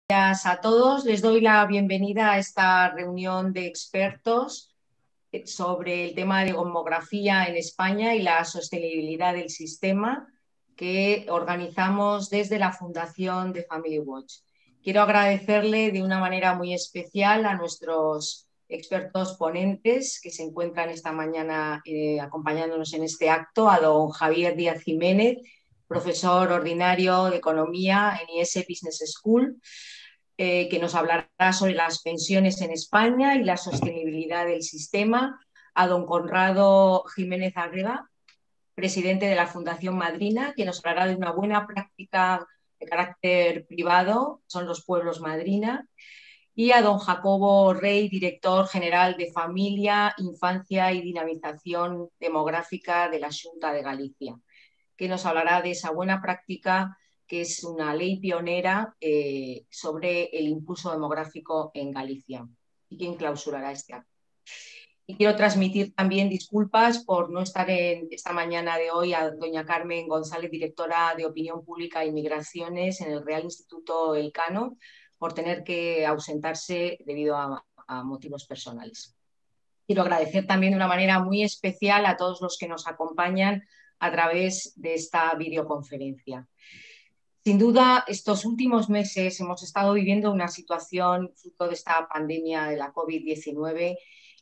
Buenas a todos, les doy la bienvenida a esta reunión de expertos sobre el tema de demografía en España y la sostenibilidad del sistema que organizamos desde la Fundación de Family Watch. Quiero agradecerle de una manera muy especial a nuestros expertos ponentes que se encuentran esta mañana acompañándonos en este acto, a don Javier Díaz Jiménez, profesor ordinario de Economía en IES Business School, que nos hablará sobre las pensiones en España y la sostenibilidad del sistema, a don Conrado Jiménez Agreda, presidente de la Fundación Madrina, que nos hablará de una buena práctica de carácter privado, son los pueblos Madrina, y a don Jacobo Rey, director general de Familia, Infancia y Dinamización Demográfica de la Xunta de Galicia, que nos hablará de esa buena práctica que es una ley pionera sobre el impulso demográfico en Galicia y quien clausurará este acto. Y quiero transmitir también disculpas por no estar esta mañana de hoy a doña Carmen González, directora de Opinión Pública y Migraciones en el Real Instituto Elcano, por tener que ausentarse debido a motivos personales. Quiero agradecer también de una manera muy especial a todos los que nos acompañan a través de esta videoconferencia. Sin duda, estos últimos meses hemos estado viviendo una situación fruto de esta pandemia de la COVID-19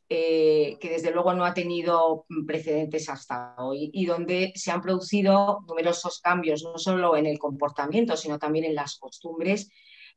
que desde luego no ha tenido precedentes hasta hoy y donde se han producido numerosos cambios, no solo en el comportamiento, sino también en las costumbres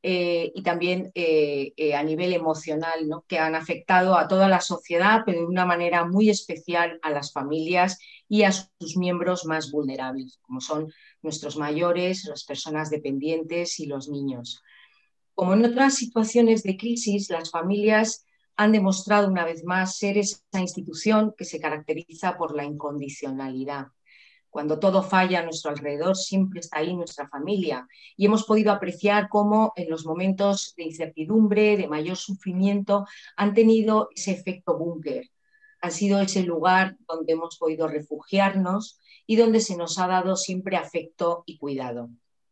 y también a nivel emocional, ¿no? Que han afectado a toda la sociedad, pero de una manera muy especial a las familias y a sus miembros más vulnerables, como son nuestros mayores, las personas dependientes y los niños. Como en otras situaciones de crisis, las familias han demostrado una vez más ser esa institución que se caracteriza por la incondicionalidad. Cuando todo falla a nuestro alrededor, siempre está ahí nuestra familia. Y hemos podido apreciar cómo en los momentos de incertidumbre, de mayor sufrimiento, han tenido ese efecto búnker. Han sido ese lugar donde hemos podido refugiarnos y donde se nos ha dado siempre afecto y cuidado.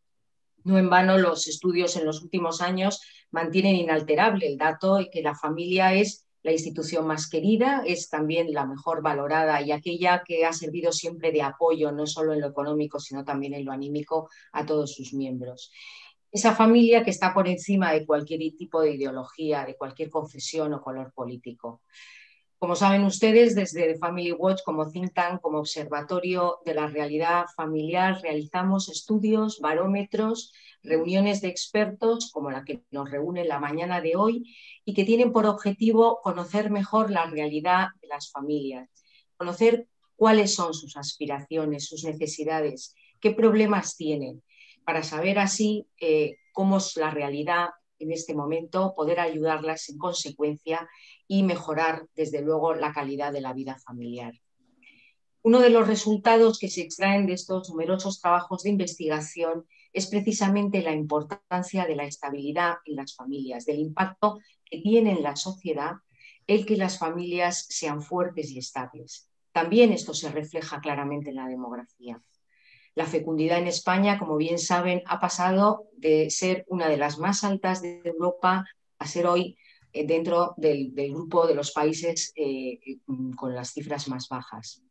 No en vano los estudios en los últimos años mantienen inalterable el dato de que la familia es la institución más querida, es también la mejor valorada y aquella que ha servido siempre de apoyo, no solo en lo económico, sino también en lo anímico a todos sus miembros. Esa familia que está por encima de cualquier tipo de ideología, de cualquier confesión o color político. Como saben ustedes, desde Family Watch, como think tank, como observatorio de la realidad familiar, realizamos estudios, barómetros, reuniones de expertos, como la que nos reúne la mañana de hoy, y que tienen por objetivo conocer mejor la realidad de las familias, conocer cuáles son sus aspiraciones, sus necesidades, qué problemas tienen, para saber así cómo es la realidad en este momento, poder ayudarlas en consecuencia y mejorar, desde luego, la calidad de la vida familiar. Uno de los resultados que se extraen de estos numerosos trabajos de investigación es precisamente la importancia de la estabilidad en las familias, del impacto que tiene en la sociedad el que las familias sean fuertes y estables. También esto se refleja claramente en la demografía. La fecundidad en España, como bien saben, ha pasado de ser una de las más altas de Europa a ser hoy dentro del grupo de los países con las cifras más bajas.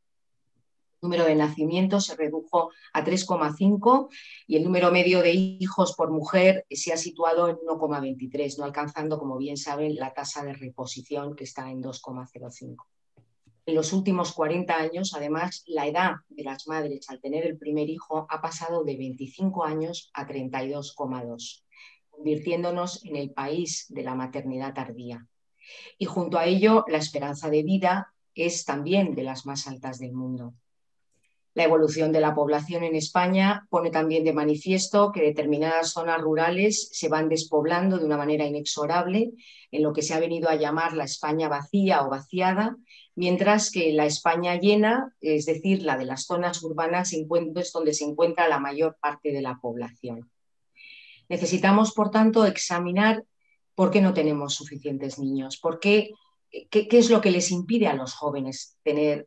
El número de nacimientos se redujo a 3,5 y el número medio de hijos por mujer se ha situado en 1,23, no alcanzando, como bien saben, la tasa de reposición que está en 2,05. En los últimos 40 años, además, la edad de las madres al tener el primer hijo ha pasado de 25 años a 32,2, convirtiéndonos en el país de la maternidad tardía. Y junto a ello, la esperanza de vida es también de las más altas del mundo. La evolución de la población en España pone también de manifiesto que determinadas zonas rurales se van despoblando de una manera inexorable en lo que se ha venido a llamar la España vacía o vaciada, mientras que la España llena, es decir, la de las zonas urbanas, es donde se encuentra la mayor parte de la población. Necesitamos, por tanto, examinar por qué no tenemos suficientes niños, qué es lo que les impide a los jóvenes tener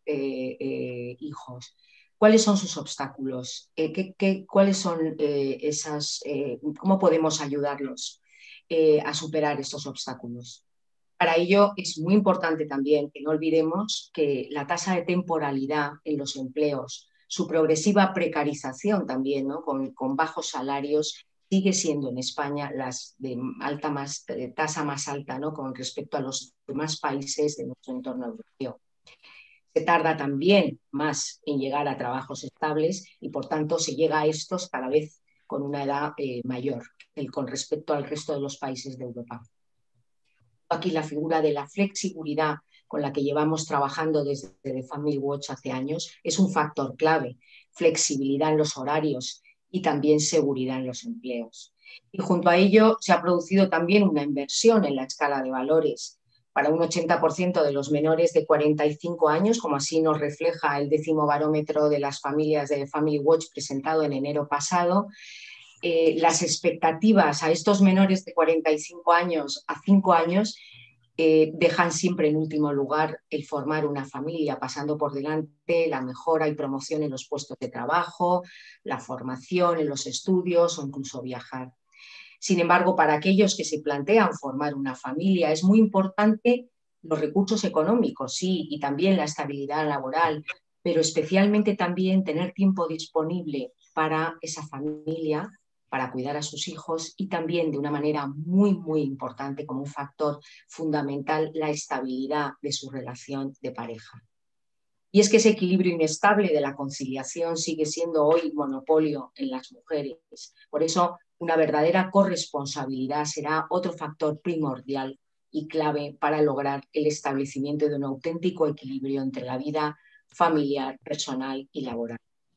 hijos. ¿Cuáles son sus obstáculos? ¿Cuáles son cómo podemos ayudarlos? a superar estos obstáculos. Para ello es muy importante también que no olvidemos que la tasa de temporalidad en los empleos, su progresiva precarización también, ¿no? con bajos salarios, sigue siendo en España las de tasa más alta, ¿no? con respecto a los demás países de nuestro entorno europeo. Se tarda también más en llegar a trabajos estables y, por tanto, se llega a estos cada vez con una edad mayor con respecto al resto de los países de Europa. Aquí la figura de la flexibilidad con la que llevamos trabajando desde The Family Watch hace años es un factor clave. Flexibilidad en los horarios y también seguridad en los empleos. Y junto a ello se ha producido también una inversión en la escala de valores para un 80% de los menores de 45 años, como así nos refleja el 10º barómetro de las familias de Family Watch presentado en enero pasado. Las expectativas a estos menores de 45 años a 5 años dejan siempre en último lugar el formar una familia, pasando por delante la mejora y promoción en los puestos de trabajo, la formación en los estudios o incluso viajar. Sin embargo, para aquellos que se plantean formar una familia es muy importante los recursos económicos, sí, y también la estabilidad laboral, pero especialmente también tener tiempo disponible para esa familia, para cuidar a sus hijos y también de una manera muy, muy importante como un factor fundamental la estabilidad de su relación de pareja. Y es que ese equilibrio inestable de la conciliación sigue siendo hoy monopolio en las mujeres. Por eso, una verdadera corresponsabilidad será otro factor primordial y clave para lograr el establecimiento de un auténtico equilibrio entre la vida familiar, personal y laboral.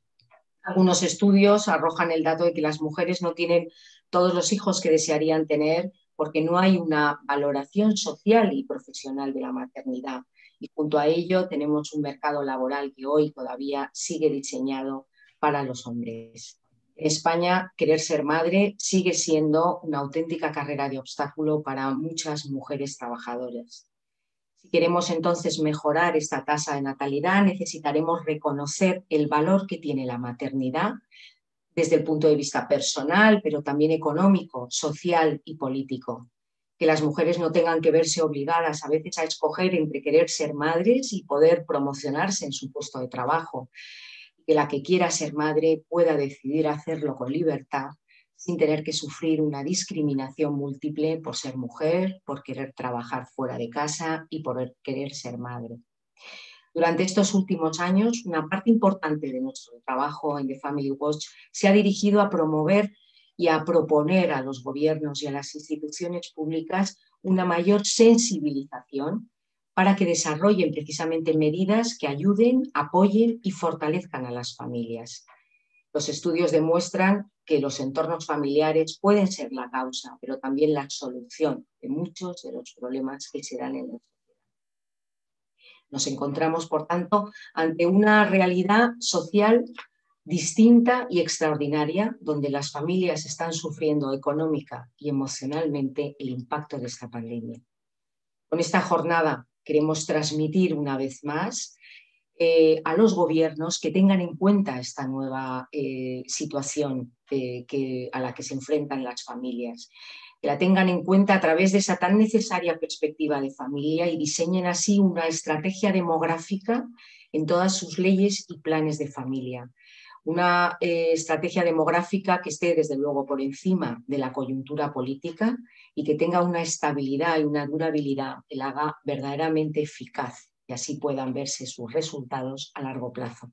Algunos estudios arrojan el dato de que las mujeres no tienen todos los hijos que desearían tener porque no hay una valoración social y profesional de la maternidad. Y junto a ello tenemos un mercado laboral que hoy todavía sigue diseñado para los hombres. En España, querer ser madre sigue siendo una auténtica carrera de obstáculo para muchas mujeres trabajadoras. Si queremos entonces mejorar esta tasa de natalidad, necesitaremos reconocer el valor que tiene la maternidad desde el punto de vista personal, pero también económico, social y político. Que las mujeres no tengan que verse obligadas a veces a escoger entre querer ser madres y poder promocionarse en su puesto de trabajo. Que la que quiera ser madre pueda decidir hacerlo con libertad, sin tener que sufrir una discriminación múltiple por ser mujer, por querer trabajar fuera de casa y por querer ser madre. Durante estos últimos años, una parte importante de nuestro trabajo en The Family Watch se ha dirigido a promover y a proponer a los gobiernos y a las instituciones públicas una mayor sensibilización para que desarrollen precisamente medidas que ayuden, apoyen y fortalezcan a las familias. Los estudios demuestran que los entornos familiares pueden ser la causa, pero también la solución de muchos de los problemas que se dan en la sociedad. Nos encontramos, por tanto, ante una realidad social distinta y extraordinaria, donde las familias están sufriendo económica y emocionalmente el impacto de esta pandemia. Con esta jornada queremos transmitir una vez más a los gobiernos que tengan en cuenta esta nueva situación a la que se enfrentan las familias, que la tengan en cuenta a través de esa tan necesaria perspectiva de familia y diseñen así una estrategia demográfica en todas sus leyes y planes de familia. Una estrategia demográfica que esté desde luego por encima de la coyuntura política y que tenga una estabilidad y una durabilidad que la haga verdaderamente eficaz y así puedan verse sus resultados a largo plazo.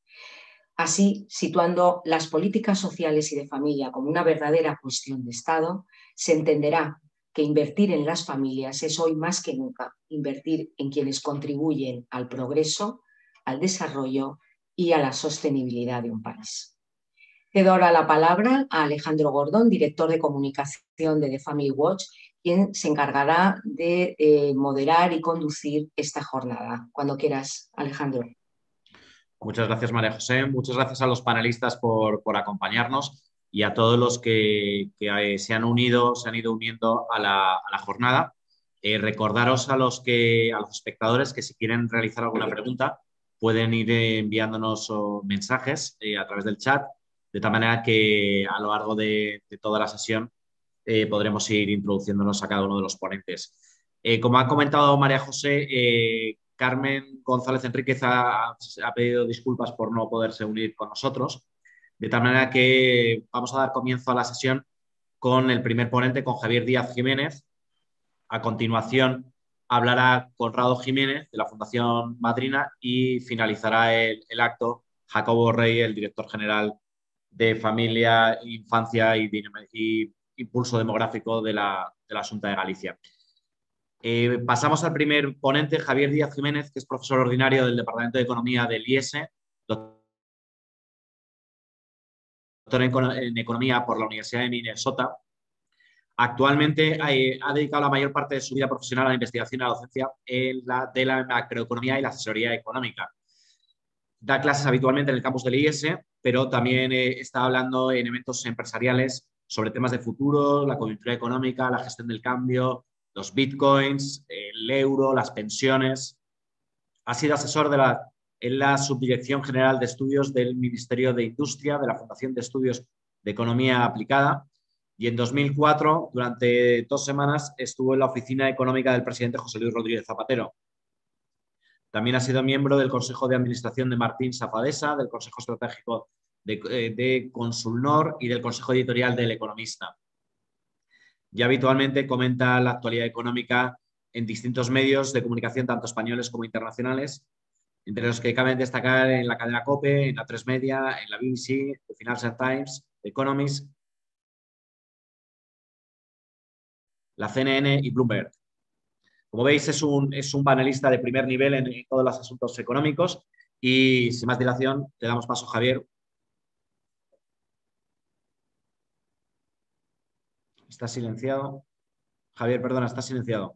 Así, situando las políticas sociales y de familia como una verdadera cuestión de Estado, se entenderá que invertir en las familias es hoy más que nunca invertir en quienes contribuyen al progreso, al desarrollo y a la sostenibilidad de un país. Cedo ahora la palabra a Alejandro Gordón, director de comunicación de The Family Watch, quien se encargará de moderar y conducir esta jornada. Cuando quieras, Alejandro. Muchas gracias, María José. Muchas gracias a los panelistas por acompañarnos y a todos los que se han ido uniendo a la jornada. Recordaros a los espectadores que si quieren realizar alguna pregunta pueden ir enviándonos mensajes a través del chat, de tal manera que a lo largo de toda la sesión podremos ir introduciéndonos a cada uno de los ponentes. Como ha comentado María José, Carmen González Enríquez ha pedido disculpas por no poderse unir con nosotros, de tal manera que vamos a dar comienzo a la sesión con el primer ponente, con Javier Díaz Jiménez. A continuación hablará Conrado Jiménez, de la Fundación Madrina, y finalizará el acto Jacobo Rey, el director general de Familia, Infancia y Impulso Demográfico de la Xunta de Galicia. Pasamos al primer ponente, Javier Díaz Jiménez, que es profesor ordinario del Departamento de Economía del IES, doctor en Economía por la Universidad de Minnesota. Actualmente ha dedicado la mayor parte de su vida profesional a la investigación y a la docencia de la macroeconomía y la asesoría económica. Da clases habitualmente en el campus del IES, pero también está hablando en eventos empresariales sobre temas de futuro, la coyuntura económica, la gestión del cambio, los bitcoins, el euro, las pensiones. Ha sido asesor en la Subdirección General de Estudios del Ministerio de Industria, de la Fundación de Estudios de Economía Aplicada, y en 2004, durante 2 semanas, estuvo en la Oficina Económica del presidente José Luis Rodríguez Zapatero. También ha sido miembro del Consejo de Administración de Martín Sapadesa, del Consejo Estratégico de Consulnor y del Consejo Editorial del Economista. Ya habitualmente comenta la actualidad económica en distintos medios de comunicación, tanto españoles como internacionales, entre los que caben destacar en la cadena COPE, en la 3 Media, en la BBC, The Financial Times, The Economist, la CNN y Bloomberg. Como veis, es un panelista de primer nivel en todos los asuntos económicos y, sin más dilación, le damos paso a Javier. Está silenciado. Javier, perdona, está silenciado.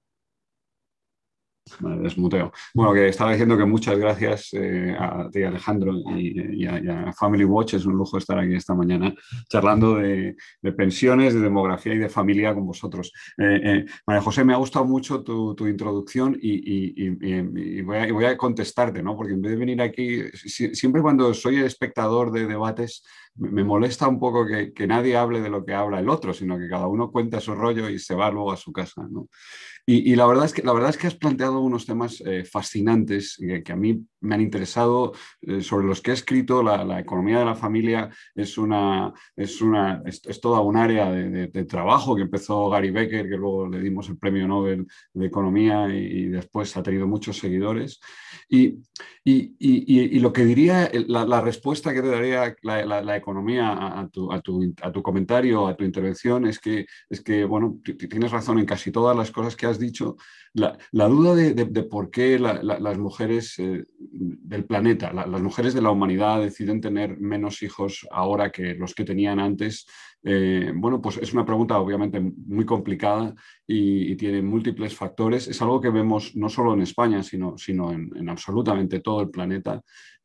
Vale, desmuteo. Bueno, que estaba diciendo que muchas gracias a ti, Alejandro, y a Family Watch. Es un lujo estar aquí esta mañana charlando de pensiones, de demografía y de familia con vosotros. María José, me ha gustado mucho tu introducción y voy a contestarte, ¿no? Porque en vez de venir aquí, siempre cuando soy espectador de debates, me molesta un poco que nadie hable de lo que habla el otro, sino que cada uno cuenta su rollo y se va luego a su casa, ¿no? Y la verdad es que has planteado unos temas fascinantes que a mí me han interesado, sobre los que he escrito. La economía de la familia es toda un área de trabajo que empezó Gary Becker, que luego le dimos el premio Nobel de Economía y después ha tenido muchos seguidores. Y lo que diría, la respuesta que te daría la economía a tu comentario, a tu intervención, es que bueno, tienes razón en casi todas las cosas que has dicho. La duda de por qué las mujeres del planeta, las mujeres de la humanidad deciden tener menos hijos ahora que los que tenían antes, bueno, pues es una pregunta obviamente muy complicada y tiene múltiples factores. Es algo que vemos no solo en España, sino en absolutamente todo el planeta.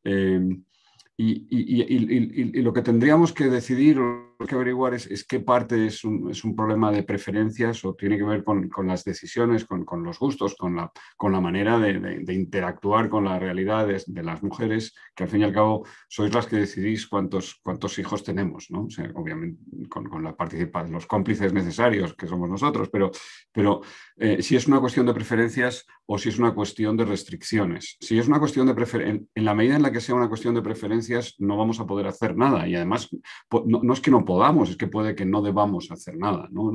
Y lo que tendríamos que decidir o que averiguar es qué parte es un problema de preferencias o tiene que ver con las decisiones, con los gustos, con la manera de interactuar con la realidad de las mujeres, que al fin y al cabo sois las que decidís cuántos hijos tenemos, ¿no? O sea, obviamente con la participación, los cómplices necesarios, que somos nosotros, pero si es una cuestión de preferencias o si es una cuestión de restricciones. Si es una cuestión de preferencias, en la medida en la que sea una cuestión de preferencias, no vamos a poder hacer nada, y además no es que no podamos, es que puede que no debamos hacer nada, ¿no?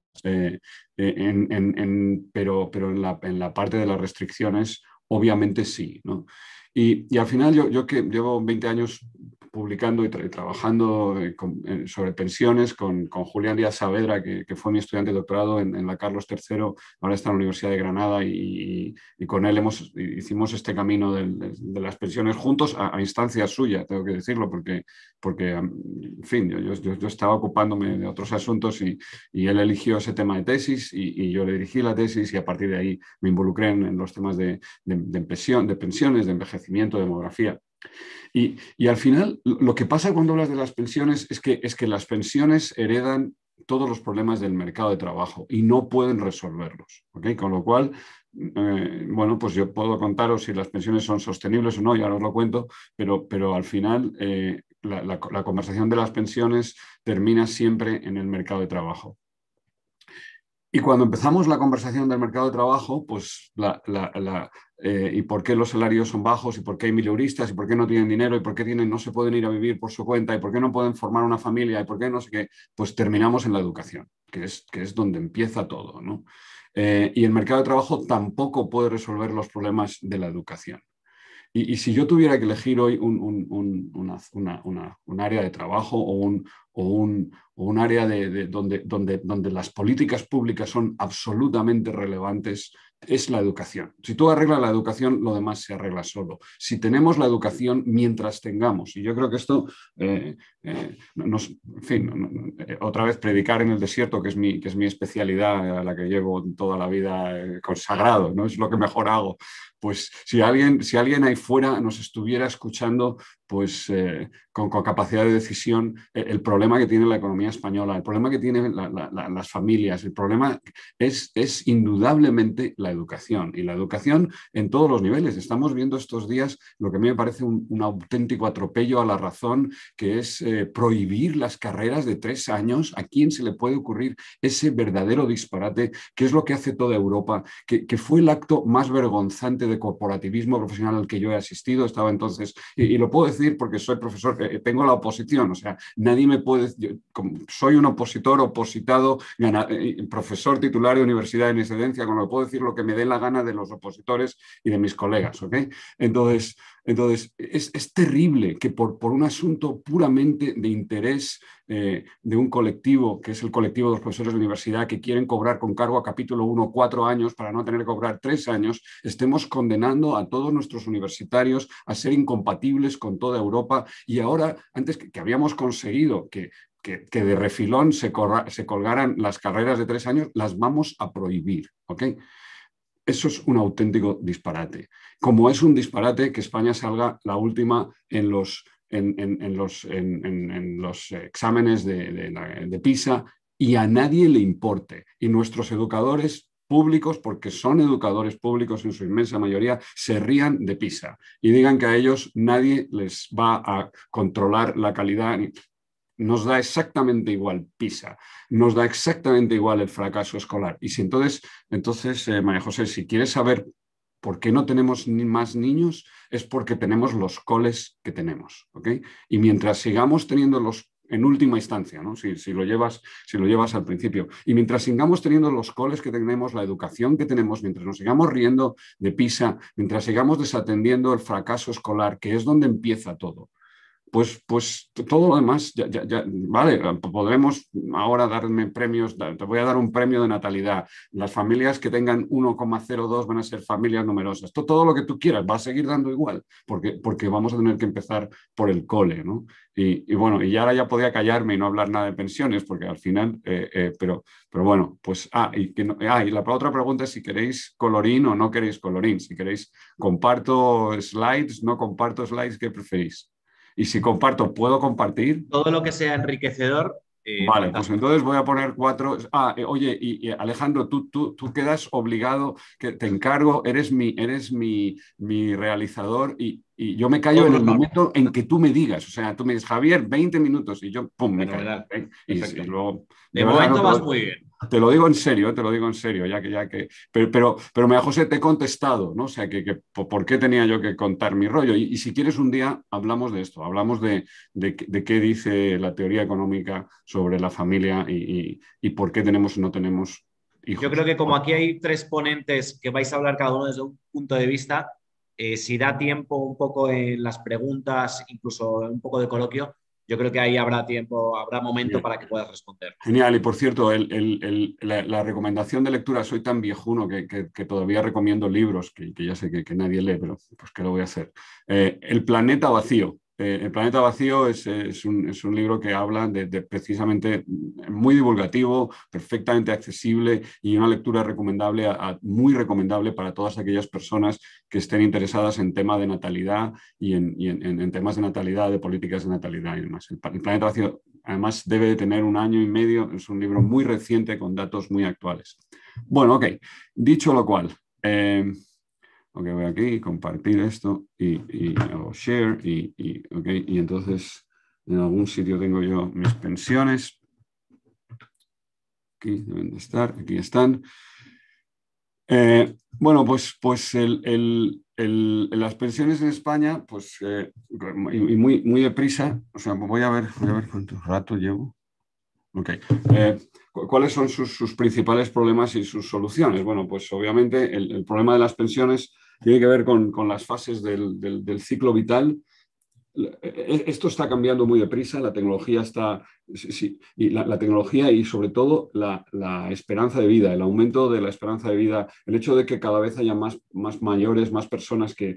Pero en la parte de las restricciones obviamente sí, ¿no? Y al final yo que llevo 20 años publicando y trabajando sobre pensiones con Julián Díaz Saavedra, que fue mi estudiante de doctorado en la Carlos III, ahora está en la Universidad de Granada, y con él hicimos este camino de las pensiones juntos a instancias suyas, tengo que decirlo, porque en fin, yo estaba ocupándome de otros asuntos y él eligió ese tema de tesis y yo le dirigí la tesis, y a partir de ahí me involucré en los temas de pensiones, de envejecimiento, de demografía. Y al final, lo que pasa cuando hablas de las pensiones es que las pensiones heredan todos los problemas del mercado de trabajo y no pueden resolverlos, ¿okay? Con lo cual, bueno, pues yo puedo contaros si las pensiones son sostenibles o no, ya os lo cuento, pero al final la conversación de las pensiones termina siempre en el mercado de trabajo. Y cuando empezamos la conversación del mercado de trabajo, pues y por qué los salarios son bajos, y por qué hay mileuristas, y por qué no tienen dinero, y por qué no se pueden ir a vivir por su cuenta, y por qué no pueden formar una familia, y por qué no sé qué, pues terminamos en la educación, que es donde empieza todo, ¿no? Y el mercado de trabajo tampoco puede resolver los problemas de la educación. Y si yo tuviera que elegir hoy un área de trabajo o un área donde las políticas públicas son absolutamente relevantes, es la educación. Si tú arreglas la educación, lo demás se arregla solo. Si tenemos la educación mientras tengamos, y yo creo que esto, en fin, otra vez predicar en el desierto, que es mi especialidad, a la que llevo toda la vida consagrado, ¿no? Es lo que mejor hago. Pues si alguien ahí fuera nos estuviera escuchando, pues con capacidad de decisión, el problema que tiene la economía española, el problema que tienen las familias, el problema es indudablemente la educación, y la educación en todos los niveles. Estamos viendo estos días lo que a mí me parece un auténtico atropello a la razón, que es prohibir las carreras de 3 años. ¿A quién se le puede ocurrir ese verdadero disparate, que es lo que hace toda Europa, que fue el acto más vergonzante de corporativismo profesional al que yo he asistido? Estaba entonces, y lo puedo decir porque soy profesor, tengo la oposición, o sea, nadie me puede, soy un opositor, opositado, profesor titular de universidad en excedencia, con lo que puedo decir lo que me dé la gana de los opositores y de mis colegas, ¿ok? Entonces es terrible que por un asunto puramente de interés de un colectivo, que es el colectivo de los profesores de universidad, que quieren cobrar con cargo a capítulo 1 4 años para no tener que cobrar 3 años, estemos condenando a todos nuestros universitarios a ser incompatibles con toda Europa. Y ahora, antes que habíamos conseguido que de refilón se colgaran las carreras de 3 años, las vamos a prohibir, ¿ok? Eso es un auténtico disparate. Como es un disparate que España salga la última en los exámenes de PISA, y a nadie le importe. Y nuestros educadores públicos, porque son educadores públicos en su inmensa mayoría, se rían de PISA y digan que a ellos nadie les va a controlar la calidad. Nos da exactamente igual PISA, nos da exactamente igual el fracaso escolar. Y si entonces María José, si quieres saber por qué no tenemos más niños, es porque tenemos los coles que tenemos, ¿ok? Y mientras sigamos teniéndolos en última instancia, ¿no? Si lo llevas al principio, y mientras sigamos teniendo los coles que tenemos, la educación que tenemos, mientras nos sigamos riendo de PISA, mientras sigamos desatendiendo el fracaso escolar, que es donde empieza todo, pues todo lo demás, vale, podremos ahora darme premios, te voy a dar un premio de natalidad, las familias que tengan 1,02 van a ser familias numerosas, todo lo que tú quieras, va a seguir dando igual, porque vamos a tener que empezar por el cole, ¿no? Y bueno, y ahora ya podía callarme y no hablar nada de pensiones, porque al final, pero bueno, pues, y la otra pregunta es si queréis colorín o no queréis colorín, si queréis comparto slides, no comparto slides, ¿qué preferís? Y si comparto, ¿puedo compartir? Todo lo que sea enriquecedor. Vale, pues entonces voy a poner 4. Oye, y Alejandro, tú quedas obligado, que te encargo, eres mi realizador, y yo me callo en el momento en que tú me digas. O sea, tú me dices, Javier, 20 minutos, y yo, pum, me callo. Y luego, de momento vas muy bien. Te lo digo en serio, pero María José, te he contestado, ¿no? O sea, ¿por qué tenía yo que contar mi rollo? Y si quieres un día hablamos de esto, hablamos de qué dice la teoría económica sobre la familia y por qué tenemos o no tenemos hijos. Yo creo que como aquí hay 3 ponentes que vais a hablar cada uno desde un punto de vista, si da tiempo un poco en las preguntas, incluso un poco de coloquio, yo creo que ahí habrá tiempo, habrá momento para que puedas responder. Genial, y por cierto, la recomendación de lectura, soy tan viejuno que todavía recomiendo libros, que ya sé que nadie lee, pero pues ¿qué lo voy a hacer? El planeta vacío. El planeta vacío es un libro que habla de precisamente muy divulgativo, perfectamente accesible, y una lectura recomendable, muy recomendable para todas aquellas personas que estén interesadas en temas de natalidad y en temas de natalidad, de políticas de natalidad y demás. El planeta vacío, además, debe de tener 1 año y medio, es un libro muy reciente con datos muy actuales. Bueno, ok, dicho lo cual, ok, voy aquí, compartir esto y hago share okay, y entonces en algún sitio tengo yo mis pensiones, aquí deben de estar, aquí están. Bueno, pues las pensiones en España, pues, y muy deprisa, o sea, voy a ver cuánto rato llevo. Okay. ¿Cuáles son sus principales problemas y sus soluciones? Bueno, pues obviamente el problema de las pensiones tiene que ver con las fases del ciclo vital. Esto está cambiando muy deprisa, la tecnología está, sí, y la tecnología y sobre todo la esperanza de vida, el aumento de la esperanza de vida, el hecho de que cada vez haya más mayores, más personas que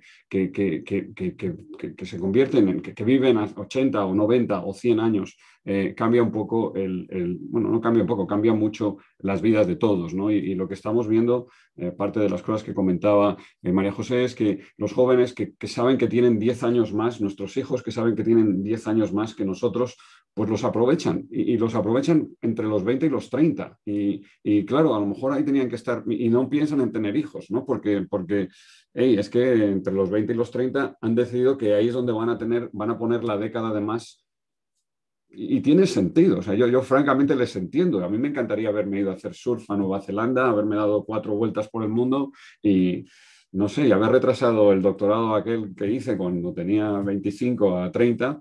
se convierten en, que viven a 80 o 90 o 100 años, cambia un poco bueno, no cambia un poco, cambia mucho las vidas de todos, ¿no? Y lo que estamos viendo, parte de las cosas que comentaba María José, es que los jóvenes que saben que tienen 10 años más, nuestros hijos que saben que tienen 10 años más que nosotros, pues los aprovechan y los aprovechan entre los 20 y los 30. Y claro, a lo mejor ahí tenían que estar y no piensan en tener hijos, ¿no? Porque hey, es que entre los 20 y los 30 han decidido que ahí es donde van a poner la década de más. Y tiene sentido, o sea, yo francamente les entiendo. A mí me encantaría haberme ido a hacer surf a Nueva Zelanda, haberme dado 4 vueltas por el mundo y, no sé, y haber retrasado el doctorado aquel que hice cuando tenía 25 a 30,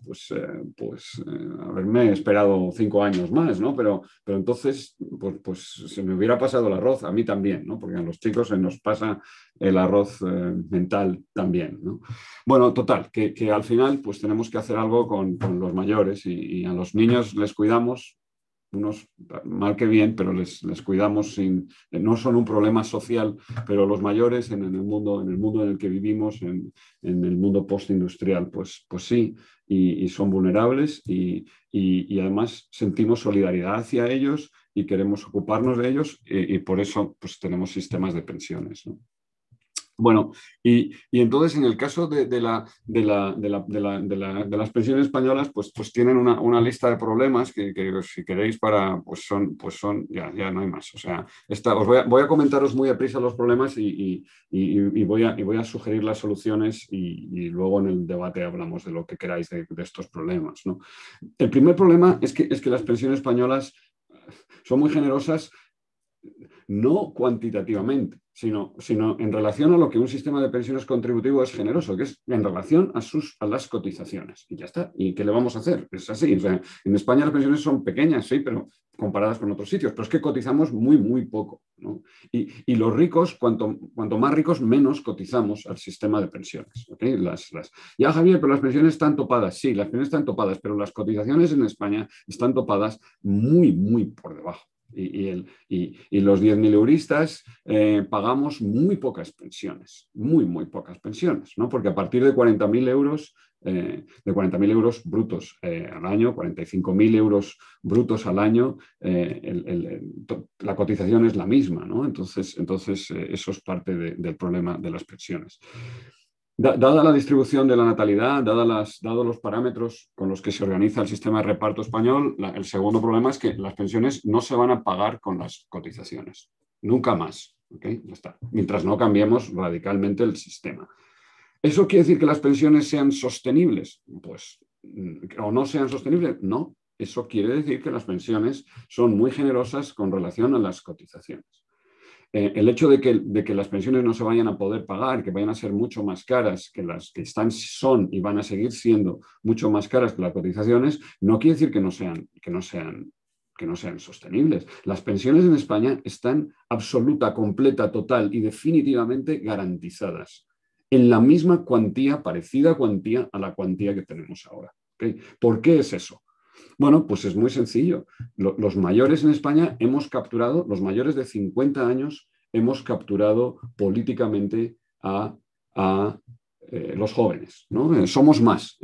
haberme esperado 5 años más, ¿no? Pero entonces, pues se me hubiera pasado el arroz, a mí también, ¿no? Porque a los chicos se nos pasa el arroz mental también, ¿no? Bueno, total, que al final pues tenemos que hacer algo con los mayores y a los niños les cuidamos, unos mal que bien, pero les cuidamos no son un problema social, pero los mayores en el mundo en el que vivimos, en el mundo postindustrial, pues sí, y son vulnerables y además sentimos solidaridad hacia ellos y queremos ocuparnos de ellos y por eso pues tenemos sistemas de pensiones, ¿no? Bueno, y entonces en el caso de las pensiones españolas, pues tienen una lista de problemas que si queréis pues son ya no hay más. O sea, voy a comentaros muy deprisa los problemas y voy a sugerir las soluciones y luego en el debate hablamos de lo que queráis de estos problemas, ¿no? El primer problema es que las pensiones españolas son muy generosas, no cuantitativamente, sino en relación a lo que un sistema de pensiones contributivo es generoso, que es en relación a las cotizaciones. Y ya está. ¿Y qué le vamos a hacer? Es así. O sea, en España las pensiones son pequeñas, sí, pero comparadas con otros sitios. Pero es que cotizamos muy, muy poco, ¿no? Y los ricos, cuanto más ricos, menos cotizamos al sistema de pensiones. ¿Okay? Ya, Javier, pero las pensiones están topadas. Sí, las pensiones están topadas, pero las cotizaciones en España están topadas muy, muy por debajo. Y los 10.000 euristas pagamos muy pocas pensiones, muy, muy pocas pensiones, ¿no? Porque a partir de 40.000 euros, brutos al año, 45.000 euros brutos al año, la cotización es la misma, ¿no? Entonces eso es parte del problema de las pensiones. Dada la distribución de la natalidad, dados los parámetros con los que se organiza el sistema de reparto español, el segundo problema es que las pensiones no se van a pagar con las cotizaciones. Nunca más. ¿Okay? Ya está. Mientras no cambiemos radicalmente el sistema. ¿Eso quiere decir que las pensiones sean sostenibles? Pues, ¿o no sean sostenibles? No. Eso quiere decir que las pensiones son muy generosas con relación a las cotizaciones. El hecho de que las pensiones no se vayan a poder pagar, que vayan a ser mucho más caras que las que son y van a seguir siendo mucho más caras que las cotizaciones, no quiere decir que no sean sostenibles. Las pensiones en España están absoluta, completa, total y definitivamente garantizadas en la misma cuantía, parecida cuantía a la cuantía que tenemos ahora. ¿Okay? ¿Por qué es eso? Bueno, pues es muy sencillo. Los mayores en España los mayores de 50 años, hemos capturado políticamente a los jóvenes, ¿no? Somos más.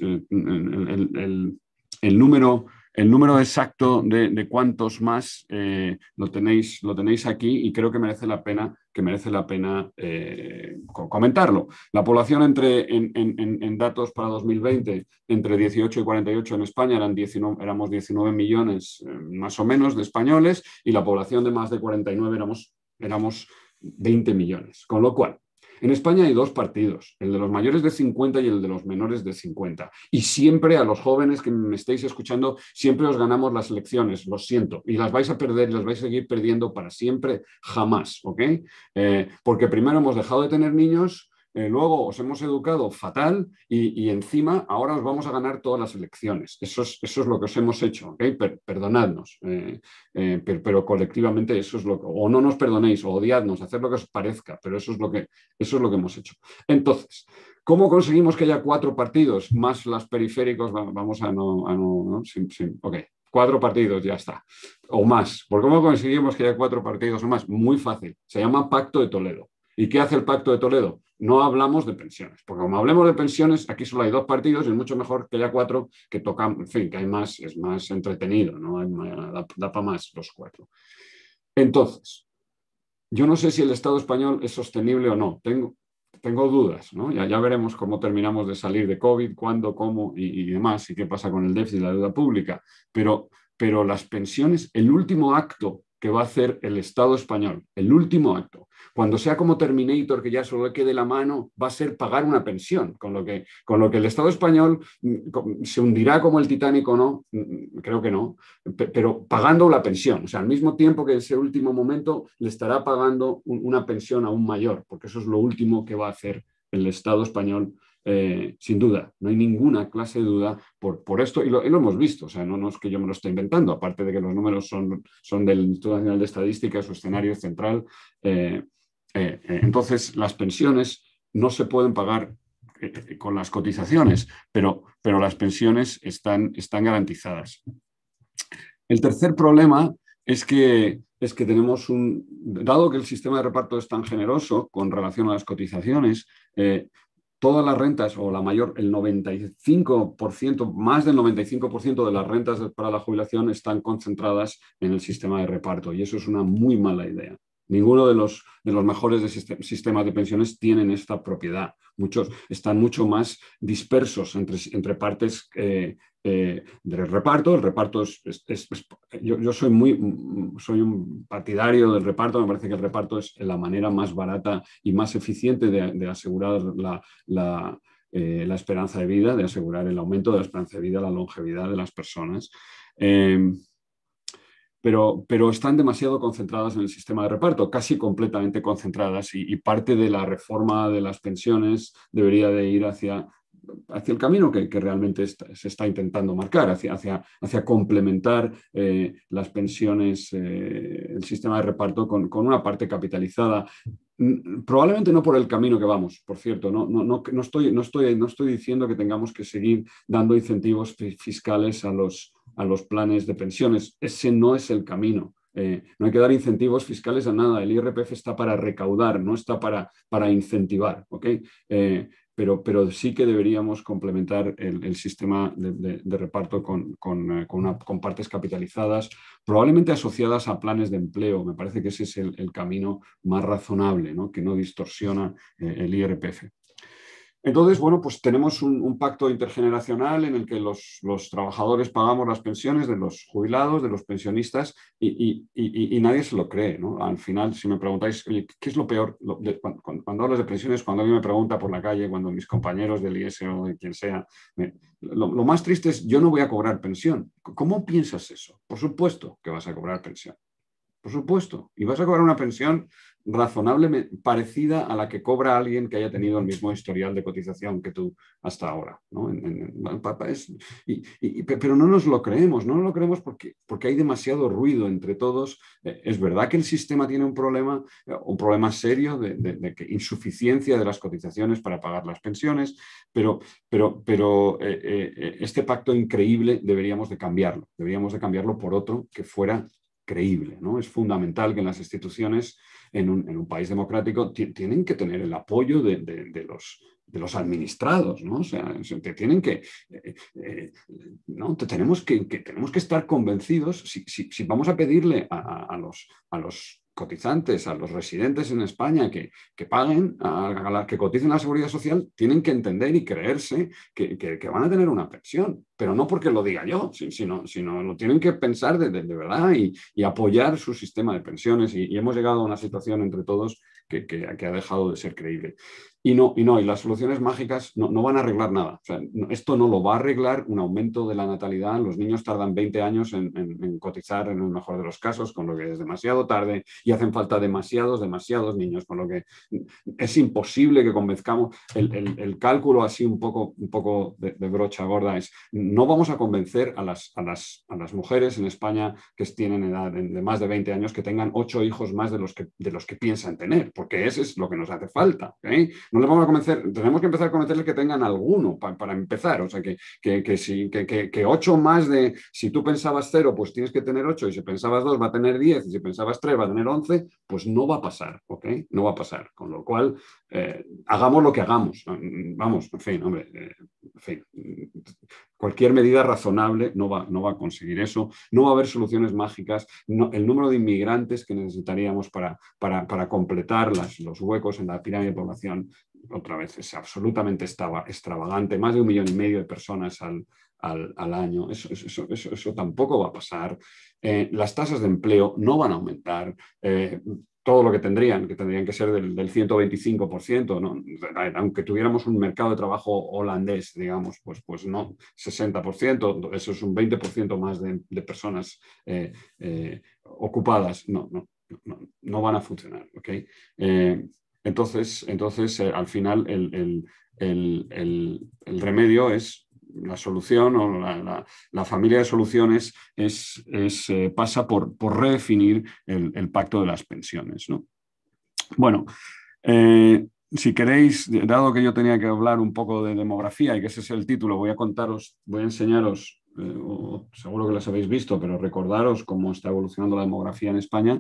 El número exacto de cuántos más lo tenéis aquí y creo que merece la pena comentarlo. La población en datos para 2020 entre 18 y 48 en España éramos 19 millones más o menos de españoles y la población de más de 49 éramos 20 millones. Con lo cual, En España hay dos partidos, el de los mayores de 50 y el de los menores de 50. Y siempre a los jóvenes que me estéis escuchando, siempre os ganamos las elecciones, lo siento. Y las vais a perder, las vais a seguir perdiendo para siempre, jamás, ¿ok? Porque primero hemos dejado de tener niños, luego os hemos educado fatal y encima ahora os vamos a ganar todas las elecciones. Eso es lo que os hemos hecho, ¿ok? Perdonadnos, pero colectivamente eso es lo que... O no nos perdonéis, o odiadnos, haced lo que os parezca, pero eso es lo que hemos hecho. Entonces, ¿cómo conseguimos que haya 4 partidos más las periféricos? Vamos a no ok. 4 partidos, ya está. O más. ¿Por cómo conseguimos que haya 4 partidos o más? Muy fácil. Se llama Pacto de Toledo. ¿Y qué hace el Pacto de Toledo? No hablamos de pensiones, porque como hablemos de pensiones, aquí solo hay 2 partidos y es mucho mejor que haya 4 que tocan, en fin, que hay más, es más entretenido, ¿no? Da para más los 4. Entonces, yo no sé si el Estado español es sostenible o no. Tengo dudas, ¿no? Ya veremos cómo terminamos de salir de COVID, cuándo, cómo y demás, y qué pasa con el déficit de la deuda pública. Pero las pensiones, el último acto que va a hacer el Estado español, el último acto, cuando sea como Terminator, que ya solo le quede la mano, va a ser pagar una pensión, con lo que el Estado español se hundirá como el Titanic o no, creo que no, pero pagando la pensión. O sea, al mismo tiempo que ese último momento le estará pagando una pensión aún mayor, porque eso es lo último que va a hacer el Estado español. Sin duda, no hay ninguna clase de duda por esto, y lo hemos visto, o sea, no es que yo me lo esté inventando, aparte de que los números son del Instituto Nacional de Estadística, su escenario central. Entonces, las pensiones no se pueden pagar con las cotizaciones, pero las pensiones están garantizadas. El tercer problema es que tenemos dado que el sistema de reparto es tan generoso con relación a las cotizaciones, todas las rentas, o el 95%, más del 95% de las rentas para la jubilación están concentradas en el sistema de reparto, y eso es una muy mala idea. Ninguno de los mejores sistemas de pensiones tienen esta propiedad. Muchos están mucho más dispersos entre partes del reparto. El reparto yo soy un partidario del reparto. Me parece que el reparto es la manera más barata y más eficiente de asegurar la esperanza de vida, de asegurar el aumento de la esperanza de vida, la longevidad de las personas. Pero están demasiado concentradas en el sistema de reparto, casi completamente concentradas, y parte de la reforma de las pensiones debería de ir hacia el camino que realmente se está intentando marcar, hacia complementar las pensiones, el sistema de reparto con una parte capitalizada. Probablemente no por el camino que vamos, por cierto, no estoy diciendo que tengamos que seguir dando incentivos fiscales a los planes de pensiones. Ese no es el camino. No hay que dar incentivos fiscales a nada. El IRPF está para recaudar, no está para incentivar, ¿ok? Pero sí que deberíamos complementar el sistema de reparto con partes capitalizadas, probablemente asociadas a planes de empleo. Me parece que ese es el camino más razonable, ¿no? Que no distorsiona el IRPF. Entonces, bueno, pues tenemos un pacto intergeneracional en el que los trabajadores pagamos las pensiones de los jubilados, de los pensionistas, y nadie se lo cree, ¿no? Al final, si me preguntáis, oye, ¿qué es lo peor? Cuando hablas de pensiones, cuando alguien me pregunta por la calle, cuando mis compañeros del IES o de quien sea, lo más triste es: yo no voy a cobrar pensión. ¿Cómo piensas eso? Por supuesto que vas a cobrar pensión. Por supuesto. Y vas a cobrar una pensión razonablemente parecida a la que cobra alguien que haya tenido el mismo historial de cotización que tú hasta ahora, ¿no? Pero no nos lo creemos, porque hay demasiado ruido entre todos. Es verdad que el sistema tiene un problema serio de insuficiencia de las cotizaciones para pagar las pensiones, pero este pacto increíble deberíamos de cambiarlo por otro que fuera creíble, ¿no? Es fundamental que en las instituciones, en un país democrático, tienen que tener el apoyo de los administrados, ¿no? O sea, tienen que, ¿no? Tenemos que estar convencidos, si vamos a pedirle a los cotizantes, a los residentes en España que paguen, que coticen a la Seguridad Social, tienen que entender y creerse que van a tener una pensión, pero no porque lo diga yo, sino lo tienen que pensar de verdad y apoyar su sistema de pensiones, y hemos llegado a una situación entre todos que ha dejado de ser creíble. Y las soluciones mágicas no van a arreglar nada. O sea, esto no lo va a arreglar un aumento de la natalidad. Los niños tardan 20 años en cotizar, en el mejor de los casos, con lo que es demasiado tarde, y hacen falta demasiados niños, con lo que es imposible que convenzcamos. El cálculo así un poco de brocha gorda es: no vamos a convencer a las mujeres en España que tienen edad de más de 20 años que tengan 8 hijos más de los que piensan tener, porque ese es lo que nos hace falta, ¿okay? No les vamos a convencer, tenemos que empezar a convencerles que tengan alguno para empezar. O sea, que 8 más de, si tú pensabas 0, pues tienes que tener 8, y si pensabas 2 va a tener 10, y si pensabas 3 va a tener 11, pues no va a pasar, ¿ok? No va a pasar. Con lo cual, hagamos lo que hagamos. Vamos, en fin, hombre, en fin, cualquier medida razonable no va a conseguir eso. No va a haber soluciones mágicas. El número de inmigrantes que necesitaríamos para completar los huecos en la pirámide de población, otra vez, es absolutamente extravagante. Más de 1,5 millones de personas al año. Eso tampoco va a pasar. Las tasas de empleo no van a aumentar. Todo lo que tendrían que ser del 125%, ¿no? Aunque tuviéramos un mercado de trabajo holandés, digamos, pues no, 60%, eso es un 20% más de personas ocupadas. No van a funcionar, ¿ok? Entonces al final el remedio es la solución, o la familia de soluciones pasa por redefinir el pacto de las pensiones, ¿no? Bueno, si queréis, dado que yo tenía que hablar un poco de demografía y que ese es el título, voy a enseñaros, seguro que las habéis visto, pero recordaros cómo está evolucionando la demografía en España,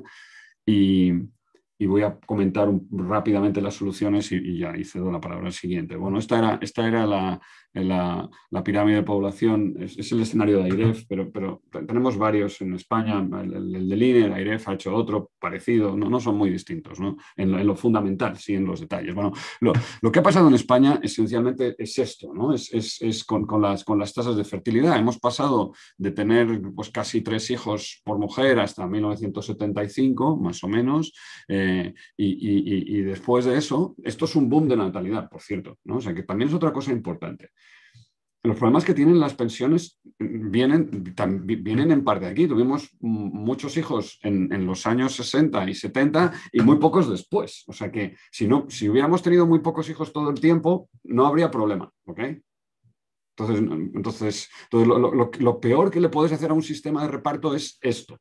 y voy a comentar rápidamente las soluciones y cedo la palabra al siguiente. Bueno, esta era la pirámide de población, es el escenario de AIREF, pero tenemos varios en España. El del INE, AIREF ha hecho otro parecido, no son muy distintos, ¿no? En lo fundamental, sí, en los detalles. Bueno, lo que ha pasado en España esencialmente es esto, ¿no? Es con las tasas de fertilidad. Hemos pasado de tener pues casi 3 hijos por mujer hasta 1975, más o menos, y después de eso, esto es un boom de natalidad, por cierto, ¿no? O sea, que también es otra cosa importante. Los problemas que tienen las pensiones vienen en parte de aquí. Tuvimos muchos hijos en los años 60 y 70 y muy pocos después. O sea que si hubiéramos tenido muy pocos hijos todo el tiempo, no habría problema, ¿ok? Entonces lo peor que le puedes hacer a un sistema de reparto es esto.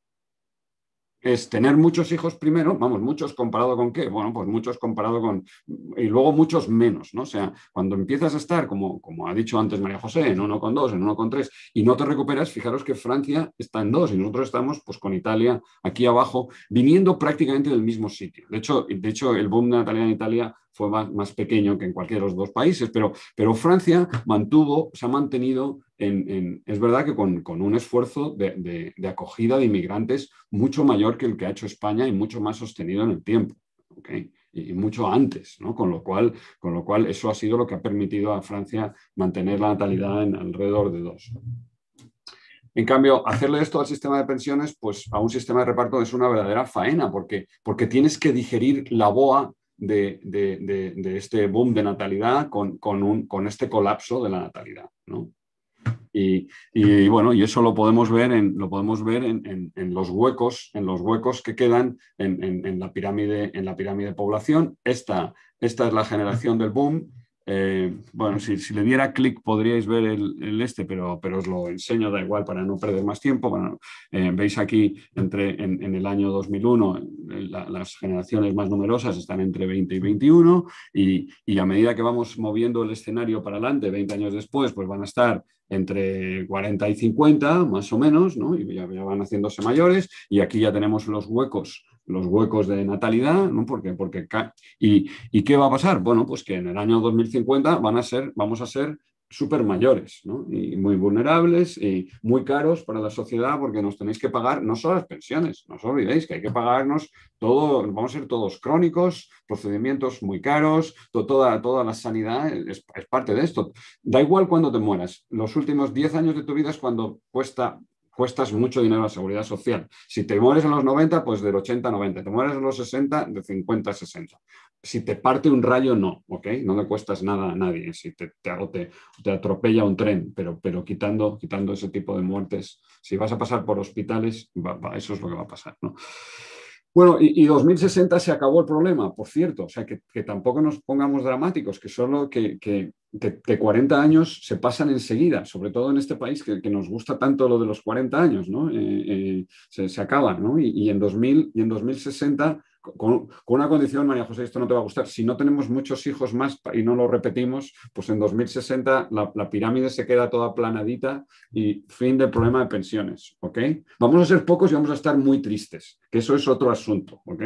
Es tener muchos hijos primero, vamos, muchos comparado con qué, bueno, pues muchos comparado con, y luego muchos menos, ¿no? O sea, cuando empiezas a estar, como ha dicho antes María José, en 1,2, en 1,3, y no te recuperas, fijaros que Francia está en 2 y nosotros estamos pues con Italia aquí abajo, viniendo prácticamente del mismo sitio. De hecho el boom de natalidad en Italia fue más pequeño que en cualquiera de los 2 países, pero Francia se ha mantenido es verdad que con un esfuerzo de acogida de inmigrantes mucho mayor que el que ha hecho España y mucho más sostenido en el tiempo, ¿okay? Y mucho antes, ¿no? Con lo cual eso ha sido lo que ha permitido a Francia mantener la natalidad en alrededor de 2. En cambio, hacerle esto al sistema de pensiones, pues a un sistema de reparto es una verdadera faena, porque tienes que digerir la boa de este boom de natalidad con este colapso de la natalidad, ¿no? Y bueno, y eso lo podemos ver en los huecos que quedan en la pirámide de población. Esta es la generación del boom. Bueno, si le diera clic podríais ver pero os lo enseño, da igual para no perder más tiempo. Bueno, veis aquí en el año 2001 las generaciones más numerosas están entre 20 y 21 y a medida que vamos moviendo el escenario para adelante, 20 años después, pues van a estar entre 40 y 50 más o menos, ¿no? Y ya van haciéndose mayores, y aquí ya tenemos los huecos de natalidad, ¿no? ¿Y qué va a pasar? Bueno, pues que en el año 2050 vamos a ser súper mayores, ¿no? Y muy vulnerables y muy caros para la sociedad porque nos tenéis que pagar no solo las pensiones, no os olvidéis que hay que pagarnos todo, vamos a ser todos crónicos, procedimientos muy caros, toda la sanidad es parte de esto. Da igual cuando te mueras, los últimos 10 años de tu vida es cuando cuestas mucho dinero a la seguridad social. Si te mueres en los 90, pues del 80 a 90. Te mueres en los 60, de 50 a 60. Si te parte un rayo, no, ¿ok? No le cuestas nada a nadie. Si te atropella un tren, pero quitando ese tipo de muertes, si vas a pasar por hospitales, eso es lo que va a pasar, ¿no? Bueno, y 2060 se acabó el problema, por cierto, o sea, que tampoco nos pongamos dramáticos, que solo que 40 años se pasan enseguida, sobre todo en este país que nos gusta tanto lo de los 40 años, ¿no? Se acaban, ¿no? Y en 2060, con una condición, María José, esto no te va a gustar, si no tenemos muchos hijos más y no lo repetimos, pues en 2060 la pirámide se queda toda planadita y fin del problema de pensiones, ¿ok? Vamos a ser pocos y vamos a estar muy tristes, que eso es otro asunto, ¿ok?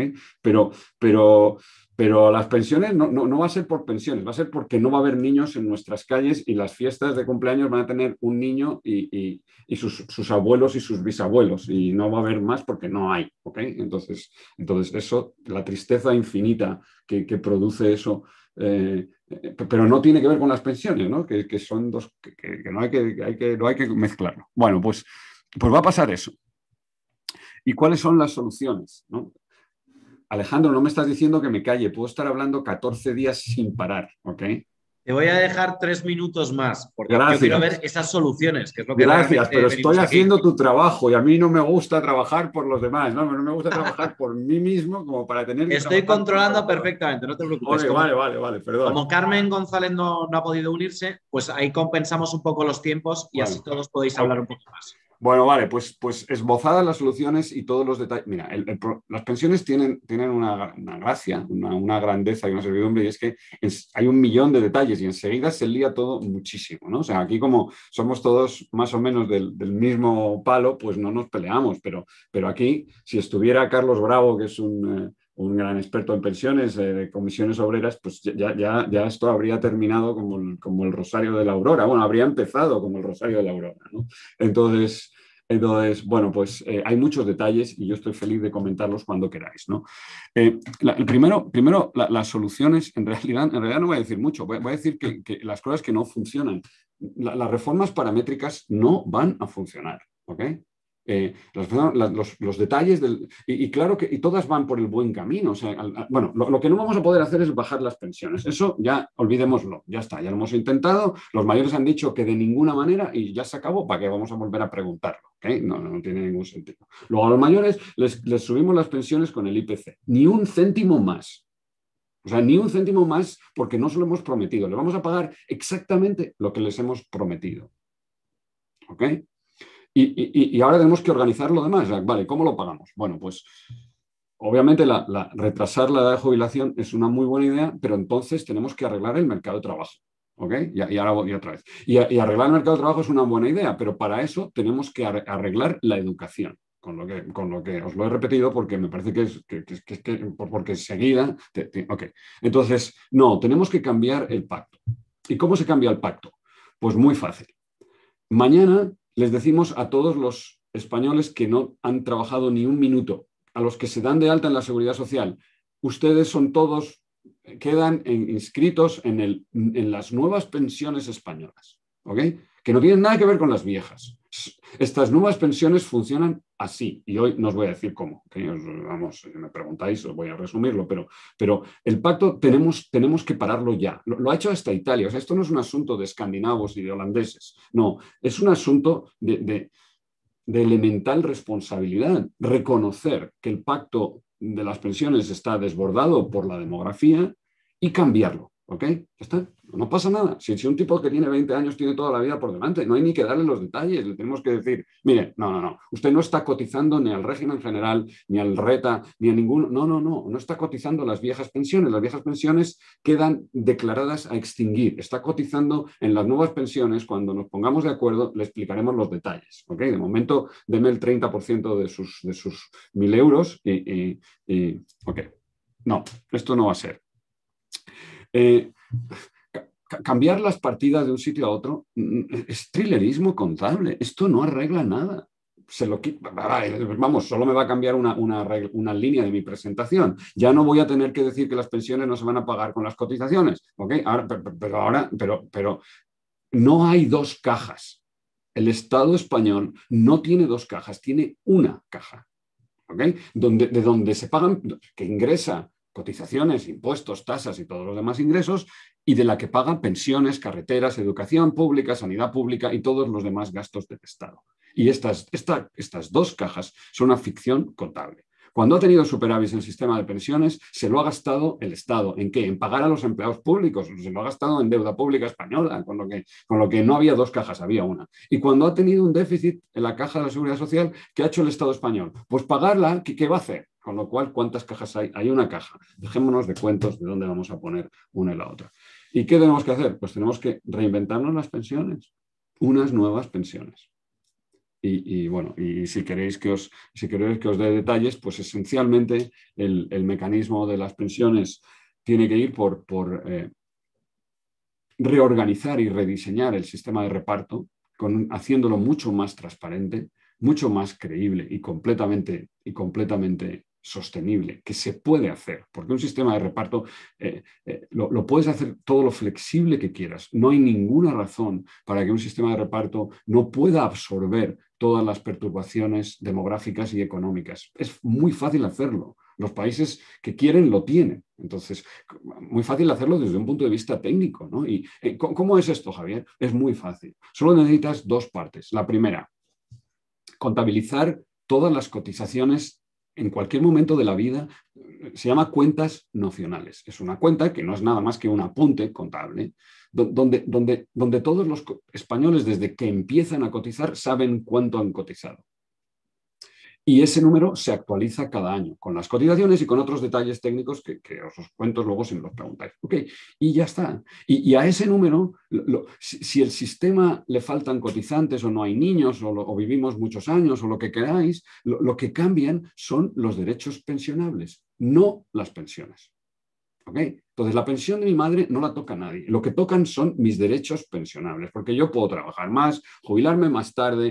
Pero las pensiones no va a ser por pensiones, va a ser porque no va a haber niños en nuestras calles y las fiestas de cumpleaños van a tener un niño y sus abuelos y sus bisabuelos y no va a haber más porque no hay, ¿ok? Entonces eso, la tristeza infinita que produce eso, pero no tiene que ver con las pensiones, ¿no? Que son dos, que no hay que mezclarlo. Bueno, pues va a pasar eso. ¿Y cuáles son las soluciones, ¿no? Alejandro, no me estás diciendo que me calle, puedo estar hablando 14 días sin parar, ¿ok? Te voy a dejar 3 minutos más, porque Gracias. yo quiero ver esas soluciones, que es lo que Gracias, pero estoy haciendo aquí. tu trabajo y a mí no me gusta trabajar por los demás, no me gusta trabajar por mí mismo como para tener que Estoy controlando perfectamente, no te preocupes. Vale, perdón. Como Carmen González no ha podido unirse, pues ahí compensamos un poco los tiempos y así todos podéis hablar un poco más. Bueno, vale, pues esbozadas las soluciones y todos los detalles. Mira, las pensiones tienen una gracia, una grandeza y una servidumbre, y es que hay 1 millón de detalles y enseguida se lía todo muchísimo, ¿no? O sea, aquí como somos todos más o menos del mismo palo, pues no nos peleamos, pero aquí, si estuviera Carlos Bravo, que es un gran experto en pensiones, de comisiones obreras, pues ya esto habría terminado como el Rosario de la Aurora. Bueno, habría empezado como el Rosario de la Aurora, ¿no? Entonces bueno, pues hay muchos detalles y yo estoy feliz de comentarlos cuando queráis, ¿no? Primero las soluciones, en realidad no voy a decir mucho, voy a decir que las cosas que no funcionan. Las reformas paramétricas no van a funcionar, ¿ok? Los detalles y claro que todas van por el buen camino. O sea, bueno, lo que no vamos a poder hacer es bajar las pensiones. Eso ya olvidémoslo, ya está, ya lo hemos intentado. Los mayores han dicho que de ninguna manera y ya se acabó. ¿Para qué vamos a volver a preguntarlo? ¿Okay? No tiene ningún sentido. Luego a los mayores les subimos las pensiones con el IPC. Ni un céntimo más. O sea, ni un céntimo más porque no se lo hemos prometido. Les vamos a pagar exactamente lo que les hemos prometido. ¿Ok? Y ahora tenemos que organizar lo demás. Vale, ¿cómo lo pagamos? Bueno, pues obviamente retrasar la edad de jubilación es una muy buena idea, pero entonces tenemos que arreglar el mercado de trabajo. ¿Ok? Y ahora voy otra vez. Y arreglar el mercado de trabajo es una buena idea, pero para eso tenemos que arreglar la educación. Con lo que os lo he repetido porque me parece porque enseguida... Ok. Entonces, no, tenemos que cambiar el pacto. ¿Y cómo se cambia el pacto? Pues muy fácil. Mañana les decimos a todos los españoles que no han trabajado ni un minuto, a los que se dan de alta en la Seguridad Social, ustedes son todos, quedan inscritos en las nuevas pensiones españolas, ¿ok? Que no tienen nada que ver con las viejas. Estas nuevas pensiones funcionan así, y hoy no os voy a decir cómo, ¿okay? Vamos, si me preguntáis, os voy a resumirlo, pero el pacto tenemos que pararlo ya. Lo ha hecho hasta Italia. O sea, esto no es un asunto de escandinavos y de holandeses, no, es un asunto de elemental responsabilidad. Reconocer que el pacto de las pensiones está desbordado por la demografía y cambiarlo. ¿Ok? Ya está. No pasa nada. Si un tipo que tiene 20 años tiene toda la vida por delante, no hay ni que darle los detalles. Le tenemos que decir, mire, no. Usted no está cotizando ni al régimen general, ni al RETA, ni a ninguno. No está cotizando las viejas pensiones. Las viejas pensiones quedan declaradas a extinguir. Está cotizando en las nuevas pensiones. Cuando nos pongamos de acuerdo, le explicaremos los detalles. ¿Ok? De momento, deme el 30% de sus 1.000 euros ok. No, esto no va a ser. cambiar las partidas de un sitio a otro es trilerismo contable. Esto no arregla nada. Vamos, solo me va a cambiar una línea de mi presentación. Ya no voy a tener que decir que las pensiones no se van a pagar con las cotizaciones. ¿Okay? Pero no hay dos cajas. El Estado español no tiene dos cajas, tiene una caja. ¿Okay? De donde se pagan, que ingresa cotizaciones, impuestos, tasas y todos los demás ingresos, y de la que pagan pensiones, carreteras, educación pública, sanidad pública y todos los demás gastos del Estado. Y estas dos cajas son una ficción contable. Cuando ha tenido superávit el sistema de pensiones, se lo ha gastado el Estado. ¿En qué? En pagar a los empleados públicos. Se lo ha gastado en deuda pública española, con lo que no había dos cajas, había una. Y cuando ha tenido un déficit en la caja de la Seguridad Social, ¿qué ha hecho el Estado español? Pues pagarla, ¿qué va a hacer? Con lo cual, ¿cuántas cajas hay? Hay una caja. Dejémonos de cuentos de dónde vamos a poner una y la otra. ¿Y qué tenemos que hacer? Pues tenemos que reinventarnos las pensiones, unas nuevas pensiones. Y si queréis que os dé detalles, pues esencialmente el mecanismo de las pensiones tiene que ir por reorganizar y rediseñar el sistema de reparto, haciéndolo mucho más transparente, mucho más creíble y completamente sostenible, que se puede hacer, porque un sistema de reparto lo puedes hacer todo lo flexible que quieras. No hay ninguna razón para que un sistema de reparto no pueda absorber todas las perturbaciones demográficas y económicas. Es muy fácil hacerlo. Los países que quieren lo tienen. Entonces, muy fácil hacerlo desde un punto de vista técnico, ¿no? ¿Y cómo es esto, Javier? Es muy fácil. Solo necesitas dos partes. La primera, contabilizar todas las cotizaciones en cualquier momento de la vida. Se llama cuentas nocionales. Es una cuenta que no es nada más que un apunte contable, donde todos los españoles, desde que empiezan a cotizar, saben cuánto han cotizado. Y ese número se actualiza cada año, con las cotizaciones y con otros detalles técnicos que os cuento luego si me los preguntáis. Okay. Y ya está. Y a ese número, si el sistema le faltan cotizantes o no hay niños o vivimos muchos años o lo que queráis, lo que cambian son los derechos pensionables, no las pensiones. ¿Okay? Entonces, la pensión de mi madre no la toca nadie. Lo que tocan son mis derechos pensionables, porque yo puedo trabajar más, jubilarme más tarde,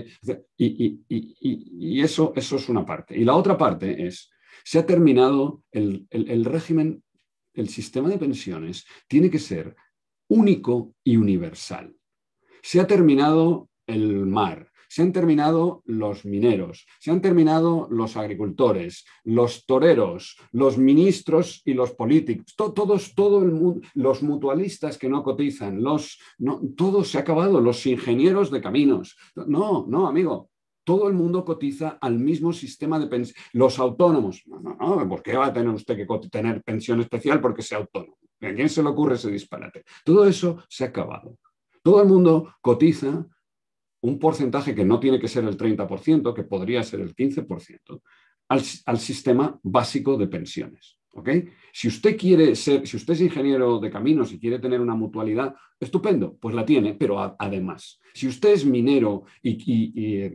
y eso es una parte. Y la otra parte es, se ha terminado el régimen, el sistema de pensiones tiene que ser único y universal. Se ha terminado el mar. Se han terminado los mineros, se han terminado los agricultores, los toreros, los ministros y los políticos, todo el mundo, los mutualistas que no cotizan, todo se ha acabado, los ingenieros de caminos. No, amigo. Todo el mundo cotiza al mismo sistema de pensión. Los autónomos, no, ¿por qué va a tener usted que tener pensión especial porque sea autónomo? ¿A quién se le ocurre ese disparate? Todo eso se ha acabado. Todo el mundo cotiza un porcentaje que no tiene que ser el 30%, que podría ser el 15%, al sistema básico de pensiones. ¿Okay? Si usted es ingeniero de caminos y quiere tener una mutualidad, estupendo, pues la tiene, pero además, si usted es minero y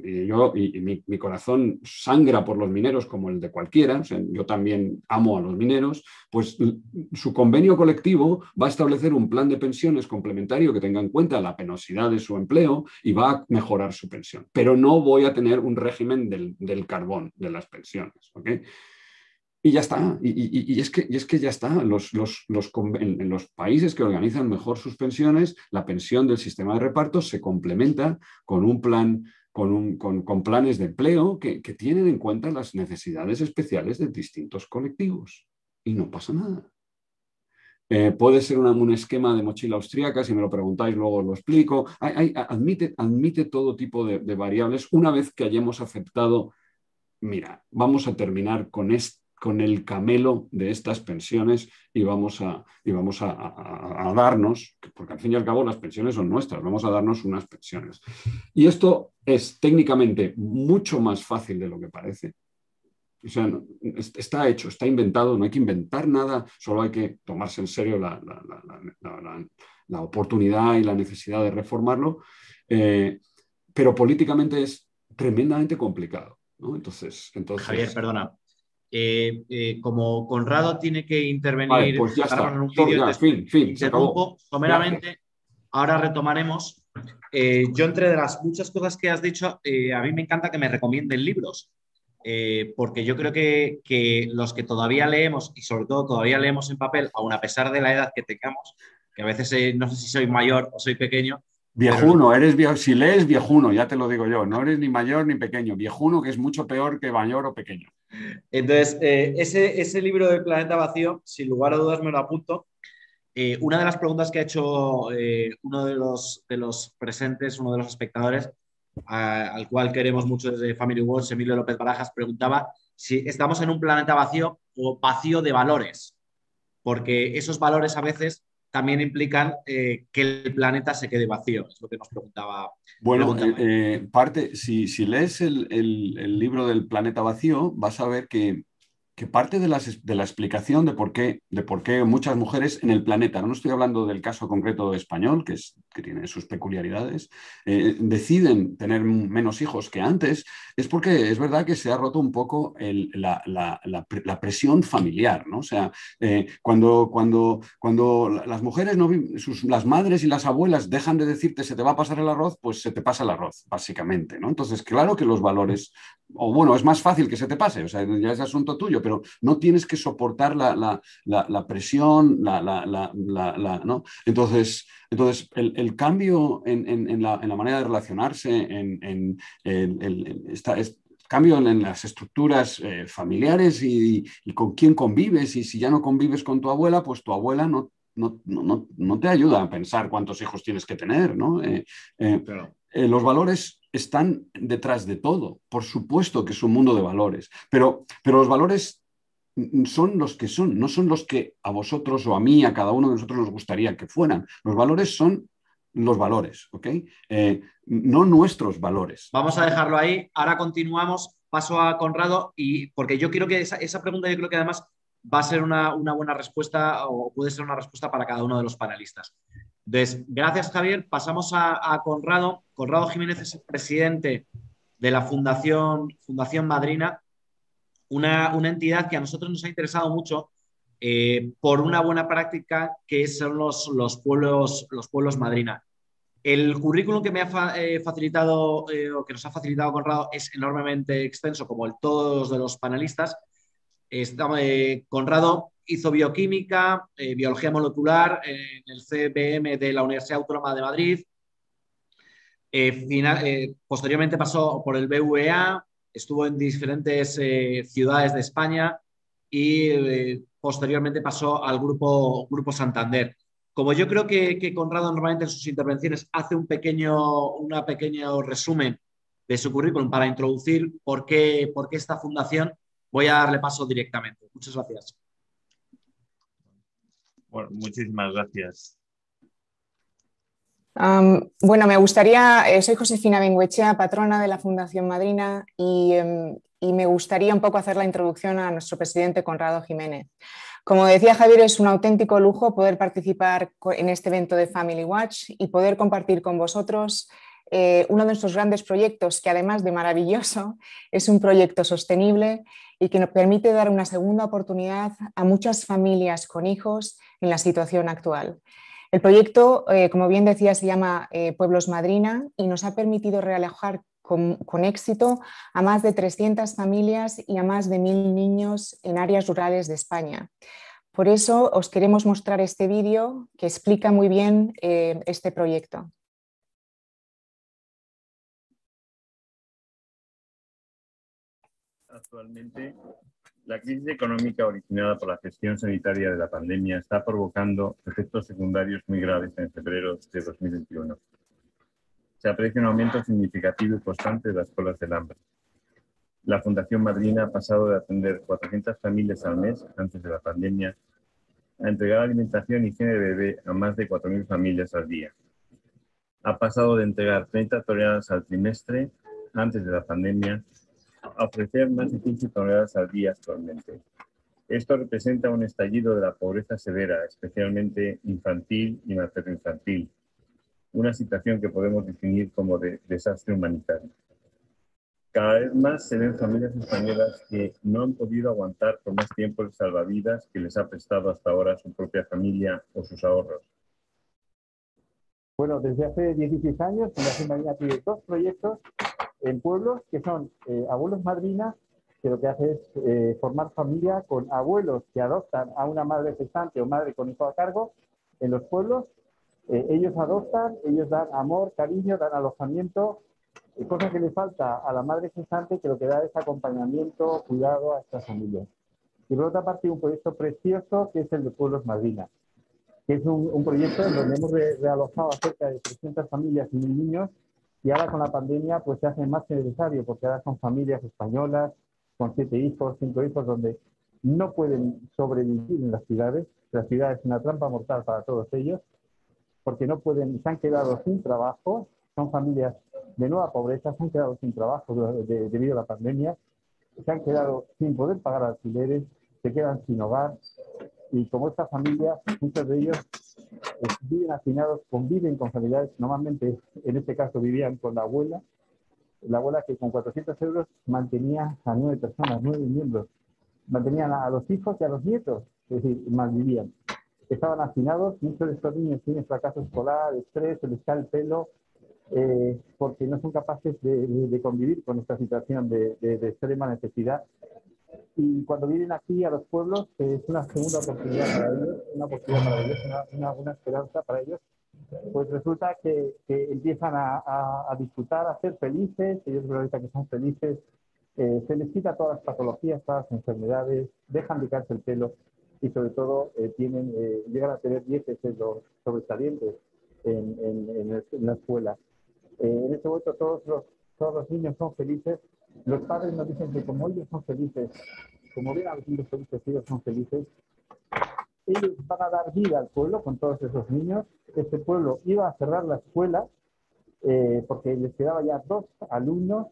mi corazón sangra por los mineros como el de cualquiera, o sea, yo también amo a los mineros, pues su convenio colectivo va a establecer un plan de pensiones complementario que tenga en cuenta la penosidad de su empleo y va a mejorar su pensión. Pero no voy a tener un régimen del carbón de las pensiones. ¿Okay? Y ya está, y es que ya está. En los países que organizan mejor sus pensiones, la pensión del sistema de reparto se complementa con un plan, con planes de empleo que tienen en cuenta las necesidades especiales de distintos colectivos. Y no pasa nada. Puede ser un esquema de mochila austríaca, si me lo preguntáis luego os lo explico. Admite todo tipo de variables una vez que hayamos aceptado, mira, vamos a terminar con el camelo de estas pensiones y vamos a darnos, porque al fin y al cabo las pensiones son nuestras, vamos a darnos unas pensiones. Y esto es técnicamente mucho más fácil de lo que parece. O sea, está hecho, está inventado, no hay que inventar nada, solo hay que tomarse en serio la oportunidad y la necesidad de reformarlo, pero políticamente es tremendamente complicado, ¿no? Entonces Javier, perdona. Como Conrado tiene que intervenir, vale, pues ya está. Un vídeo, interrumpo someramente ahora retomaremos. Yo, entre de las muchas cosas que has dicho, a mí me encanta que me recomienden libros, porque yo creo que los que todavía leemos, y sobre todo todavía leemos en papel, aun a pesar de la edad que tengamos, que a veces no sé si soy mayor o soy pequeño, pero Viejuno, si lees viejuno, ya te lo digo yo, no eres ni mayor ni pequeño, viejuno, que es mucho peor que mayor o pequeño. entonces ese libro del Planeta Vacío, sin lugar a dudas me lo apunto. Una de las preguntas que ha hecho uno de los presentes, uno de los espectadores, al cual queremos mucho desde Family Wars, Emilio López Barajas, preguntaba si estamos en un planeta vacío o vacío de valores, porque esos valores a veces también implican que el planeta se quede vacío, es lo que nos Bueno, preguntaba. si lees el libro del Planeta Vacío, vas a ver que parte de la explicación de por qué muchas mujeres en el planeta, no estoy hablando del caso concreto español, que tiene sus peculiaridades, deciden tener menos hijos que antes, es porque es verdad que se ha roto un poco la presión familiar, ¿no? O sea, cuando las mujeres, las madres y las abuelas dejan de decirte se te va a pasar el arroz, pues se te pasa el arroz, básicamente, ¿no? Entonces, claro que los valores, o bueno, es más fácil que se te pase, o sea, ya es asunto tuyo, pero no tienes que soportar la presión, ¿no? Entonces el cambio en la manera de relacionarse, cambio en las estructuras familiares y con quién convives, y si ya no convives con tu abuela, pues tu abuela no te ayuda a pensar cuántos hijos tienes que tener, ¿no? Claro. Los valores están detrás de todo. Por supuesto que es un mundo de valores, pero los valores son los que son, no son los que a vosotros o a mí, a cada uno de nosotros nos gustaría que fueran. Los valores son los valores, ¿ok? No nuestros valores. Vamos a dejarlo ahí. Ahora continuamos. Paso a Conrado, y porque yo quiero que esa pregunta, yo creo que además va a ser una buena respuesta, o puede ser una respuesta para cada uno de los panelistas. Entonces, gracias, Javier. Pasamos a Conrado. Conrado Jiménez es el presidente de la Fundación Madrina, una entidad que a nosotros nos ha interesado mucho por una buena práctica que son los pueblos Madrina. El currículum que me ha facilitado o que nos ha facilitado Conrado es enormemente extenso, como el todos de los panelistas. Conrado hizo bioquímica, biología molecular en el CBM de la Universidad Autónoma de Madrid. Posteriormente pasó por el BVA, estuvo en diferentes ciudades de España y posteriormente pasó al Grupo Santander. Como yo creo que Conrado normalmente en sus intervenciones hace un pequeño resumen de su currículum para introducir por qué esta fundación, voy a darle paso directamente. Muchas gracias. Bueno, muchísimas gracias. Bueno, me gustaría, soy Josefina Bengoechea, patrona de la Fundación Madrina, y me gustaría un poco hacer la introducción a nuestro presidente Conrado Jiménez. Como decía Javier, es un auténtico lujo poder participar en este evento de Family Watch y poder compartir con vosotros uno de nuestros grandes proyectos, que además de maravilloso, es un proyecto sostenible y que nos permite dar una segunda oportunidad a muchas familias con hijos en la situación actual. El proyecto, como bien decía, se llama Pueblos Madrina y nos ha permitido realojar con éxito a más de 300 familias y a más de 1000 niños en áreas rurales de España. Por eso os queremos mostrar este vídeo que explica muy bien este proyecto. Actualmente, la crisis económica originada por la gestión sanitaria de la pandemia está provocando efectos secundarios muy graves en febrero de 2021. Se aprecia un aumento significativo y constante de las colas del hambre. La Fundación Madrina ha pasado de atender 400 familias al mes antes de la pandemia a entregar alimentación y higiene de bebé a más de 4.000 familias al día. Ha pasado de entregar 30 toneladas al trimestre antes de la pandemia a ofrecer más de 15 toneladas al día actualmente. Esto representa un estallido de la pobreza severa, especialmente infantil y materno-infantil, una situación que podemos definir como de desastre humanitario. Cada vez más se ven familias españolas que no han podido aguantar por más tiempo el salvavidas que les ha prestado hasta ahora su propia familia o sus ahorros. Bueno, desde hace 16 años, Fundación Madrina tiene 2 proyectos en pueblos que son Abuelos Madrina, que lo que hace es formar familia con abuelos que adoptan a una madre gestante o madre con hijo a cargo en los pueblos. Ellos adoptan, ellos dan amor, cariño, dan alojamiento, cosa que le falta a la madre gestante, que lo que da es acompañamiento, cuidado a estas familias. Y por otra parte, un proyecto precioso que es el de Pueblos Madrina, que es un proyecto en donde hemos realojado a cerca de 300 familias y niños, y ahora con la pandemia pues se hace más que necesario, porque ahora son familias españolas con 7 hijos, 5 hijos, donde no pueden sobrevivir en las ciudades. La ciudad es una trampa mortal para todos ellos, porque no pueden, se han quedado sin trabajo, son familias de nueva pobreza, se han quedado sin trabajo debido a la pandemia, se han quedado sin poder pagar alquileres, se quedan sin hogar, y como esta familia, muchos de ellos viven hacinados, conviven con familiares, normalmente en este caso vivían con la abuela que con 400 euros mantenía a 9 personas, 9 miembros, mantenían a los hijos y a los nietos, es decir, malvivían. Estaban hacinados, muchos de estos niños tienen fracaso escolar, estrés, se les cae el pelo, porque no son capaces de convivir con esta situación de extrema necesidad. Y cuando vienen aquí a los pueblos, es una segunda oportunidad para ellos, una oportunidad para ellos, una esperanza para ellos. Pues resulta que empiezan a disfrutar, a ser felices, ellos ahorita que son felices, se les quita todas las patologías, todas las enfermedades, dejan de caerse el pelo y sobre todo llegan a tener 10 sobresalientes en la escuela. En este momento todos los niños son felices. Los padres nos dicen que como ellos son felices, como ven a los niños felices, ellos son felices, ellos van a dar vida al pueblo con todos esos niños. Este pueblo iba a cerrar la escuela porque les quedaba ya 2 alumnos,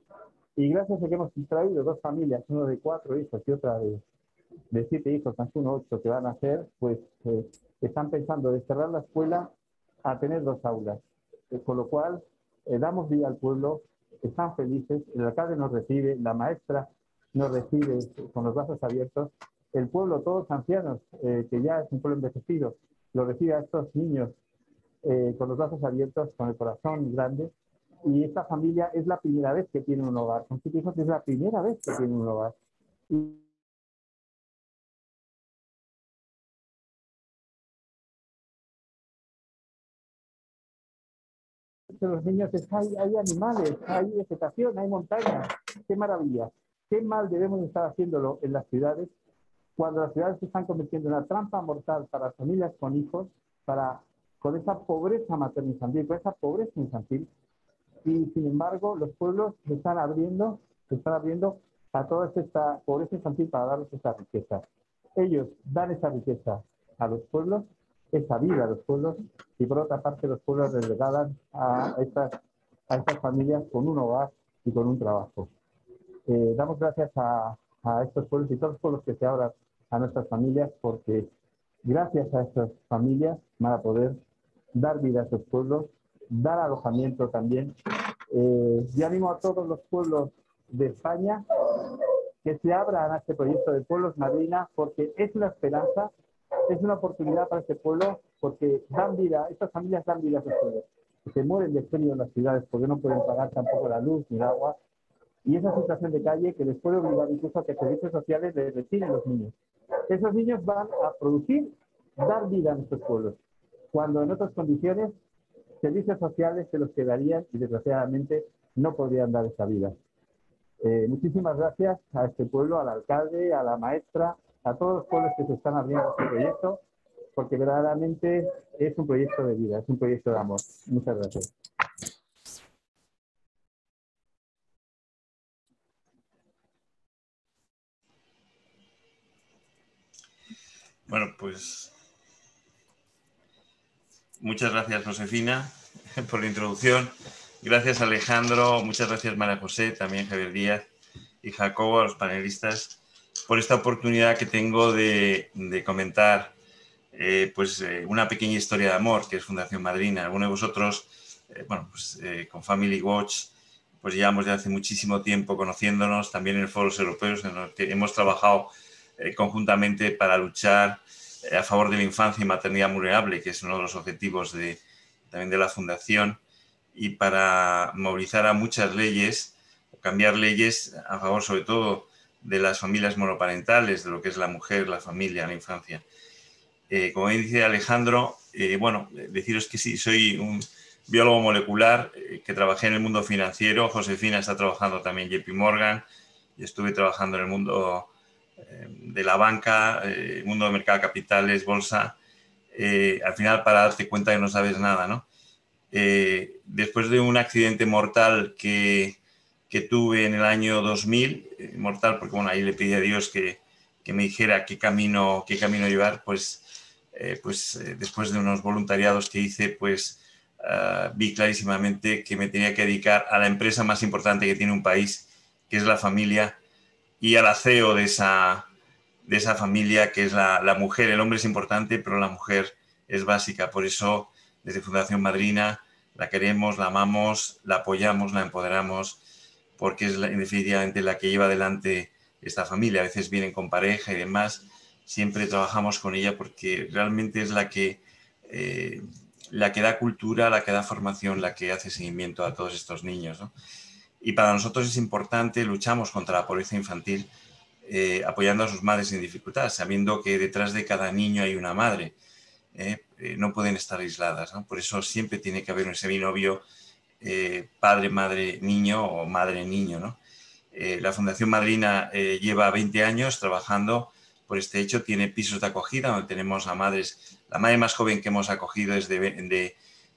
y gracias a que hemos traído 2 familias, uno de 4 hijos y otra de 7 hijos, más uno 8 que van a hacer, pues están pensando de cerrar la escuela a tener 2 aulas. Con lo cual damos vida al pueblo, están felices, el alcalde nos recibe, la maestra nos recibe con los brazos abiertos, el pueblo, todos ancianos, que ya es un pueblo envejecido, lo recibe a estos niños con los brazos abiertos, con el corazón grande, y esta familia es la primera vez que tiene un hogar, con 7 hijos es la primera vez que tiene un hogar. Los niños hay animales, hay vegetación, hay montañas. ¡Qué maravilla! ¿Qué mal debemos estar haciéndolo en las ciudades, cuando las ciudades se están convirtiendo en una trampa mortal para familias con hijos, con esa pobreza materno-infantil, con esa pobreza infantil? Y sin embargo, los pueblos se están abriendo a toda esta pobreza infantil para darles esa riqueza. Ellos dan esa riqueza a los pueblos, esa vida a los pueblos, y por otra parte los pueblos les regalan a estas familias con un hogar y con un trabajo. Damos gracias a estos pueblos y todos los pueblos que se abran a nuestras familias, porque gracias a estas familias van a poder dar vida a estos pueblos, dar alojamiento también. Yo animo a todos los pueblos de España que se abran a este proyecto de Pueblos Madrina, porque es una esperanza, es una oportunidad para este pueblo, porque dan vida, estas familias dan vida a sus pueblos, que se mueren de frío en las ciudades porque no pueden pagar tampoco la luz ni el agua, y esa situación de calle que les puede obligar incluso a que servicios sociales les retiren los niños. Esos niños van a producir, dar vida a nuestros pueblos, cuando en otras condiciones servicios sociales se los quedarían y desgraciadamente no podrían dar esa vida. Muchísimas gracias a este pueblo, al alcalde, a la maestra, a todos los pueblos que se están abriendo a este proyecto, porque verdaderamente es un proyecto de vida, es un proyecto de amor. Muchas gracias. Bueno, pues muchas gracias, Josefina, por la introducción. Gracias, Alejandro. Muchas gracias, María José, también Javier Díaz y Jacobo, a los panelistas, por esta oportunidad que tengo de comentar una pequeña historia de amor, que es Fundación Madrina. Algunos de vosotros, con Family Watch, pues llevamos ya hace muchísimo tiempo conociéndonos, también en foros europeos en los que hemos trabajado conjuntamente para luchar a favor de la infancia y maternidad vulnerable, que es uno de los objetivos de también de la Fundación, y para movilizar a muchas leyes, cambiar leyes a favor sobre todo de las familias monoparentales, de lo que es la mujer, la familia, la infancia. Como dice Alejandro, bueno, deciros que sí, soy un biólogo molecular, que trabajé en el mundo financiero. Josefina está trabajando también en JP Morgan, y estuve trabajando en el mundo de la banca, el mundo de mercado de capitales, bolsa. Al final, para darte cuenta que no sabes nada, ¿no? Después de un accidente mortal que tuve en el año 2000, mortal porque bueno, ahí le pedí a Dios que me dijera qué camino llevar, pues después de unos voluntariados que hice, pues vi clarísimamente que me tenía que dedicar a la empresa más importante que tiene un país, que es la familia, y a la CEO de esa familia, que es la mujer. El hombre es importante, pero la mujer es básica. Por eso, desde Fundación Madrina, la queremos, la amamos, la apoyamos, la empoderamos, porque es definitivamente la que lleva adelante esta familia. A veces vienen con pareja y demás. Siempre trabajamos con ella porque realmente es la que da cultura, la que da formación, la que hace seguimiento a todos estos niños, ¿no? Y para nosotros es importante, luchamos contra la pobreza infantil, apoyando a sus madres en dificultad, sabiendo que detrás de cada niño hay una madre. No pueden estar aisladas, ¿no? Por eso siempre tiene que haber ese binomio padre, madre, niño o madre, niño, ¿no? La Fundación Madrina lleva 20 años trabajando por este hecho. Tiene pisos de acogida donde tenemos a madres. La madre más joven que hemos acogido es de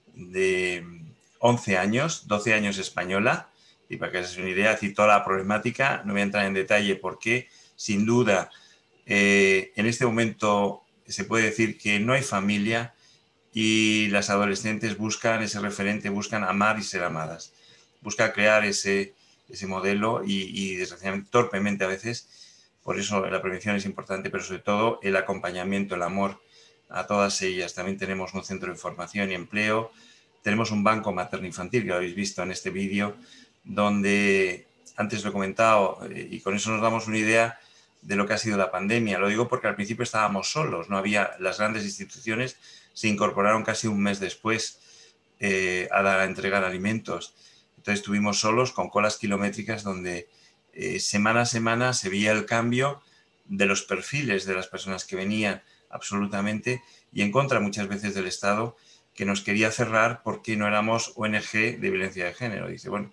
11 años, 12 años española. Y para que se den una idea, decir toda la problemática, no voy a entrar en detalle porque, sin duda, en este momento se puede decir que no hay familia y las adolescentes buscan ese referente, buscan amar y ser amadas. Buscan crear ese modelo y desgraciadamente, torpemente a veces. Por eso la prevención es importante, pero sobre todo el acompañamiento, el amor a todas ellas. También tenemos un centro de formación y empleo. Tenemos un banco materno-infantil, que lo habéis visto en este vídeo, donde antes lo he comentado, y con eso nos damos una idea de lo que ha sido la pandemia. Lo digo porque al principio estábamos solos, no había las grandes instituciones, se incorporaron casi un mes después a entregar alimentos. Entonces estuvimos solos con colas kilométricas donde semana a semana se veía el cambio de los perfiles de las personas que venían absolutamente, y en contra muchas veces del Estado, que nos quería cerrar porque no éramos ONG de violencia de género. Dice, bueno,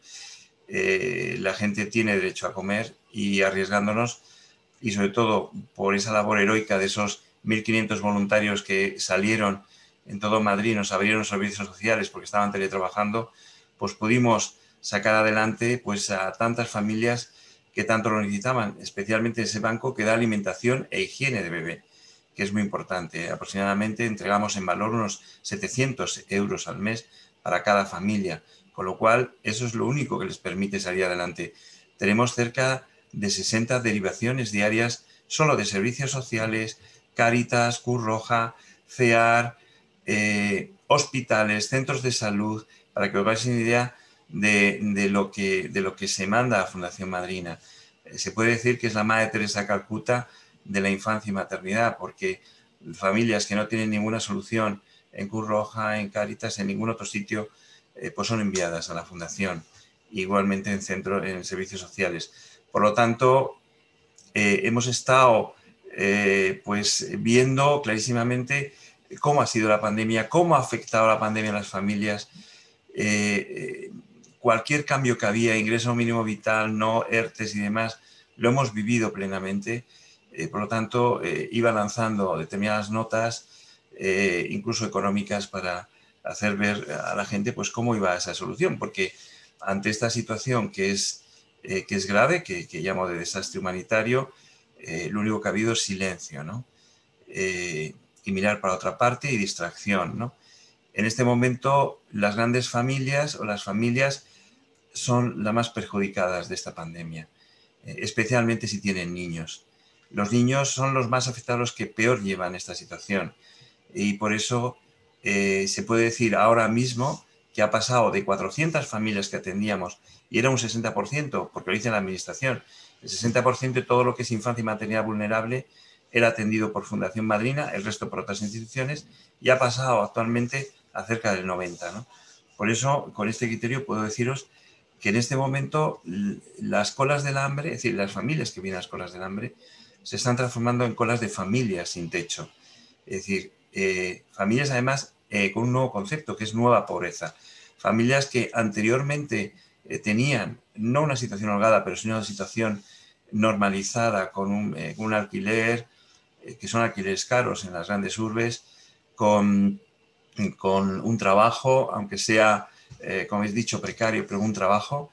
la gente tiene derecho a comer, y arriesgándonos, y sobre todo por esa labor heroica de esos 1.500 voluntarios que salieron en todo Madrid, nos abrieron servicios sociales porque estaban teletrabajando, pues pudimos sacar adelante pues a tantas familias que tanto lo necesitaban, especialmente ese banco que da alimentación e higiene de bebé, que es muy importante. Aproximadamente entregamos en valor unos 700 euros al mes para cada familia, con lo cual eso es lo único que les permite salir adelante. Tenemos cerca de 60 derivaciones diarias solo de servicios sociales, Cáritas, Cruz Roja, CEAR, hospitales, centros de salud, para que os hagáis una idea de lo que se manda a Fundación Madrina. Se puede decir que es la Madre Teresa Calcuta de la infancia y maternidad, porque familias que no tienen ninguna solución en Cruz Roja, en Cáritas, en ningún otro sitio, pues son enviadas a la Fundación, igualmente en servicios sociales. Por lo tanto, hemos estado pues viendo clarísimamente cómo ha sido la pandemia, cómo ha afectado la pandemia a las familias. Cualquier cambio que había, ingreso mínimo vital, no ERTES y demás, lo hemos vivido plenamente. Por lo tanto, iba lanzando determinadas notas, incluso económicas, para hacer ver a la gente pues cómo iba esa solución, porque ante esta situación que es grave, que llamo de desastre humanitario, lo único que ha habido es silencio, ¿no? Y mirar para otra parte y distracción, ¿no? En este momento, las grandes familias o las familias son las más perjudicadas de esta pandemia, especialmente si tienen niños. Los niños son los más afectados, los que peor llevan esta situación. Y por eso se puede decir ahora mismo que ha pasado de 400 familias que atendíamos, y era un 60%, porque lo dice la Administración, el 60% de todo lo que es infancia y maternidad vulnerable era atendido por Fundación Madrina, el resto por otras instituciones, y ha pasado actualmente a cerca del 90%, ¿no? Por eso, con este criterio puedo deciros que en este momento las colas del hambre, es decir, las familias que vienen a las colas del hambre, se están transformando en colas de familias sin techo. Es decir, familias además con un nuevo concepto que es nueva pobreza. Familias que anteriormente tenían no una situación holgada, pero sí una situación normalizada con un alquiler, que son alquileres caros en las grandes urbes, con un trabajo, aunque sea, como habéis dicho, precario, pero un trabajo,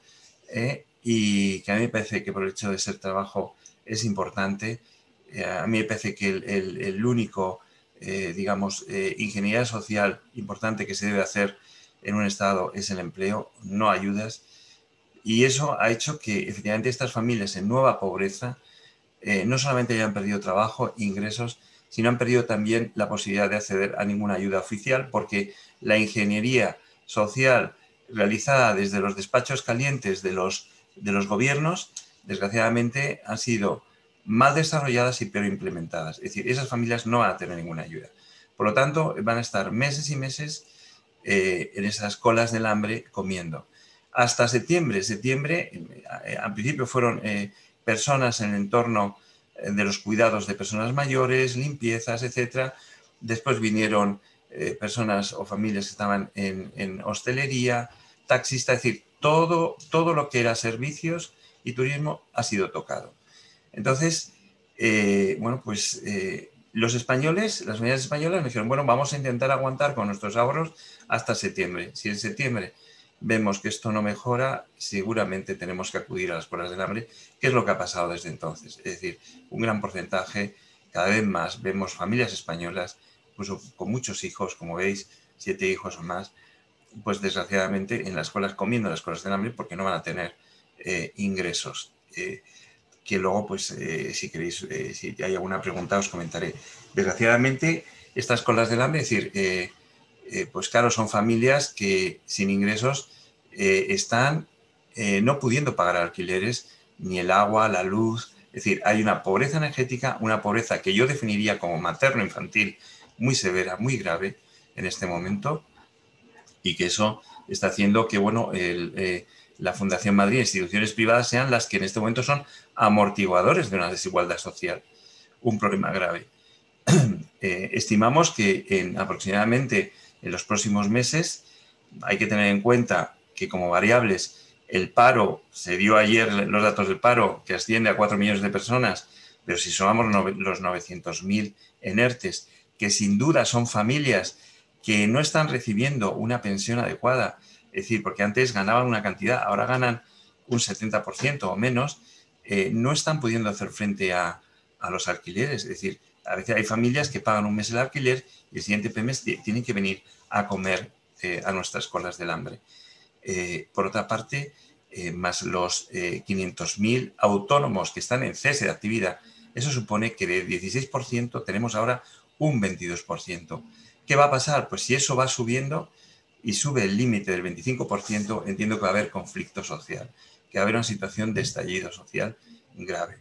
y que a mí me parece que por el hecho de ser trabajo es importante. A mí me parece que el único, digamos, ingeniería social importante que se debe hacer en un Estado es el empleo, no ayudas. Y eso ha hecho que efectivamente estas familias en nueva pobreza no solamente hayan perdido trabajo, ingresos, sino han perdido también la posibilidad de acceder a ninguna ayuda oficial, porque la ingeniería social realizada desde los despachos calientes de los gobiernos, desgraciadamente, han sido mal desarrolladas y peor implementadas. Es decir, esas familias no van a tener ninguna ayuda. Por lo tanto, van a estar meses y meses en esas colas del hambre comiendo. Hasta septiembre, al principio fueron personas en el entorno de los cuidados de personas mayores, limpiezas, etc. Después vinieron personas o familias que estaban en hostelería, taxistas, es decir, todo lo que era servicios y turismo ha sido tocado. Entonces, bueno, pues los españoles, las familias españolas me dijeron, bueno, vamos a intentar aguantar con nuestros ahorros hasta septiembre. Si en septiembre vemos que esto no mejora, seguramente tenemos que acudir a las colas del hambre, que es lo que ha pasado desde entonces. Es decir, un gran porcentaje, cada vez más, vemos familias españolas, incluso con muchos hijos, como veis, 7 hijos o más, pues desgraciadamente en las colas, comiendo las colas del hambre, porque no van a tener ingresos. Que luego, pues, si queréis, si hay alguna pregunta, os comentaré. Desgraciadamente, estas colas del hambre, es decir, pues claro, son familias que sin ingresos están no pudiendo pagar alquileres, ni el agua, la luz. Es decir, hay una pobreza energética, una pobreza que yo definiría como materno-infantil muy severa, muy grave en este momento, y que eso está haciendo que, bueno, la Fundación Madrid e instituciones privadas sean las que en este momento son amortiguadores de una desigualdad social, un problema grave. Estimamos que aproximadamente en los próximos meses hay que tener en cuenta que como variables el paro, se dio ayer los datos del paro, que asciende a 4 millones de personas, pero si sumamos los 900.000 en ERTES, que sin duda son familias que no están recibiendo una pensión adecuada, es decir, porque antes ganaban una cantidad, ahora ganan un 70% o menos, no están pudiendo hacer frente a los alquileres. Es decir, a veces hay familias que pagan un mes el alquiler y el siguiente mes tienen que venir a comer a nuestras colas del hambre. Por otra parte, más los 500.000 autónomos que están en cese de actividad, eso supone que del 16% tenemos ahora un 22%. ¿Qué va a pasar? Pues si eso va subiendo y sube el límite del 25%, entiendo que va a haber conflicto social, que va a haber una situación de estallido social grave.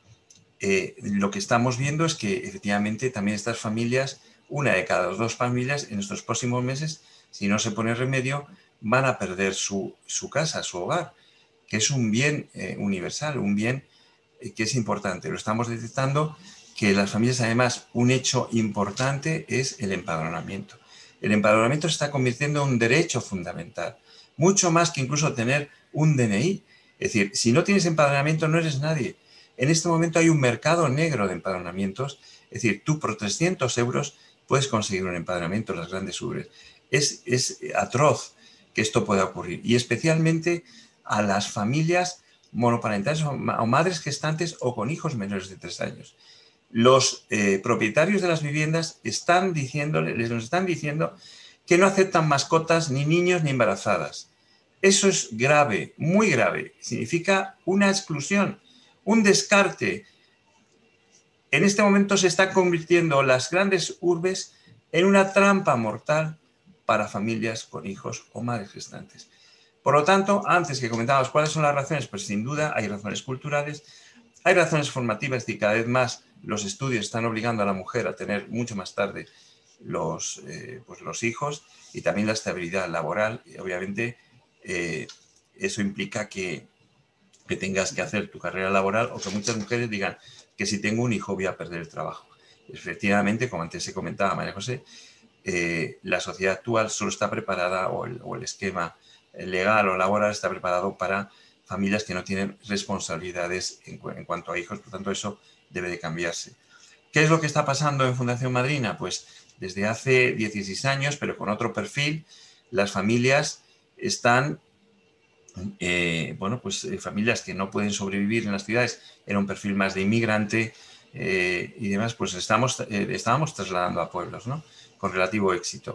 Lo que estamos viendo es que efectivamente también estas familias, una de cada 2 familias en estos próximos meses, si no se pone remedio, van a perder su casa, su hogar, que es un bien universal, un bien que es importante. Lo estamos detectando que las familias, además, un hecho importante es el empadronamiento. El empadronamiento se está convirtiendo en un derecho fundamental, mucho más que incluso tener un DNI. Es decir, si no tienes empadronamiento no eres nadie. En este momento hay un mercado negro de empadronamientos, es decir, tú por 300 euros puedes conseguir un empadronamiento en las grandes urbes. Es atroz que esto pueda ocurrir, y especialmente a las familias monoparentales o madres gestantes o con hijos menores de 3 años. Los propietarios de las viviendas nos están diciendo que no aceptan mascotas, ni niños, ni embarazadas. Eso es grave, muy grave. Significa una exclusión, un descarte. En este momento se están convirtiendo las grandes urbes en una trampa mortal para familias con hijos o madres gestantes. Por lo tanto, antes que comentábamos cuáles son las razones, pues sin duda hay razones culturales, hay razones formativas, y cada vez más los estudios están obligando a la mujer a tener mucho más tarde los hijos, y también la estabilidad laboral. Y obviamente eso implica que tengas que hacer tu carrera laboral, o que muchas mujeres digan que si tengo un hijo voy a perder el trabajo. Efectivamente, como antes se comentaba María José, la sociedad actual solo está preparada, o el esquema legal o laboral está preparado para familias que no tienen responsabilidades en cuanto a hijos. Por tanto, eso debe de cambiarse. ¿Qué es lo que está pasando en Fundación Madrina? Pues desde hace 16 años, pero con otro perfil, las familias están, familias que no pueden sobrevivir en las ciudades, era un perfil más de inmigrante y demás, pues estábamos trasladando a pueblos, ¿no? Con relativo éxito.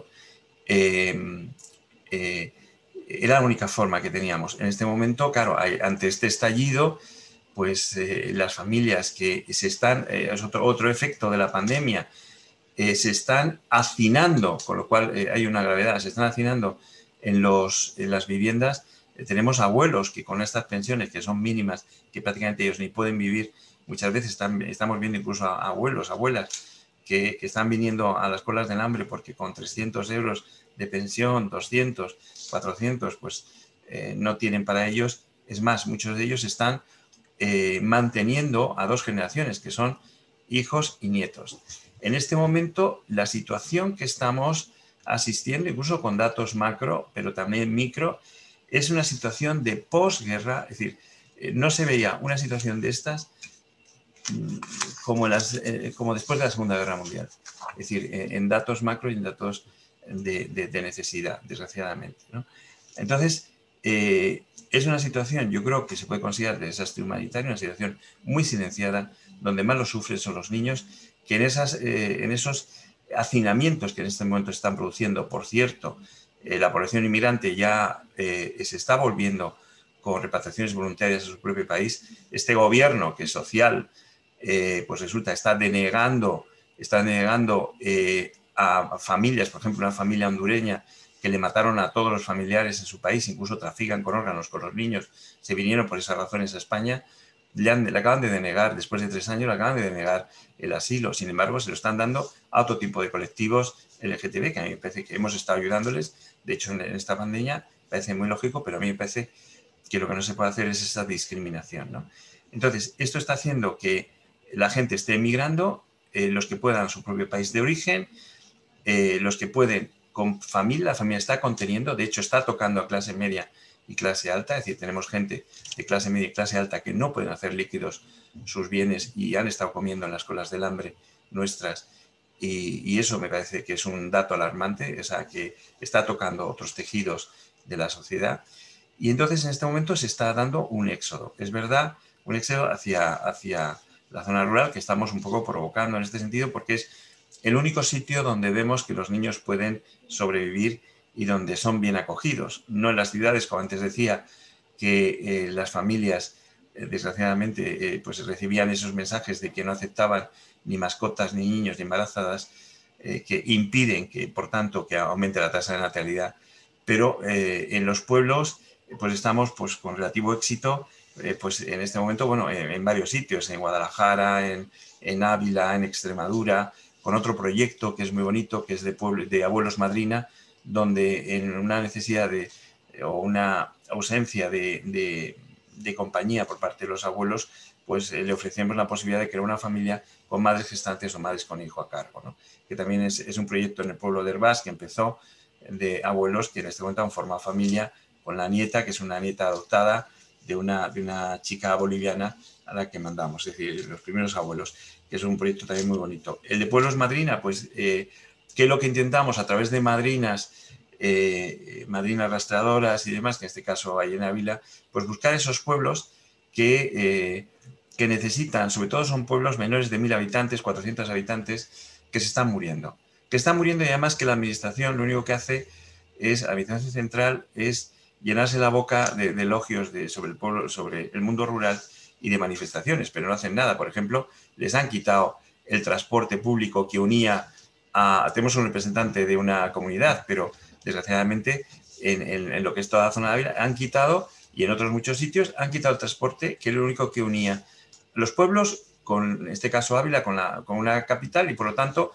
Era la única forma que teníamos. En este momento, claro, ante este estallido, pues las familias que se están, es otro efecto de la pandemia, se están hacinando, con lo cual hay una gravedad, se están hacinando en las viviendas. Tenemos abuelos que con estas pensiones, que son mínimas, que prácticamente ellos ni pueden vivir, muchas veces estamos viendo incluso a abuelos, abuelas, que están viniendo a las colas del hambre porque con 300 euros de pensión, 200, 400, pues no tienen para ellos. Es más, muchos de ellos están manteniendo a 2 generaciones, que son hijos y nietos. En este momento, la situación que estamos asistiendo, incluso con datos macro, pero también micro, es una situación de posguerra. Es decir, no se veía una situación de estas como después de la Segunda Guerra Mundial. Es decir, en datos macro y en datos de necesidad, desgraciadamente, ¿no? Entonces, es una situación, yo creo que se puede considerar de desastre humanitario, una situación muy silenciada, donde más lo sufren son los niños, que en esos hacinamientos que en este momento están produciendo. Por cierto, la población inmigrante ya se está volviendo con repatriaciones voluntarias a su propio país. Este gobierno, que es social, pues resulta está denegando a familias, por ejemplo, una familia hondureña que le mataron a todos los familiares en su país, incluso trafican con órganos con los niños, se vinieron por esas razones a España, le acaban de denegar, después de 3 años, le acaban de denegar el asilo. Sin embargo, se lo están dando a otro tipo de colectivos LGTB, que a mí me parece que hemos estado ayudándoles. De hecho, en esta pandemia parece muy lógico, pero a mí me parece que lo que no se puede hacer es esa discriminación, ¿no? Entonces, esto está haciendo que la gente esté emigrando, los que puedan a su propio país de origen, los que pueden con familia, la familia está conteniendo, de hecho está tocando a clase media y clase alta, es decir, tenemos gente de clase media y clase alta que no pueden hacer líquidos sus bienes y han estado comiendo en las colas del hambre nuestras, y eso me parece que es un dato alarmante, o sea, que está tocando otros tejidos de la sociedad. Y entonces en este momento se está dando un éxodo, es verdad, un éxodo hacia la zona rural, que estamos un poco provocando en este sentido, porque es el único sitio donde vemos que los niños pueden sobrevivir y donde son bien acogidos. No en las ciudades, como antes decía, que las familias, desgraciadamente, pues recibían esos mensajes de que no aceptaban ni mascotas, ni niños, ni embarazadas, que impiden que, por tanto, que aumente la tasa de natalidad. Pero en los pueblos, pues estamos pues, con relativo éxito, pues en este momento, bueno, en varios sitios, en Guadalajara, en Ávila, en Extremadura, con otro proyecto que es muy bonito, que es de Abuelos Madrina, donde en una necesidad o una ausencia de compañía por parte de los abuelos, pues le ofrecemos la posibilidad de crear una familia con madres gestantes o madres con hijo a cargo, ¿no? Que también es un proyecto en el pueblo de Herbás que empezó de abuelos que en este momento han formado familia con la nieta, que es una nieta adoptada de una chica boliviana a la que mandamos, es decir, los primeros abuelos, que es un proyecto también muy bonito. El de Pueblos Madrina, pues, ¿qué es lo que intentamos a través de madrinas, madrinas rastreadoras y demás, que en este caso hay en Ávila, pues buscar esos pueblos que necesitan, sobre todo son pueblos menores de 1000 habitantes, 400 habitantes, que se están muriendo. Que están muriendo y además que la administración lo único que hace es, la administración central, es llenarse la boca de elogios sobre el pueblo, sobre el mundo rural y de manifestaciones, pero no hacen nada. Por ejemplo, les han quitado el transporte público que unía tenemos un representante de una comunidad, pero desgraciadamente en lo que es toda la zona de Ávila han quitado, y en otros muchos sitios han quitado el transporte, que era lo único que unía los pueblos, con en este caso Ávila, con una capital, y por lo tanto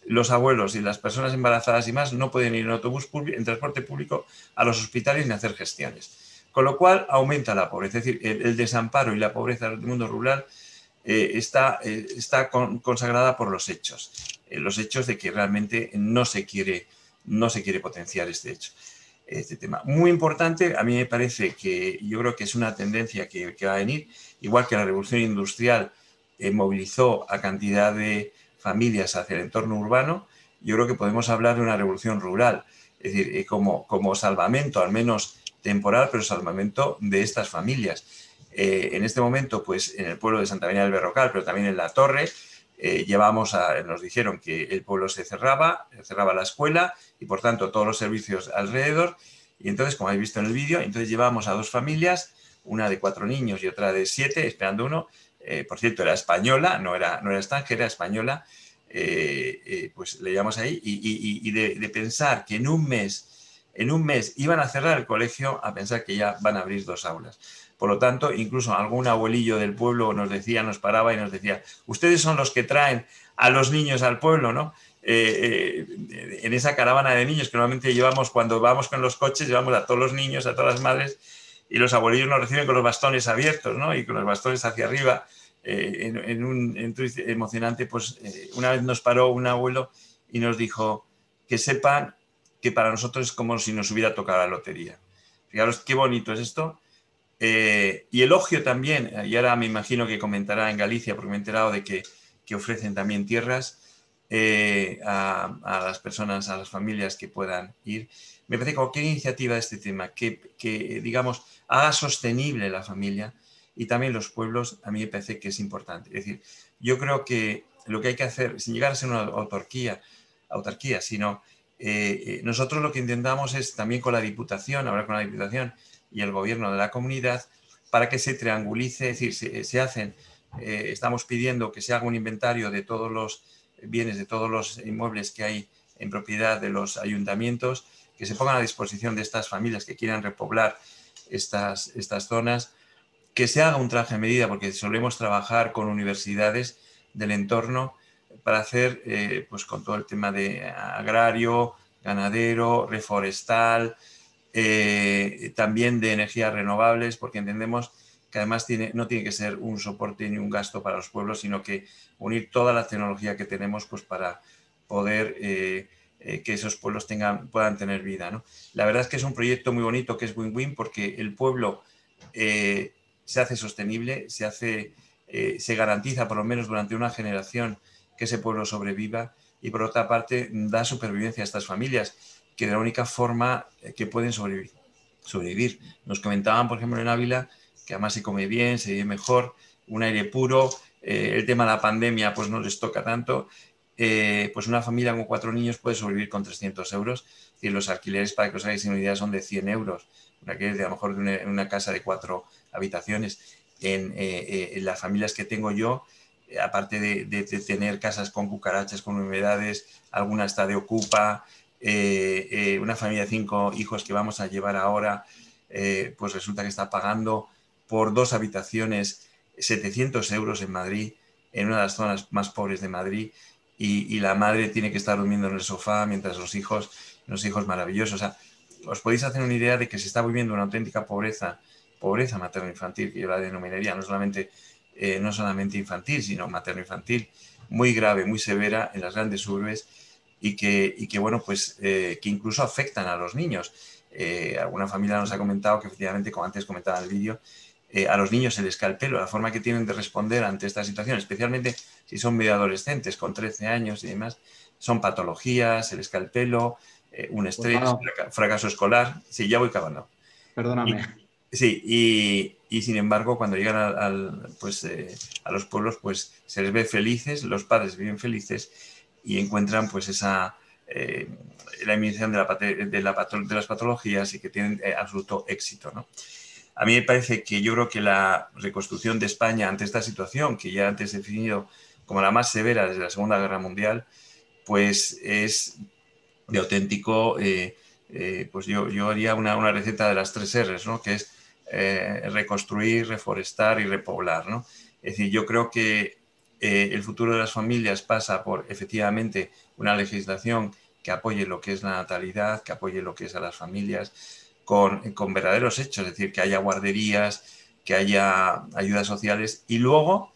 los abuelos y las personas embarazadas y más no pueden ir en autobús público, en transporte público a los hospitales ni hacer gestiones. Con lo cual aumenta la pobreza, es decir, el desamparo y la pobreza del mundo rural está consagrada por los hechos de que realmente no se quiere potenciar este tema. Muy importante, a mí me parece que yo creo que es una tendencia que va a venir, igual que la revolución industrial movilizó a cantidad de familias hacia el entorno urbano, yo creo que podemos hablar de una revolución rural, es decir, como salvamento, al menos temporal, pero salvamento de estas familias. En este momento, pues en el pueblo de Santa María del Berrocal, pero también en La Torre, nos dijeron que el pueblo se cerraba la escuela y por tanto todos los servicios alrededor, y entonces, como habéis visto en el vídeo, entonces llevamos a 2 familias, una de 4 niños y otra de 7, esperando uno. Por cierto, era española, no era extranjera, era española. Pues le llevamos ahí y de pensar que en un mes iban a cerrar el colegio, a pensar que ya van a abrir 2 aulas. Por lo tanto, incluso algún abuelillo del pueblo nos paraba y nos decía: ustedes son los que traen a los niños al pueblo, ¿no? En esa caravana de niños que normalmente llevamos cuando vamos con los coches, llevamos a todos los niños, a todas las madres, y los abuelillos nos reciben con los bastones abiertos, ¿no? Y con los bastones hacia arriba. En un twist emocionante, pues una vez nos paró un abuelo y nos dijo que sepan que para nosotros es como si nos hubiera tocado la lotería. Fijaros qué bonito es esto. Y elogio también, y ahora me imagino que comentará en Galicia, porque me he enterado de que ofrecen también tierras a las personas, a las familias que puedan ir. Me parece que cualquier iniciativa de este tema que digamos, haga sostenible la familia y también los pueblos, a mí me parece que es importante. Es decir, yo creo que lo que hay que hacer, sin llegar a ser una autarquía, sino nosotros lo que intentamos es también con la Diputación, hablar con la Diputación y el gobierno de la comunidad, para que se triangulice, es decir, estamos pidiendo que se haga un inventario de todos los bienes, de todos los inmuebles que hay en propiedad de los ayuntamientos, que se pongan a disposición de estas familias que quieran repoblar estas zonas, que se haga un traje a medida, porque solemos trabajar con universidades del entorno para hacer, pues con todo el tema de agrario, ganadero, reforestal, también de energías renovables, porque entendemos que además no tiene que ser un soporte ni un gasto para los pueblos, sino que unir toda la tecnología que tenemos pues para poder que esos pueblos puedan tener vida, ¿no? La verdad es que es un proyecto muy bonito, que es win-win, porque el pueblo se hace sostenible, se garantiza por lo menos durante una generación que ese pueblo sobreviva, y por otra parte da supervivencia a estas familias, que de la única forma que pueden sobrevivir. Nos comentaban, por ejemplo, en Ávila, que además se come bien, se vive mejor, un aire puro, el tema de la pandemia pues no les toca tanto. Pues una familia con 4 niños puede sobrevivir con 300 euros, y los alquileres, para que os hagáis una idea, son de 100 euros, un alquiler de a lo mejor de una casa de 4 habitaciones. En las familias que tengo yo, aparte de tener casas con cucarachas, con humedades, alguna está de ocupa, una familia de 5 hijos que vamos a llevar ahora, pues resulta que está pagando por 2 habitaciones 700 euros en Madrid, en una de las zonas más pobres de Madrid, y la madre tiene que estar durmiendo en el sofá mientras los hijos maravillosos. O sea, os podéis hacer una idea de que se está viviendo una auténtica pobreza materno-infantil, que yo la denominaría no solamente infantil, sino materno-infantil, muy grave, muy severa en las grandes urbes, y que bueno, pues que incluso afectan a los niños. Alguna familia nos ha comentado que efectivamente, como antes comentaba en el vídeo, a los niños se les cae el pelo, la forma que tienen de responder ante esta situación, especialmente si son medio adolescentes con 13 años y demás, son patologías, se les cae el pelo, un estrés, fracaso escolar. Sí, ya voy acabando. Perdóname. Y sin embargo, cuando llegan a los pueblos, pues se les ve felices, los padres viven felices y encuentran pues la eliminación de las patologías, y que tienen absoluto éxito, ¿no? A mí me parece que yo creo que la reconstrucción de España ante esta situación, que ya antes he definido como la más severa desde la Segunda Guerra Mundial, pues es de auténtico, pues yo haría una receta de las 3 R's, ¿no? Que es reconstruir, reforestar y repoblar, ¿no? Es decir, yo creo que El futuro de las familias pasa por, efectivamente, una legislación que apoye lo que es la natalidad, que apoye lo que es a las familias, con verdaderos hechos, es decir, que haya guarderías, que haya ayudas sociales y luego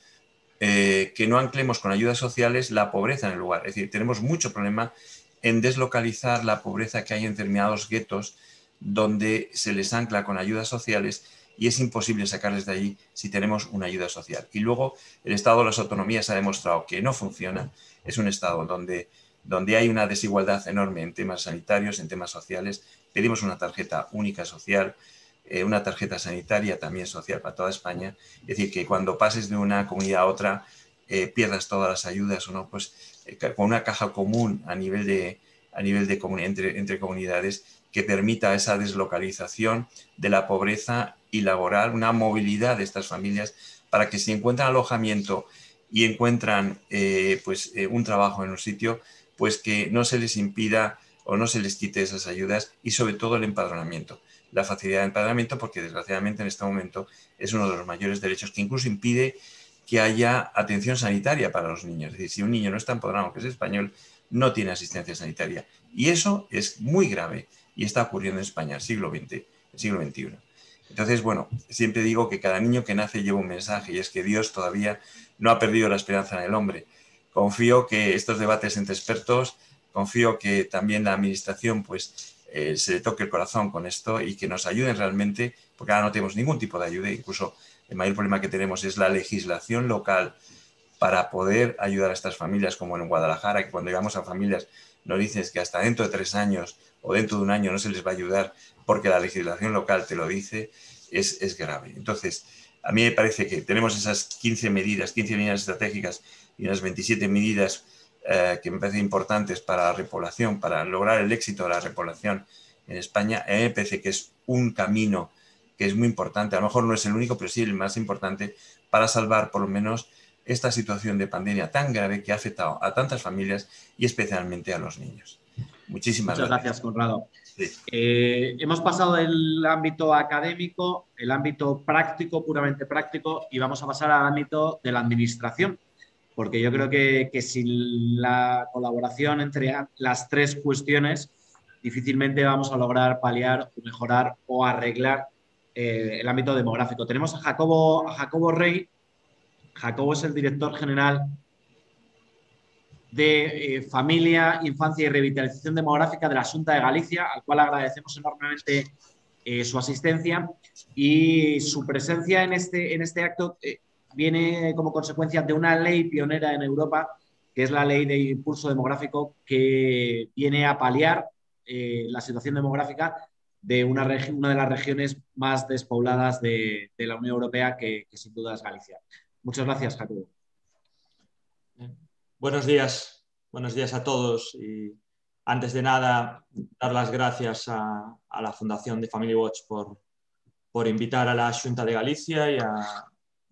que no anclemos con ayudas sociales la pobreza en el lugar. Es decir, tenemos mucho problema en deslocalizar la pobreza que hay en determinados guetos donde se les ancla con ayudas sociales y es imposible sacarles de allí si tenemos una ayuda social. Y luego el Estado de las autonomías ha demostrado que no funciona. Es un Estado donde hay una desigualdad enorme en temas sanitarios, en temas sociales. Pedimos una tarjeta única social, una tarjeta sanitaria también social para toda España. Es decir, que cuando pases de una comunidad a otra pierdas todas las ayudas o no, pues con una caja común a nivel de entre comunidades que permita esa deslocalización de la pobreza y laboral, una movilidad de estas familias para que si encuentran alojamiento y encuentran un trabajo en un sitio, pues que no se les impida o no se les quite esas ayudas y sobre todo el empadronamiento. La facilidad de empadronamiento, porque desgraciadamente en este momento es uno de los mayores derechos que incluso impide que haya atención sanitaria para los niños. Es decir, si un niño no está empadronado, que es español, no tiene asistencia sanitaria. Y eso es muy grave y está ocurriendo en España, el siglo XX, el siglo XXI. Entonces, bueno, siempre digo que cada niño que nace lleva un mensaje y es que Dios todavía no ha perdido la esperanza en el hombre. Confío que estos debates entre expertos, confío que también la administración pues se le toque el corazón con esto y que nos ayuden realmente, porque ahora no tenemos ningún tipo de ayuda, incluso el mayor problema que tenemos es la legislación local para poder ayudar a estas familias, como en Guadalajara, que cuando llegamos a familias nos dicen que hasta dentro de 3 años o dentro de un año no se les va a ayudar porque la legislación local te lo dice, es grave. Entonces, a mí me parece que tenemos esas 15 medidas estratégicas y unas 27 medidas que me parecen importantes para la repoblación, para lograr el éxito de la repoblación en España. A mí me parece que es un camino que es muy importante, a lo mejor no es el único, pero sí el más importante para salvar por lo menos esta situación de pandemia tan grave que ha afectado a tantas familias y especialmente a los niños. Muchísimas gracias. Muchas gracias, Conrado. Sí. Hemos pasado del ámbito académico, el ámbito práctico, puramente práctico, y vamos a pasar al ámbito de la administración, porque yo creo que sin la colaboración entre las tres cuestiones difícilmente vamos a lograr paliar, mejorar o arreglar el ámbito demográfico. Tenemos a Jacobo Rey. Jacobo es el director general de Familia, Infancia y Revitalización Demográfica de la Xunta de Galicia, al cual agradecemos enormemente su asistencia y su presencia en este acto viene como consecuencia de una ley pionera en Europa, que es la Ley de Impulso Demográfico, que viene a paliar la situación demográfica de una de las regiones más despobladas de la Unión Europea, que sin duda es Galicia. Muchas gracias, Jacobo. Buenos días a todos y antes de nada dar las gracias a la Fundación de Family Watch por invitar a la Xunta de Galicia y a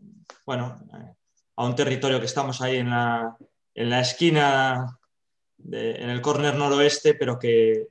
un territorio que estamos ahí en la esquina, en el córner noroeste, pero que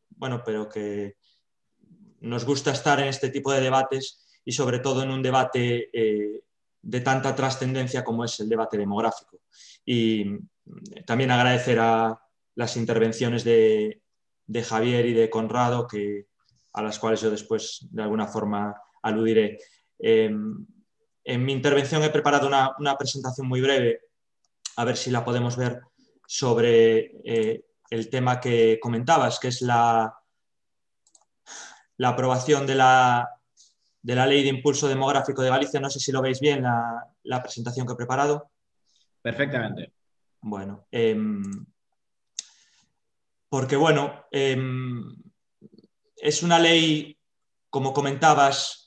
nos gusta estar en este tipo de debates y sobre todo en un debate de tanta trascendencia como es el debate demográfico. Y también agradecer a las intervenciones de Javier y de Conrado, a las cuales yo después de alguna forma aludiré. En mi intervención he preparado una presentación muy breve, a ver si la podemos ver, sobre el tema que comentabas, que es la aprobación de la Ley de Impulso Demográfico de Galicia. No sé si lo veis bien la presentación que he preparado. Perfectamente. Bueno, es una ley, como comentabas,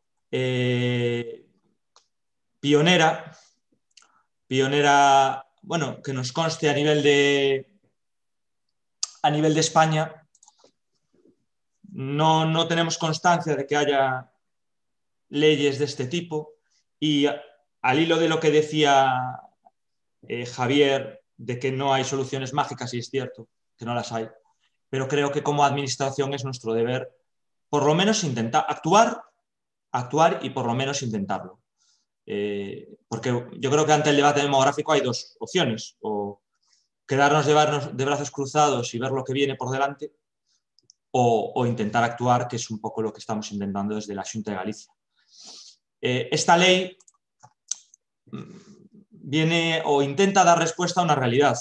pionera, que nos conste a nivel de España. No tenemos constancia de que haya leyes de este tipo y al hilo de lo que decía Javier, de que no hay soluciones mágicas, y es cierto que no las hay, pero creo que como administración es nuestro deber por lo menos intentar actuar y por lo menos intentarlo. Porque yo creo que ante el debate demográfico hay dos opciones, o quedarnos de brazos cruzados y ver lo que viene por delante, o intentar actuar, que es un poco lo que estamos intentando desde la Xunta de Galicia. Esta ley viene o intenta dar respuesta a una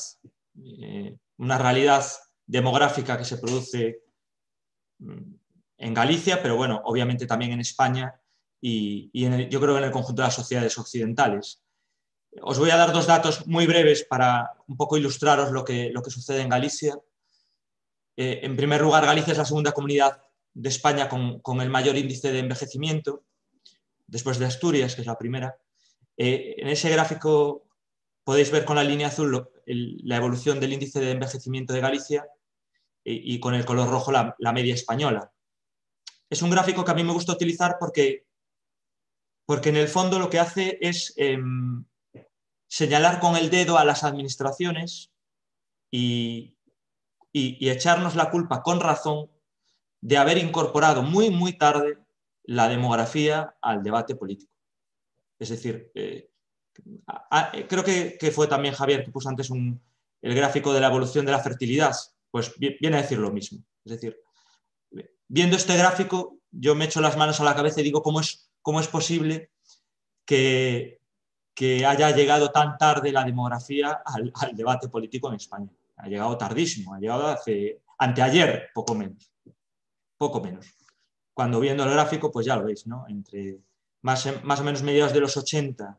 realidad demográfica que se produce en Galicia, pero bueno, obviamente también en España y yo creo que en el conjunto de las sociedades occidentales. Os voy a dar dos datos muy breves para un poco ilustraros lo que sucede en Galicia. En primer lugar, Galicia es la segunda comunidad de España con el mayor índice de envejecimiento, después de Asturias, que es la primera. En ese gráfico podéis ver con la línea azul la evolución del índice de envejecimiento de Galicia y con el color rojo la media española. Es un gráfico que a mí me gusta utilizar porque en el fondo lo que hace es señalar con el dedo a las administraciones y echarnos la culpa con razón de haber incorporado muy, muy tarde la demografía al debate político. Es decir, creo que fue también Javier que puso antes el gráfico de la evolución de la fertilidad, pues viene a decir lo mismo. Es decir, viendo este gráfico yo me echo las manos a la cabeza y digo cómo es posible que haya llegado tan tarde la demografía al debate político en España. Ha llegado tardísimo, ha llegado anteayer, poco menos. Cuando viendo el gráfico, pues ya lo veis, ¿no? Entre más o menos mediados de los 80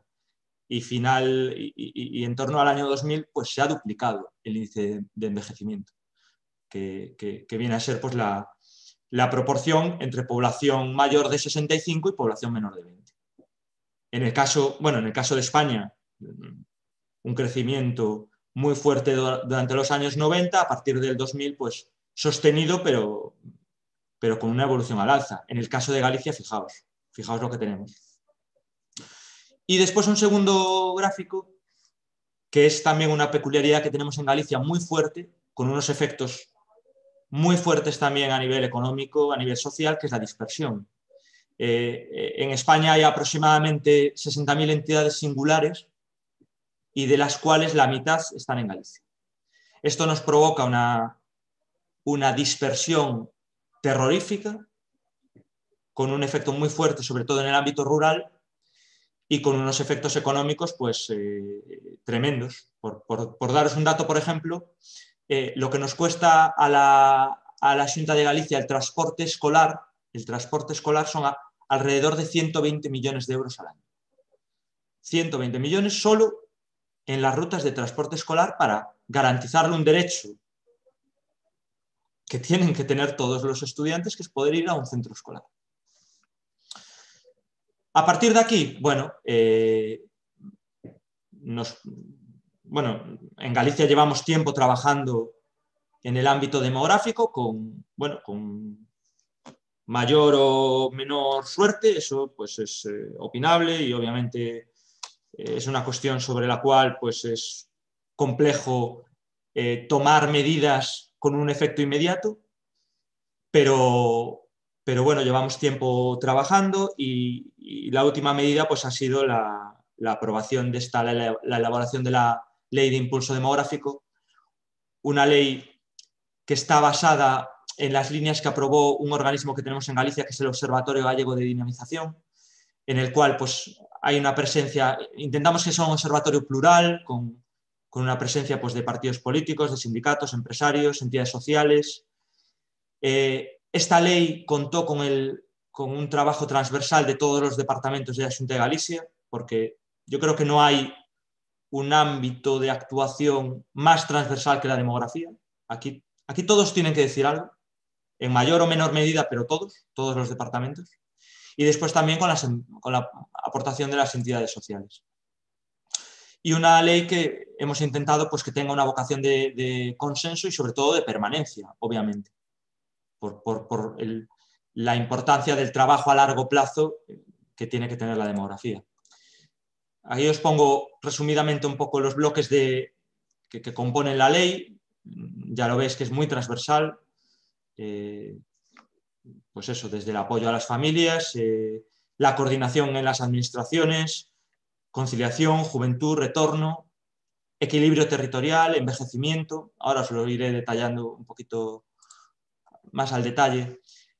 y en torno al año 2000, pues se ha duplicado el índice de envejecimiento, que viene a ser pues la proporción entre población mayor de 65 y población menor de 20. En el caso de España, un crecimiento muy fuerte durante los años 90, a partir del 2000, pues sostenido, pero con una evolución al alza. En el caso de Galicia, fijaos lo que tenemos. Y después un segundo gráfico, que es también una peculiaridad que tenemos en Galicia muy fuerte, con unos efectos muy fuertes también a nivel económico, a nivel social, que es la dispersión. En España hay aproximadamente 60.000 entidades singulares y de las cuales la mitad están en Galicia. Esto nos provoca una dispersión terrorífica, con un efecto muy fuerte, sobre todo en el ámbito rural, y con unos efectos económicos pues, tremendos. Por daros un dato, por ejemplo, lo que nos cuesta a la Xunta de Galicia el transporte escolar son alrededor de 120 millones de euros al año. 120 millones solo en las rutas de transporte escolar para garantizarle un derecho que tienen que tener todos los estudiantes, que es poder ir a un centro escolar. A partir de aquí, en Galicia llevamos tiempo trabajando en el ámbito demográfico con mayor o menor suerte, eso pues es opinable y obviamente es una cuestión sobre la cual pues es complejo tomar medidas con un efecto inmediato, pero bueno, llevamos tiempo trabajando y la última medida pues ha sido la aprobación de la elaboración de la Ley de Impulso Demográfico, una ley que está basada en las líneas que aprobó un organismo que tenemos en Galicia, que es el Observatorio Gallego de Dinamización, en el cual pues, hay una presencia, intentamos que sea un observatorio plural, con una presencia pues, de partidos políticos, de sindicatos, empresarios, entidades sociales. Esta ley contó con un trabajo transversal de todos los departamentos de la Xunta de Galicia, porque yo creo que no hay un ámbito de actuación más transversal que la demografía. Aquí todos tienen que decir algo, en mayor o menor medida, pero todos los departamentos. Y después también con la aportación de las entidades sociales. Y una ley que hemos intentado pues, que tenga una vocación de consenso y sobre todo de permanencia, obviamente, por la importancia del trabajo a largo plazo que tiene que tener la demografía. Aquí os pongo resumidamente un poco los bloques que componen la ley. Ya lo veis que es muy transversal. Pues eso, desde el apoyo a las familias, la coordinación en las administraciones, conciliación, juventud, retorno, equilibrio territorial, envejecimiento. Ahora os lo iré detallando un poquito más al detalle.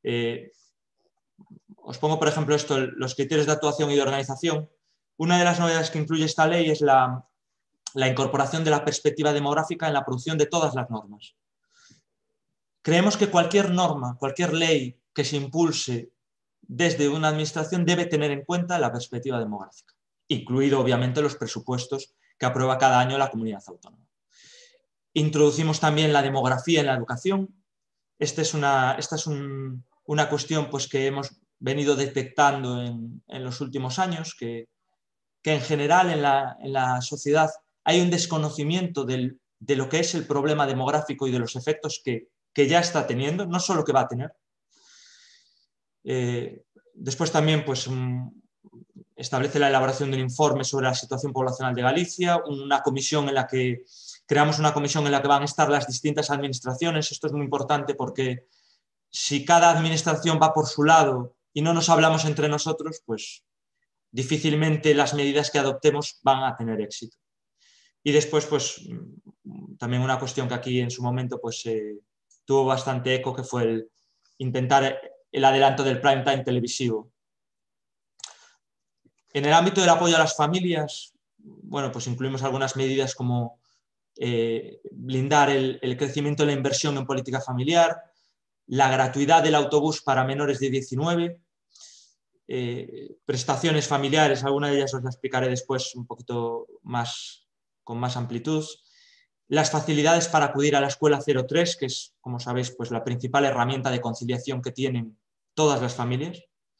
Os pongo, por ejemplo, los criterios de actuación y de organización. Una de las novedades que incluye esta ley es la incorporación de la perspectiva demográfica en la producción de todas las normas. Creemos que cualquier norma, cualquier ley que se impulse desde una administración debe tener en cuenta la perspectiva demográfica, incluido obviamente los presupuestos que aprueba cada año la comunidad autónoma. Introducimos también la demografía en la educación. Esta es una cuestión pues, que hemos venido detectando en los últimos años, que en general en la sociedad hay un desconocimiento de lo que es el problema demográfico y de los efectos que ya está teniendo, no solo que va a tener. Después también pues, establece la elaboración de un informe sobre la situación poblacional de Galicia, creamos una comisión en la que van a estar las distintas administraciones. Esto es muy importante porque si cada administración va por su lado y no nos hablamos entre nosotros, pues difícilmente las medidas que adoptemos van a tener éxito. Y después, pues, también una cuestión que aquí en su momento pues, tuvo bastante eco, que fue intentar el adelanto del prime time televisivo. En el ámbito del apoyo a las familias, bueno, pues incluimos algunas medidas como blindar el crecimiento de la inversión en política familiar, la gratuidad del autobús para menores de 19, prestaciones familiares, alguna de ellas os la explicaré después un poquito más, con más amplitud, las facilidades para acudir a la escuela 03, que es, como sabéis, pues la principal herramienta de conciliación que tienen todas las familias,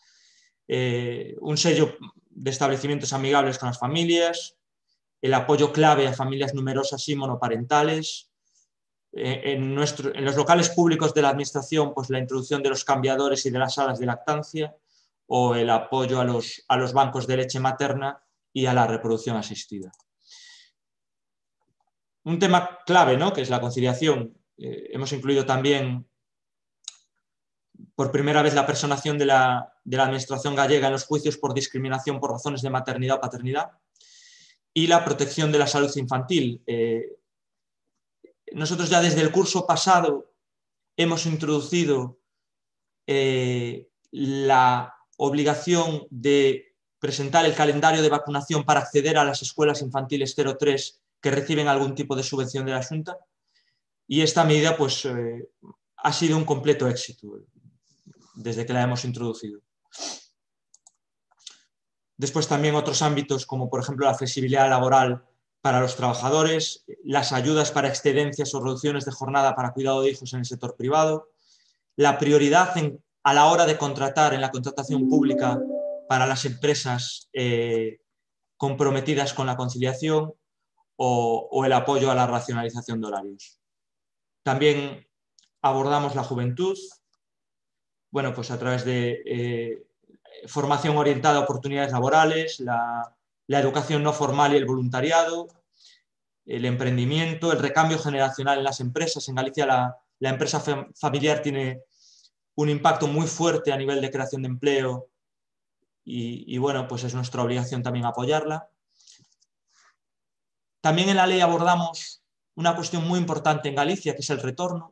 un sello de establecimientos amigables con las familias, el apoyo clave a familias numerosas y monoparentales, en los locales públicos de la administración, pues la introducción de los cambiadores y de las salas de lactancia, o el apoyo a los bancos de leche materna y a la reproducción asistida. Un tema clave, ¿no?, que es la conciliación. Hemos incluido también por primera vez la personación de la administración gallega en los juicios por discriminación por razones de maternidad o paternidad y la protección de la salud infantil. Nosotros ya desde el curso pasado hemos introducido la obligación de presentar el calendario de vacunación para acceder a las escuelas infantiles 03 que reciben algún tipo de subvención de la Xunta, y esta medida pues, ha sido un completo éxito desde que la hemos introducido. Después también otros ámbitos como por ejemplo la flexibilidad laboral para los trabajadores, las ayudas para excedencias o reducciones de jornada para cuidado de hijos en el sector privado, la prioridad a la hora de contratar en la contratación pública para las empresas comprometidas con la conciliación o el apoyo a la racionalización de horarios. También abordamos la juventud, bueno, pues a través de formación orientada a oportunidades laborales, la educación no formal y el voluntariado, el emprendimiento, el recambio generacional en las empresas. En Galicia la empresa familiar tiene un impacto muy fuerte a nivel de creación de empleo y bueno, pues es nuestra obligación también apoyarla. También en la ley abordamos una cuestión muy importante en Galicia, que es el retorno.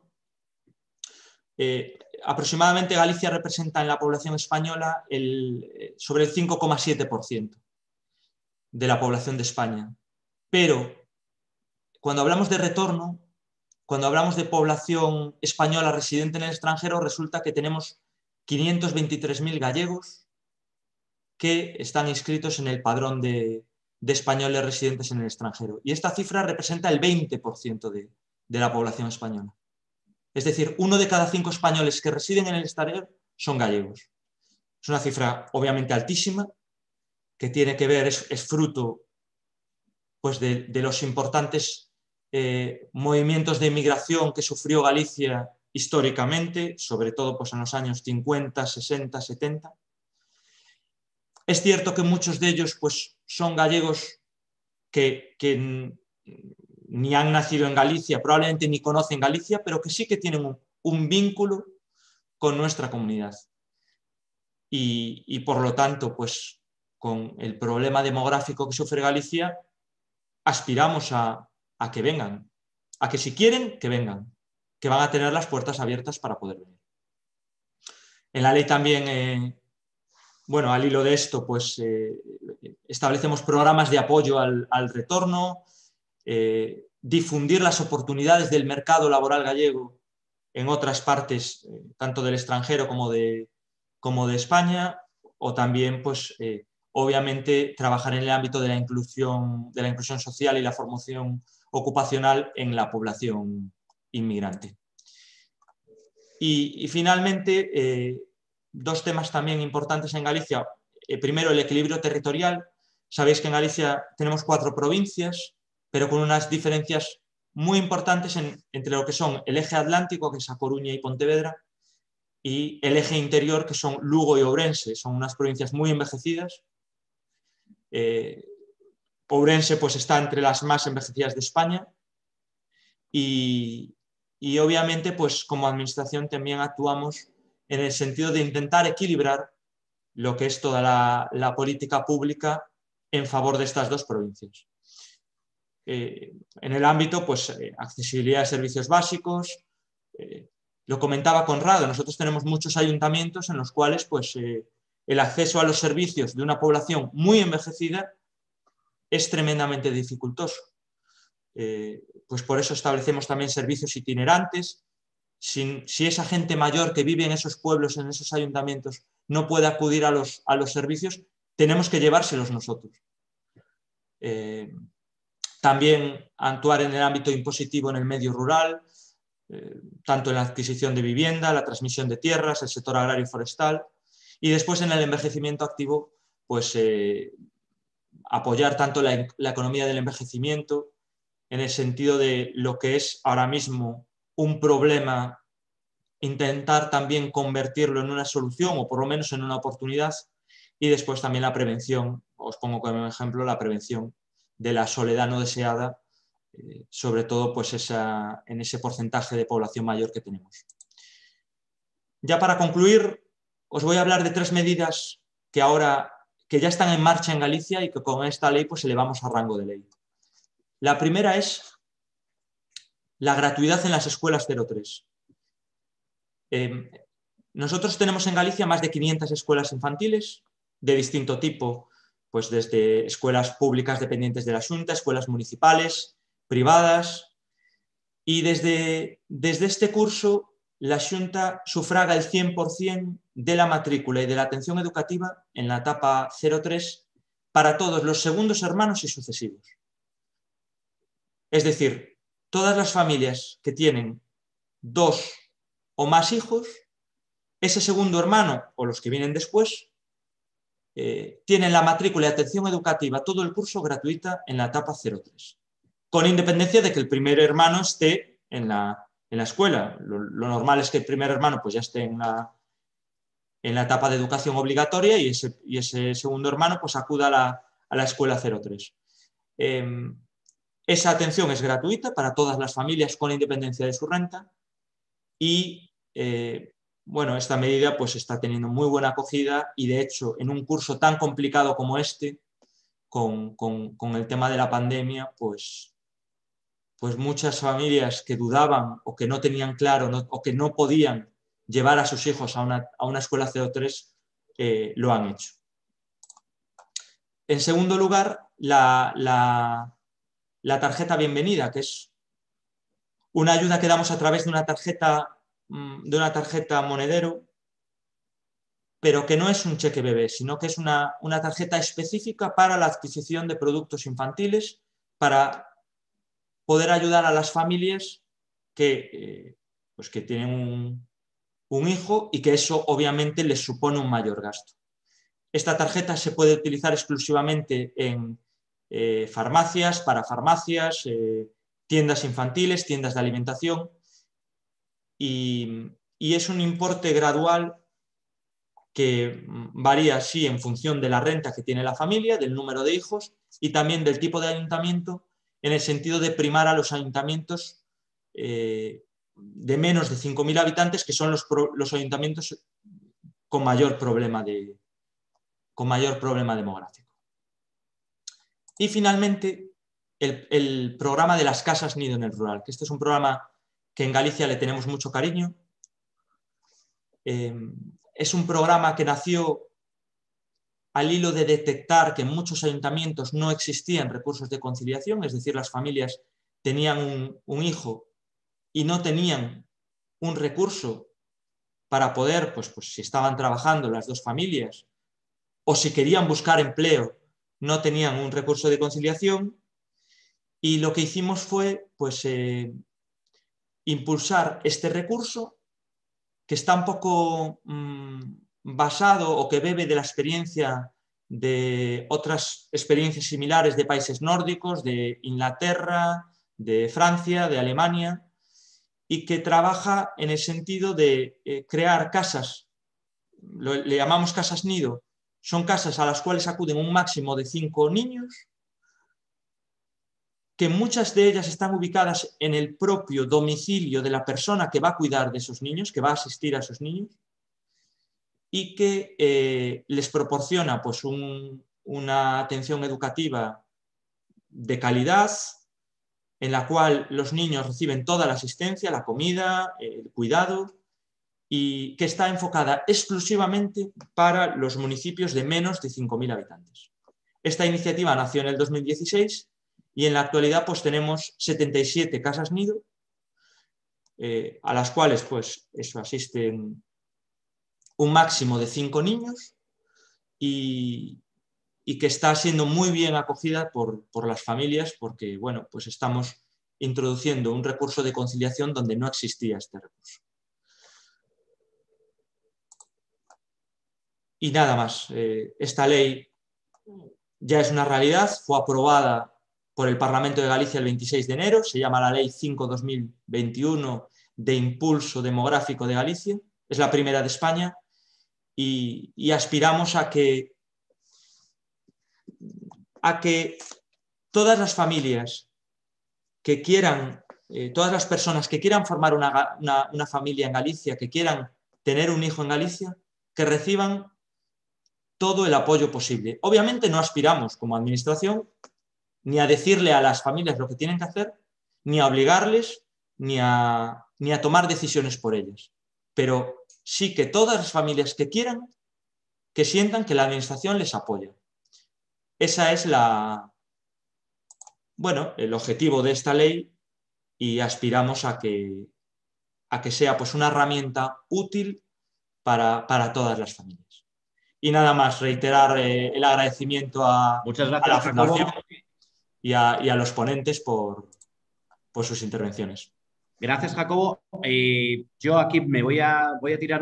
Aproximadamente Galicia representa en la población española sobre el 5,7% de la población de España. Pero cuando hablamos de retorno, cuando hablamos de población española residente en el extranjero, resulta que tenemos 523.000 gallegos que están inscritos en el padrón de españoles residentes en el extranjero. Y esta cifra representa el 20% de la población española. Es decir, 1 de cada 5 españoles que residen en el exterior son gallegos. Es una cifra obviamente altísima, que tiene que ver, es fruto pues, de los importantes movimientos de inmigración que sufrió Galicia históricamente, sobre todo pues, en los años 50, 60, 70. Es cierto que muchos de ellos pues, son gallegos que ni han nacido en Galicia, probablemente ni conocen Galicia, pero que sí que tienen un vínculo con nuestra comunidad. Y por lo tanto, pues, con el problema demográfico que sufre Galicia, aspiramos a que vengan, a que si quieren, que vengan, que van a tener las puertas abiertas para poder venir. En la ley también, bueno, al hilo de esto, pues establecemos programas de apoyo al retorno, difundir las oportunidades del mercado laboral gallego en otras partes, tanto del extranjero como de España, o también, pues, obviamente, trabajar en el ámbito de la inclusión social y la formación ocupacional en la población inmigrante. Y finalmente, dos temas también importantes en Galicia. Primero, el equilibrio territorial. Sabéis que en Galicia tenemos 4 provincias, pero con unas diferencias muy importantes entre lo que son el eje atlántico, que es A Coruña y Pontevedra, y el eje interior, que son Lugo y Ourense. Son unas provincias muy envejecidas. Ourense, pues, está entre las más envejecidas de España y obviamente, pues, como administración también actuamos en el sentido de intentar equilibrar lo que es toda la política pública en favor de estas 2 provincias. En el ámbito, pues, accesibilidad a servicios básicos, lo comentaba Conrado, nosotros tenemos muchos ayuntamientos en los cuales, pues, el acceso a los servicios de una población muy envejecida es tremendamente dificultoso. Pues por eso establecemos también servicios itinerantes. Si esa gente mayor que vive en esos pueblos, en esos ayuntamientos, no puede acudir a los servicios, tenemos que llevárselos nosotros. También actuar en el ámbito impositivo en el medio rural, tanto en la adquisición de vivienda, la transmisión de tierras, el sector agrario y forestal, y después en el envejecimiento activo, pues apoyar tanto la economía del envejecimiento en el sentido de lo que es ahora mismo un problema, intentar también convertirlo en una solución o por lo menos en una oportunidad, y después también la prevención. Os pongo como ejemplo la prevención de la soledad no deseada, sobre todo, pues, en ese porcentaje de población mayor que tenemos. Ya para concluir, os voy a hablar de 3 medidas que ya están en marcha en Galicia y que con esta ley, pues, elevamos a rango de ley. La primera es la gratuidad en las escuelas 0-3. Nosotros tenemos en Galicia más de 500 escuelas infantiles de distinto tipo, pues desde escuelas públicas dependientes de la Xunta, escuelas municipales, privadas, y desde este curso la Xunta sufraga el 100% de la matrícula y de la atención educativa en la etapa 0-3 para todos los segundos hermanos y sucesivos. Es decir, todas las familias que tienen 2 o más hijos, ese segundo hermano o los que vienen después tienen la matrícula y atención educativa todo el curso gratuita en la etapa 0-3, con independencia de que el primer hermano esté en la escuela. Lo normal es que el primer hermano, pues, ya esté en la etapa de educación obligatoria y ese segundo hermano, pues, acuda a la escuela 0-3. Esa atención es gratuita para todas las familias con independencia de su renta y bueno, esta medida, pues, está teniendo muy buena acogida y, de hecho, en un curso tan complicado como este, con el tema de la pandemia, pues muchas familias que dudaban o que no tenían claro o que no podían llevar a sus hijos a una escuela 0-3 lo han hecho. En segundo lugar, la tarjeta bienvenida, que es una ayuda que damos a través de una tarjeta monedero, pero que no es un cheque bebé, sino que es una tarjeta específica para la adquisición de productos infantiles, para poder ayudar a las familias que tienen un hijo y que eso obviamente les supone un mayor gasto. Esta tarjeta se puede utilizar exclusivamente en farmacias, parafarmacias, tiendas infantiles, tiendas de alimentación, y es un importe gradual que varía, sí, en función de la renta que tiene la familia, del número de hijos y también del tipo de ayuntamiento, en el sentido de primar a los ayuntamientos de menos de 5.000 habitantes, que son los ayuntamientos con mayor problema con mayor problema demográfico. Y finalmente, el programa de las casas nido en el rural, que este es un programa que en Galicia le tenemos mucho cariño. Es un programa que nació al hilo de detectar que en muchos ayuntamientos no existían recursos de conciliación, es decir, las familias tenían un hijo y no tenían un recurso para poder, pues si estaban trabajando las dos familias o si querían buscar empleo, no tenían un recurso de conciliación. Y lo que hicimos fue pues, impulsar este recurso, que está un poco basado o que bebe de la experiencia de otras experiencias similares de países nórdicos, de Inglaterra, de Francia, de Alemania, y que trabaja en el sentido de crear casas, le llamamos casas nido, son casas a las cuales acuden un máximo de 5 niños, que muchas de ellas están ubicadas en el propio domicilio de la persona que va a cuidar de esos niños, que va a asistir a esos niños, y que les proporciona pues, una atención educativa de calidad, en la cual los niños reciben toda la asistencia, la comida, el cuidado, y que está enfocada exclusivamente para los municipios de menos de 5.000 habitantes. Esta iniciativa nació en el 2016 y en la actualidad pues, tenemos 77 casas nido, a las cuales pues, asisten un máximo de 5 niños y que está siendo muy bien acogida por las familias porque bueno, pues estamos introduciendo un recurso de conciliación donde no existía este recurso. Y nada más, esta ley ya es una realidad, fue aprobada por el Parlamento de Galicia el 26 de enero, se llama la Ley 5/2021 de Impulso Demográfico de Galicia, es la primera de España y aspiramos a que todas las familias que quieran, todas las personas que quieran formar una familia en Galicia, que quieran tener un hijo en Galicia, que reciban todo el apoyo posible. Obviamente no aspiramos como administración ni a decirle a las familias lo que tienen que hacer, ni a obligarles, ni a tomar decisiones por ellas. Pero sí que todas las familias que quieran, que sientan que la administración les apoya. Esa es el objetivo de esta ley y aspiramos a que sea pues, una herramienta útil para todas las familias. Y nada más, reiterar el agradecimiento a la Fundación y a los ponentes por sus intervenciones. Gracias, Jacobo. Yo aquí me voy a tirar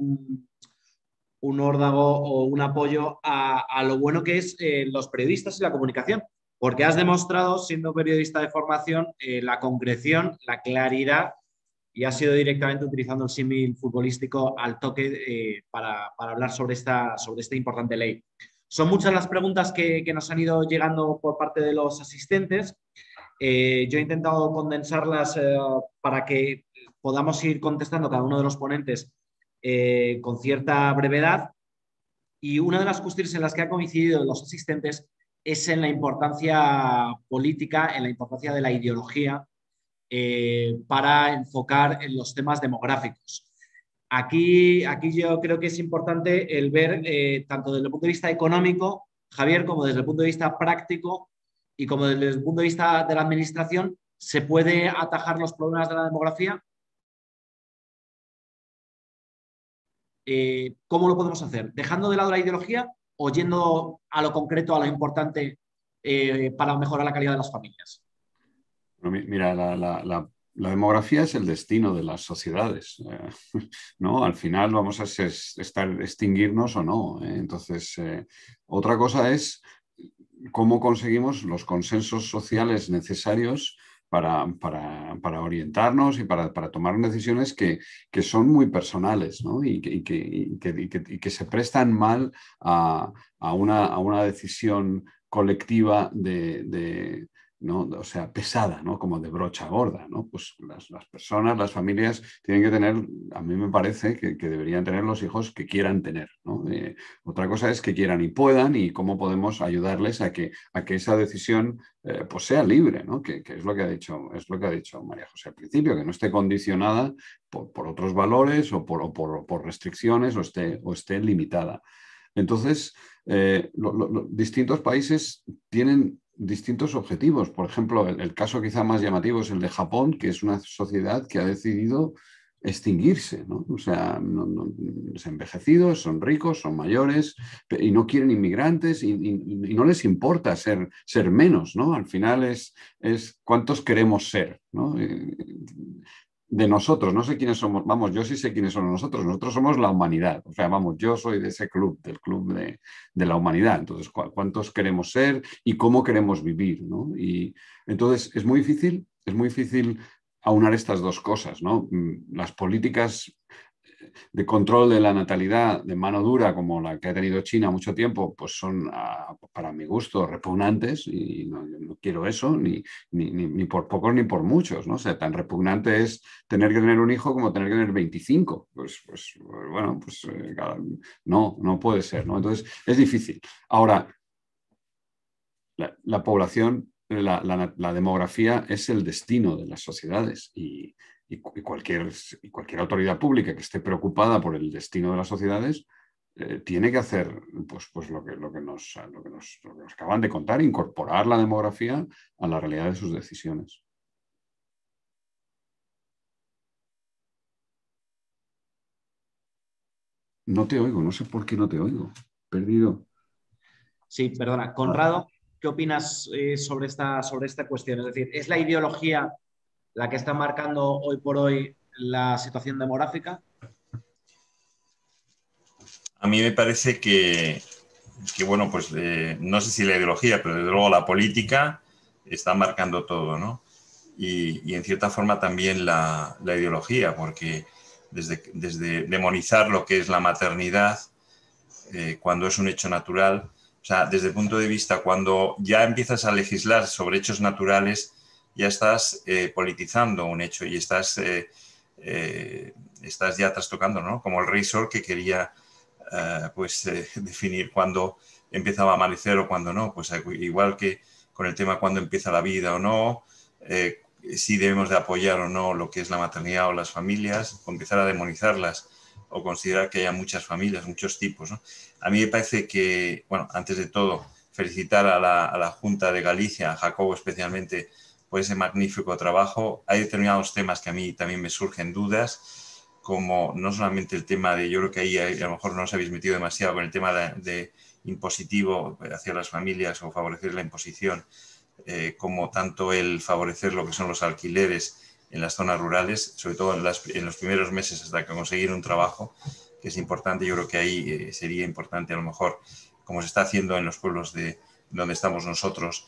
un órdago o un apoyo a lo bueno que es los periodistas y la comunicación, porque has demostrado, siendo periodista de formación, la concreción, la claridad, y has sido directamente utilizando el símil futbolístico al toque para hablar sobre esta importante ley. Son muchas las preguntas que nos han ido llegando por parte de los asistentes. Yo he intentado condensarlas para que podamos ir contestando cada uno de los ponentes con cierta brevedad. Y una de las cuestiones en las que han coincidido los asistentes es en la importancia política, en la importancia de la ideología para enfocar en los temas demográficos. Aquí yo creo que es importante el ver, tanto desde el punto de vista económico, Javier, como desde el punto de vista práctico y como desde el punto de vista de la administración, ¿se puede atajar los problemas de la demografía? ¿Cómo lo podemos hacer? ¿Dejando de lado la ideología o yendo a lo concreto, a lo importante para mejorar la calidad de las familias? Mira, la demografía es el destino de las sociedades, ¿no? Al final vamos a extinguirnos o no. Entonces, otra cosa es cómo conseguimos los consensos sociales necesarios para orientarnos y para tomar decisiones que son muy personales, ¿no? y que se prestan mal a una decisión colectiva de ¿no? O sea, pesada, ¿no? Como de brocha gorda, ¿no? Pues las personas, las familias tienen que tener, a mí me parece que deberían tener los hijos que quieran tener, ¿no? Otra cosa es que quieran y puedan y cómo podemos ayudarles a que esa decisión pues sea libre, ¿no? Que es lo que ha dicho María José al principio, que no esté condicionada por otros valores o por restricciones o esté limitada. Entonces, distintos países tienen distintos objetivos. Por ejemplo, el caso quizá más llamativo es el de Japón, que es una sociedad que ha decidido extinguirse, ¿no? O sea, es envejecidos, son ricos, son mayores y no quieren inmigrantes y no les importa ser menos, ¿no? Al final es cuántos queremos ser, ¿no? De nosotros, no sé quiénes somos, vamos, yo sí sé quiénes somos nosotros somos la humanidad, o sea, vamos, yo soy de ese club, del club de la humanidad, entonces, ¿cuántos queremos ser y cómo queremos vivir, ¿no? Y entonces es muy difícil aunar estas dos cosas, ¿no? Las políticas de control de la natalidad de mano dura, como la que ha tenido China mucho tiempo, pues son, para mi gusto, repugnantes y no quiero eso, ni por pocos ni por muchos, ¿no? O sea, tan repugnante es tener que tener un hijo como tener que tener 25. Pues bueno, pues no puede ser, ¿no? Entonces, es difícil. Ahora, la población, la demografía es el destino de las sociedades y cualquier autoridad pública que esté preocupada por el destino de las sociedades tiene que hacer pues lo que nos acaban de contar, incorporar la demografía a la realidad de sus decisiones. No te oigo, no sé por qué no te oigo. Perdido. Sí, perdona. Conrado, ¿qué opinas sobre esta cuestión? Es decir, ¿es la ideología la que está marcando hoy por hoy la situación demográfica? A mí me parece que bueno, pues no sé si la ideología, pero desde luego la política está marcando todo, ¿no? Y en cierta forma también la ideología, porque desde demonizar lo que es la maternidad cuando es un hecho natural, o sea, desde el punto de vista, cuando ya empiezas a legislar sobre hechos naturales, ya estás politizando un hecho y estás ya trastocando, ¿no? Como el rey Sol que quería definir cuándo empezaba a amanecer o cuándo no. Pues igual que con el tema cuándo empieza la vida o no, si debemos de apoyar o no lo que es la maternidad o las familias, o empezar a demonizarlas o considerar que haya muchas familias, muchos tipos, ¿no? A mí me parece que, bueno, antes de todo, felicitar a la Junta de Galicia, a Jacobo especialmente, por ese magnífico trabajo. Hay determinados temas que a mí también me surgen dudas, como no solamente el tema de, yo creo que ahí a lo mejor no os habéis metido demasiado con el tema de impositivo hacia las familias o favorecer la imposición, como tanto el favorecer lo que son los alquileres en las zonas rurales, sobre todo en los primeros meses hasta que conseguir un trabajo, que es importante. Yo creo que ahí sería importante a lo mejor, como se está haciendo en los pueblos donde estamos nosotros,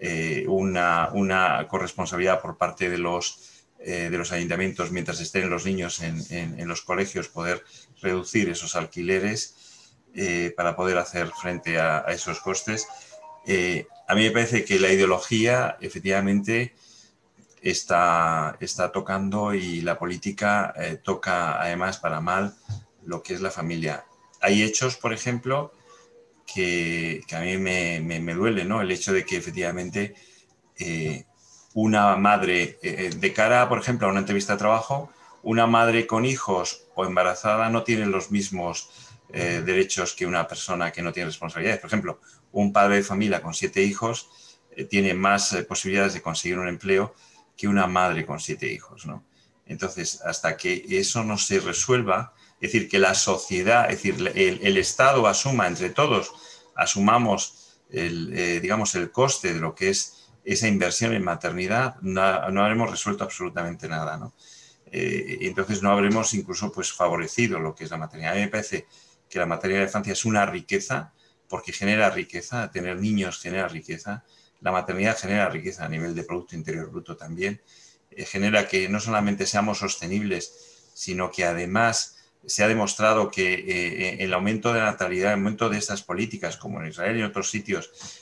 una corresponsabilidad por parte de los ayuntamientos mientras estén los niños en los colegios, poder reducir esos alquileres para poder hacer frente a esos costes. A mí me parece que la ideología efectivamente está tocando y la política toca además para mal lo que es la familia. Hay hechos, por ejemplo, que a mí me duele, ¿no? El hecho de que efectivamente una madre, de cara, por ejemplo, a una entrevista de trabajo, una madre con hijos o embarazada no tiene los mismos derechos que una persona que no tiene responsabilidades. Por ejemplo, un padre de familia con 7 hijos tiene más posibilidades de conseguir un empleo que una madre con 7 hijos, ¿no? Entonces, hasta que eso no se resuelva, es decir, que la sociedad, es decir, el Estado asuma entre todos, asumamos digamos, el coste de lo que es esa inversión en maternidad, no habremos resuelto absolutamente nada, ¿no? Entonces no habremos incluso pues, favorecido lo que es la maternidad. A mí me parece que la maternidad de infancia es una riqueza, porque genera riqueza, tener niños genera riqueza, la maternidad genera riqueza a nivel de Producto Interior Bruto también, genera que no solamente seamos sostenibles, sino que además se ha demostrado que el aumento de la natalidad, el aumento de estas políticas, como en Israel y en otros sitios,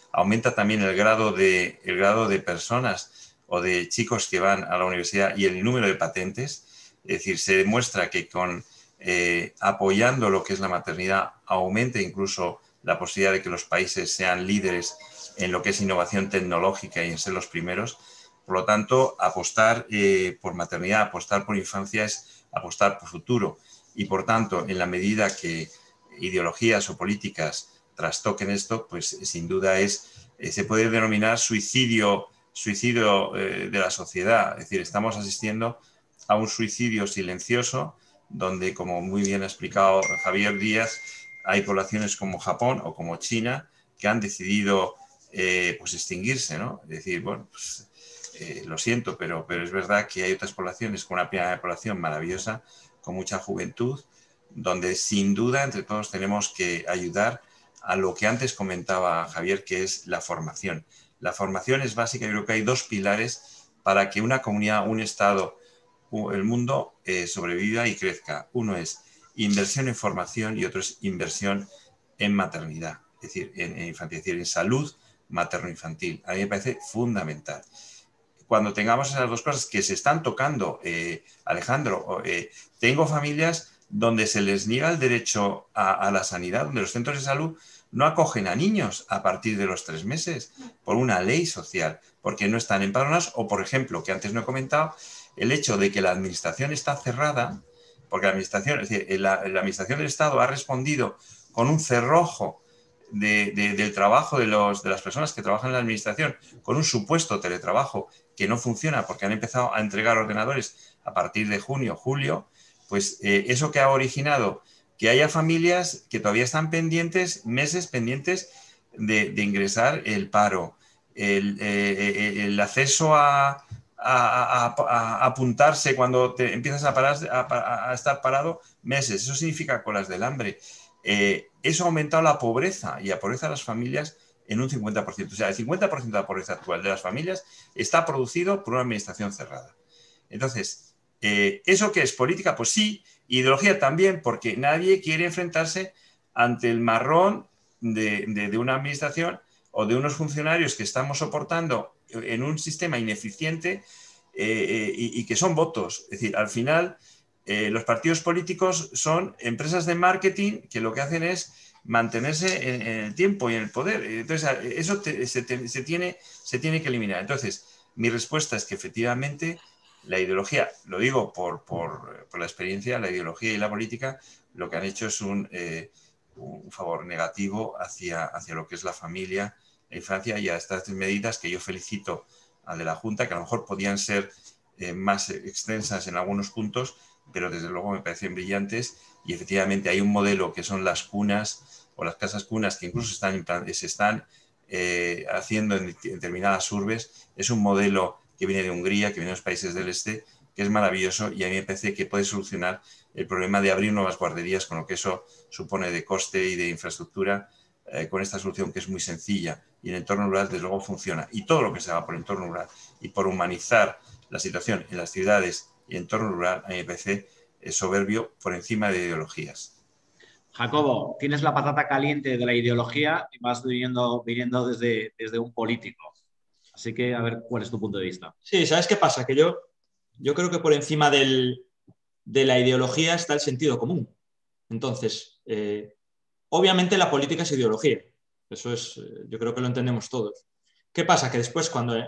aumenta también el grado de personas o de chicos que van a la universidad y el número de patentes. Es decir, se demuestra que apoyando lo que es la maternidad aumenta incluso la posibilidad de que los países sean líderes en lo que es innovación tecnológica y en ser los primeros. Por lo tanto, apostar por maternidad, apostar por infancia es apostar por futuro. Y por tanto, en la medida que ideologías o políticas trastoquen esto, pues sin duda se puede denominar suicidio de la sociedad. Es decir, estamos asistiendo a un suicidio silencioso donde, como muy bien ha explicado Javier Díaz, hay poblaciones como Japón o como China que han decidido pues extinguirse, ¿no? Es decir, bueno, pues, lo siento, pero es verdad que hay otras poblaciones con una pirámide de población maravillosa, con mucha juventud, donde sin duda entre todos tenemos que ayudar a lo que antes comentaba Javier, que es la formación. La formación es básica. Yo creo que hay dos pilares para que una comunidad, un Estado, el mundo sobreviva y crezca. Uno es inversión en formación y otro es inversión en maternidad, es decir, en infancia, es decir, en salud materno-infantil. A mí me parece fundamental. Cuando tengamos esas dos cosas que se están tocando, Alejandro, tengo familias donde se les niega el derecho a la sanidad, donde los centros de salud no acogen a niños a partir de los 3 meses por una ley social, porque no están empadronados o, por ejemplo, que antes no he comentado, el hecho de que la administración está cerrada, porque la administración, es decir, la administración del Estado ha respondido con un cerrojo del trabajo de las personas que trabajan en la administración, con un supuesto teletrabajo que no funciona porque han empezado a entregar ordenadores a partir de junio, julio, pues eso que ha originado que haya familias que todavía están pendientes, meses pendientes de ingresar el paro, el acceso a apuntarse cuando te empiezas a estar parado, meses. Eso significa colas del hambre. Eso ha aumentado la pobreza y la pobreza de las familias en un 50%. O sea, el 50% de la pobreza actual de las familias está producido por una administración cerrada. Entonces, ¿eso qué es? ¿Política? Pues sí. Ideología también, porque nadie quiere enfrentarse ante el marrón de una administración o de unos funcionarios que estamos soportando en un sistema ineficiente y que son votos. Es decir, al final los partidos políticos son empresas de marketing que lo que hacen es mantenerse en el tiempo y en el poder. Entonces, eso se tiene que eliminar. Entonces, mi respuesta es que efectivamente la ideología, lo digo por la experiencia, la ideología y la política lo que han hecho es un favor negativo hacia lo que es la familia, la infancia y a estas medidas que yo felicito a de la Junta, que a lo mejor podían ser más extensas en algunos puntos, pero desde luego me parecen brillantes y efectivamente hay un modelo que son las cunas o las casas cunas que incluso se están haciendo en determinadas urbes. Es un modelo que viene de Hungría, que viene de los países del este, que es maravilloso y a mí me parece que puede solucionar el problema de abrir nuevas guarderías con lo que eso supone de coste y de infraestructura, con esta solución que es muy sencilla y en el entorno rural desde luego funciona. Y todo lo que se haga por el entorno rural y por humanizar la situación en las ciudades y el entorno rural, a mí me parece soberbio por encima de ideologías. Jacobo, tienes la patata caliente de la ideología y vas viniendo desde un político. Así que a ver cuál es tu punto de vista. Sí, ¿sabes qué pasa? Que yo creo que por encima de la ideología está el sentido común. Entonces, obviamente la política es ideología. Eso es, yo creo que lo entendemos todos. ¿Qué pasa? Que después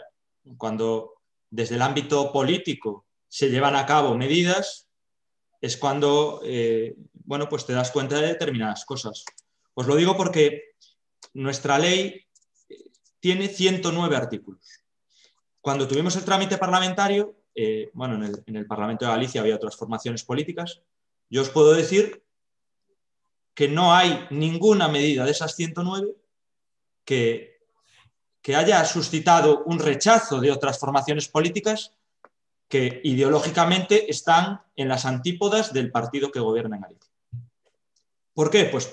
cuando desde el ámbito político se llevan a cabo medidas, es cuando bueno, pues te das cuenta de determinadas cosas. Os lo digo porque nuestra ley tiene 109 artículos. Cuando tuvimos el trámite parlamentario, bueno, en el Parlamento de Galicia había otras formaciones políticas, yo os puedo decir que no hay ninguna medida de esas 109 que haya suscitado un rechazo de otras formaciones políticas que ideológicamente están en las antípodas del partido que gobierna en Galicia. ¿Por qué? Pues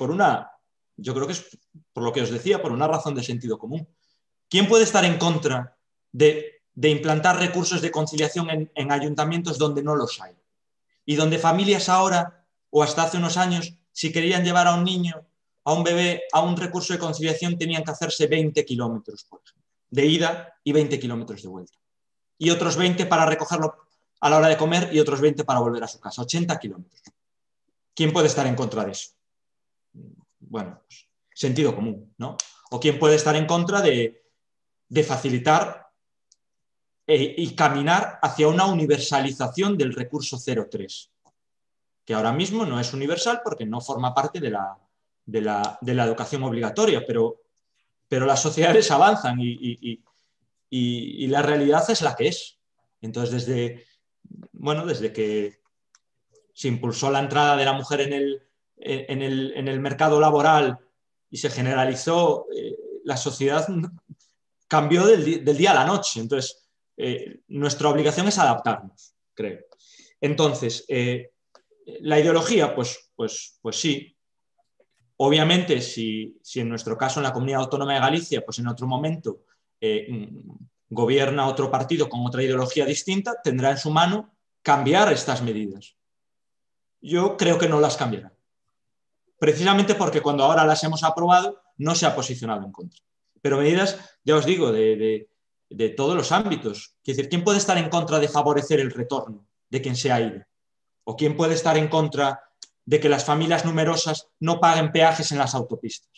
yo creo que es por lo que os decía, por una razón de sentido común. ¿Quién puede estar en contra de implantar recursos de conciliación en ayuntamientos donde no los hay? Y donde familias ahora, o hasta hace unos años, si querían llevar a un niño a un bebé a un recurso de conciliación tenían que hacerse 20 kilómetros, por ejemplo, de ida y 20 kilómetros de vuelta. Y otros 20 para recogerlo a la hora de comer y otros 20 para volver a su casa. 80 kilómetros. ¿Quién puede estar en contra de eso? Bueno, pues, sentido común, ¿no? ¿O quién puede estar en contra de facilitar y caminar hacia una universalización del recurso 0,3? Que ahora mismo no es universal porque no forma parte de la educación obligatoria, pero las sociedades avanzan y la realidad es la que es. Entonces, desde que se impulsó la entrada de la mujer en el mercado laboral y se generalizó, la sociedad cambió del día a la noche. Entonces, nuestra obligación es adaptarnos, creo. Entonces, la ideología, pues sí. Obviamente, si en nuestro caso, en la Comunidad Autónoma de Galicia, pues en otro momento gobierna otro partido con otra ideología distinta, tendrá en su mano cambiar estas medidas. Yo creo que no las cambiará. Precisamente porque cuando ahora las hemos aprobado, no se ha posicionado en contra. Pero medidas, ya os digo, de todos los ámbitos. Es decir, ¿quién puede estar en contra de favorecer el retorno de quien se ha ido? ¿O quién puede estar en contra de que las familias numerosas no paguen peajes en las autopistas?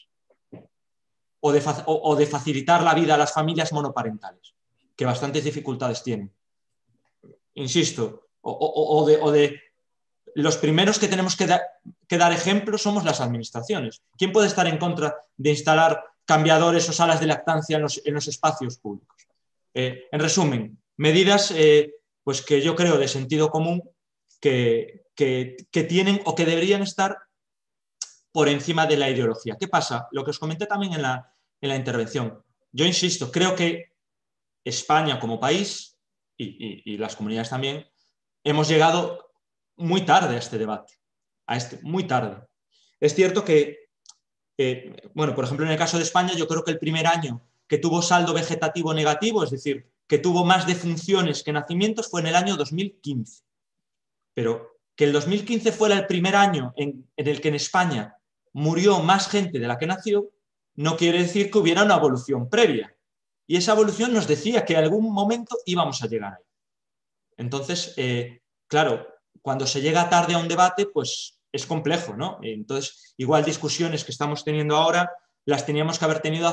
O de facilitar la vida a las familias monoparentales, que bastantes dificultades tienen. Insisto, o de los primeros que tenemos que dar ejemplo somos las administraciones. ¿Quién puede estar en contra de instalar cambiadores o salas de lactancia en los espacios públicos? En resumen, medidas pues que yo creo de sentido común que tienen o que deberían estar por encima de la ideología. ¿Qué pasa? Lo que os comenté también en la intervención. Yo insisto, creo que España como país y las comunidades también hemos llegado muy tarde a este debate, muy tarde. Es cierto que, bueno, por ejemplo, en el caso de España, yo creo que el primer año que tuvo saldo vegetativo negativo, es decir, que tuvo más defunciones que nacimientos, fue en el año 2015. Pero que el 2015 fuera el primer año en el que en España murió más gente de la que nació, no quiere decir que hubiera una evolución previa. Y esa evolución nos decía que en algún momento íbamos a llegar ahí. Entonces, claro, cuando se llega tarde a un debate, pues es complejo, ¿no? Entonces, igual discusiones que estamos teniendo ahora las teníamos que haber tenido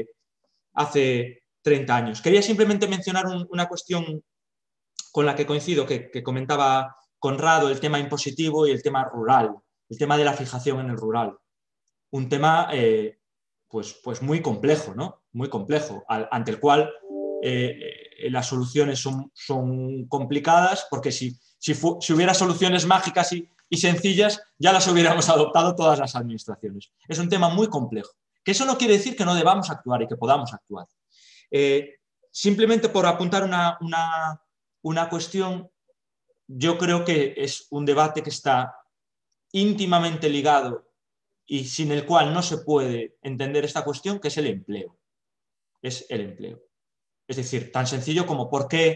hace 30 años. Quería simplemente mencionar una cuestión con la que coincido, que comentaba Conrado, el tema impositivo y el tema rural, el tema de la fijación en el rural. Un tema pues muy complejo, ¿no? Muy complejo, ante el cual las soluciones son complicadas, porque si hubiera soluciones mágicas y sencillas, ya las hubiéramos adoptado todas las administraciones. Es un tema muy complejo, que eso no quiere decir que no debamos actuar y que podamos actuar. Simplemente por apuntar una cuestión, yo creo que es un debate que está íntimamente ligado y sin el cual no se puede entender esta cuestión, que es el empleo. Es el empleo. Es decir, tan sencillo como ¿por qué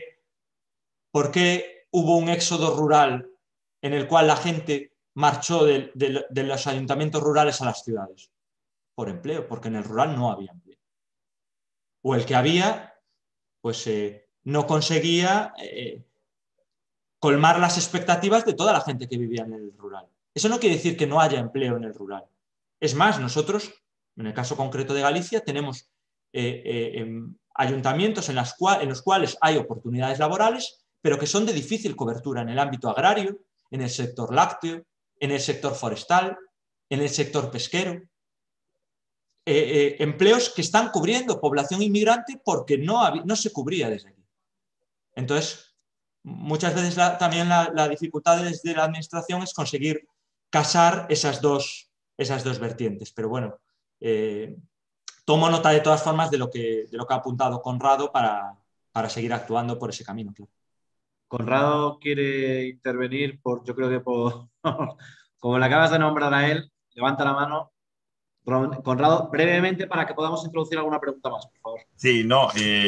hubo un éxodo rural en el cual la gente marchó de los ayuntamientos rurales a las ciudades? Por empleo, porque en el rural no había empleo. O el que había, pues no conseguía colmar las expectativas de toda la gente que vivía en el rural. Eso no quiere decir que no haya empleo en el rural. Es más, nosotros, en el caso concreto de Galicia, tenemos ayuntamientos en los cuales hay oportunidades laborales, pero que son de difícil cobertura en el ámbito agrario, en el sector lácteo, en el sector forestal, en el sector pesquero. Empleos que están cubriendo población inmigrante porque no se cubría desde aquí. Entonces, muchas veces también la dificultad desde la administración es conseguir casar esas dos vertientes. Pero bueno, tomo nota de todas formas de lo que ha apuntado Conrado para seguir actuando por ese camino. Claro. Conrado quiere intervenir yo creo que como le acabas de nombrar a él, levanta la mano. Conrado, brevemente para que podamos introducir alguna pregunta más, por favor. Sí,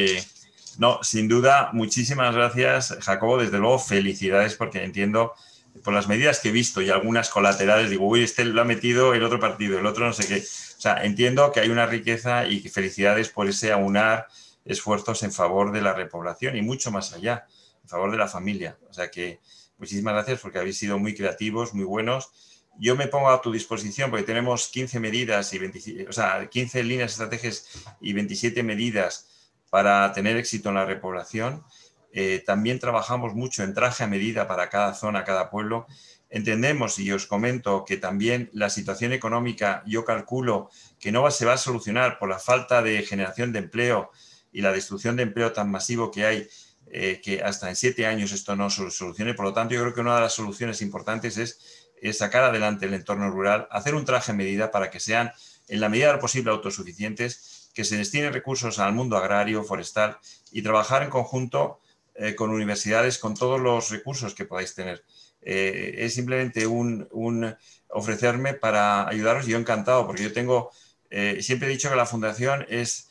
no, sin duda, muchísimas gracias, Jacobo. Desde luego, felicidades porque entiendo por las medidas que he visto y algunas colaterales, digo, uy, este lo ha metido el otro partido, el otro no sé qué. O sea, entiendo que hay una riqueza y felicidades por ese aunar esfuerzos en favor de la repoblación y mucho más allá, en favor de la familia. O sea que muchísimas gracias porque habéis sido muy creativos, muy buenos. Yo me pongo a tu disposición porque tenemos 15 medidas y 15 líneas estrategias y 27 medidas para tener éxito en la repoblación. También trabajamos mucho en traje a medida para cada zona, cada pueblo. Entendemos y os comento que también la situación económica, yo calculo que no se va a solucionar por la falta de generación de empleo y la destrucción de empleo tan masivo que hay, que hasta en 7 años esto no se solucione. Por lo tanto, yo creo que una de las soluciones importantes es sacar adelante el entorno rural, hacer un traje a medida para que sean, en la medida de lo posible, autosuficientes, que se destinen recursos al mundo agrario, forestal y trabajar en conjunto con universidades, con todos los recursos que podáis tener. Es simplemente un ofrecerme para ayudaros y yo encantado, porque yo tengo, siempre he dicho que la fundación es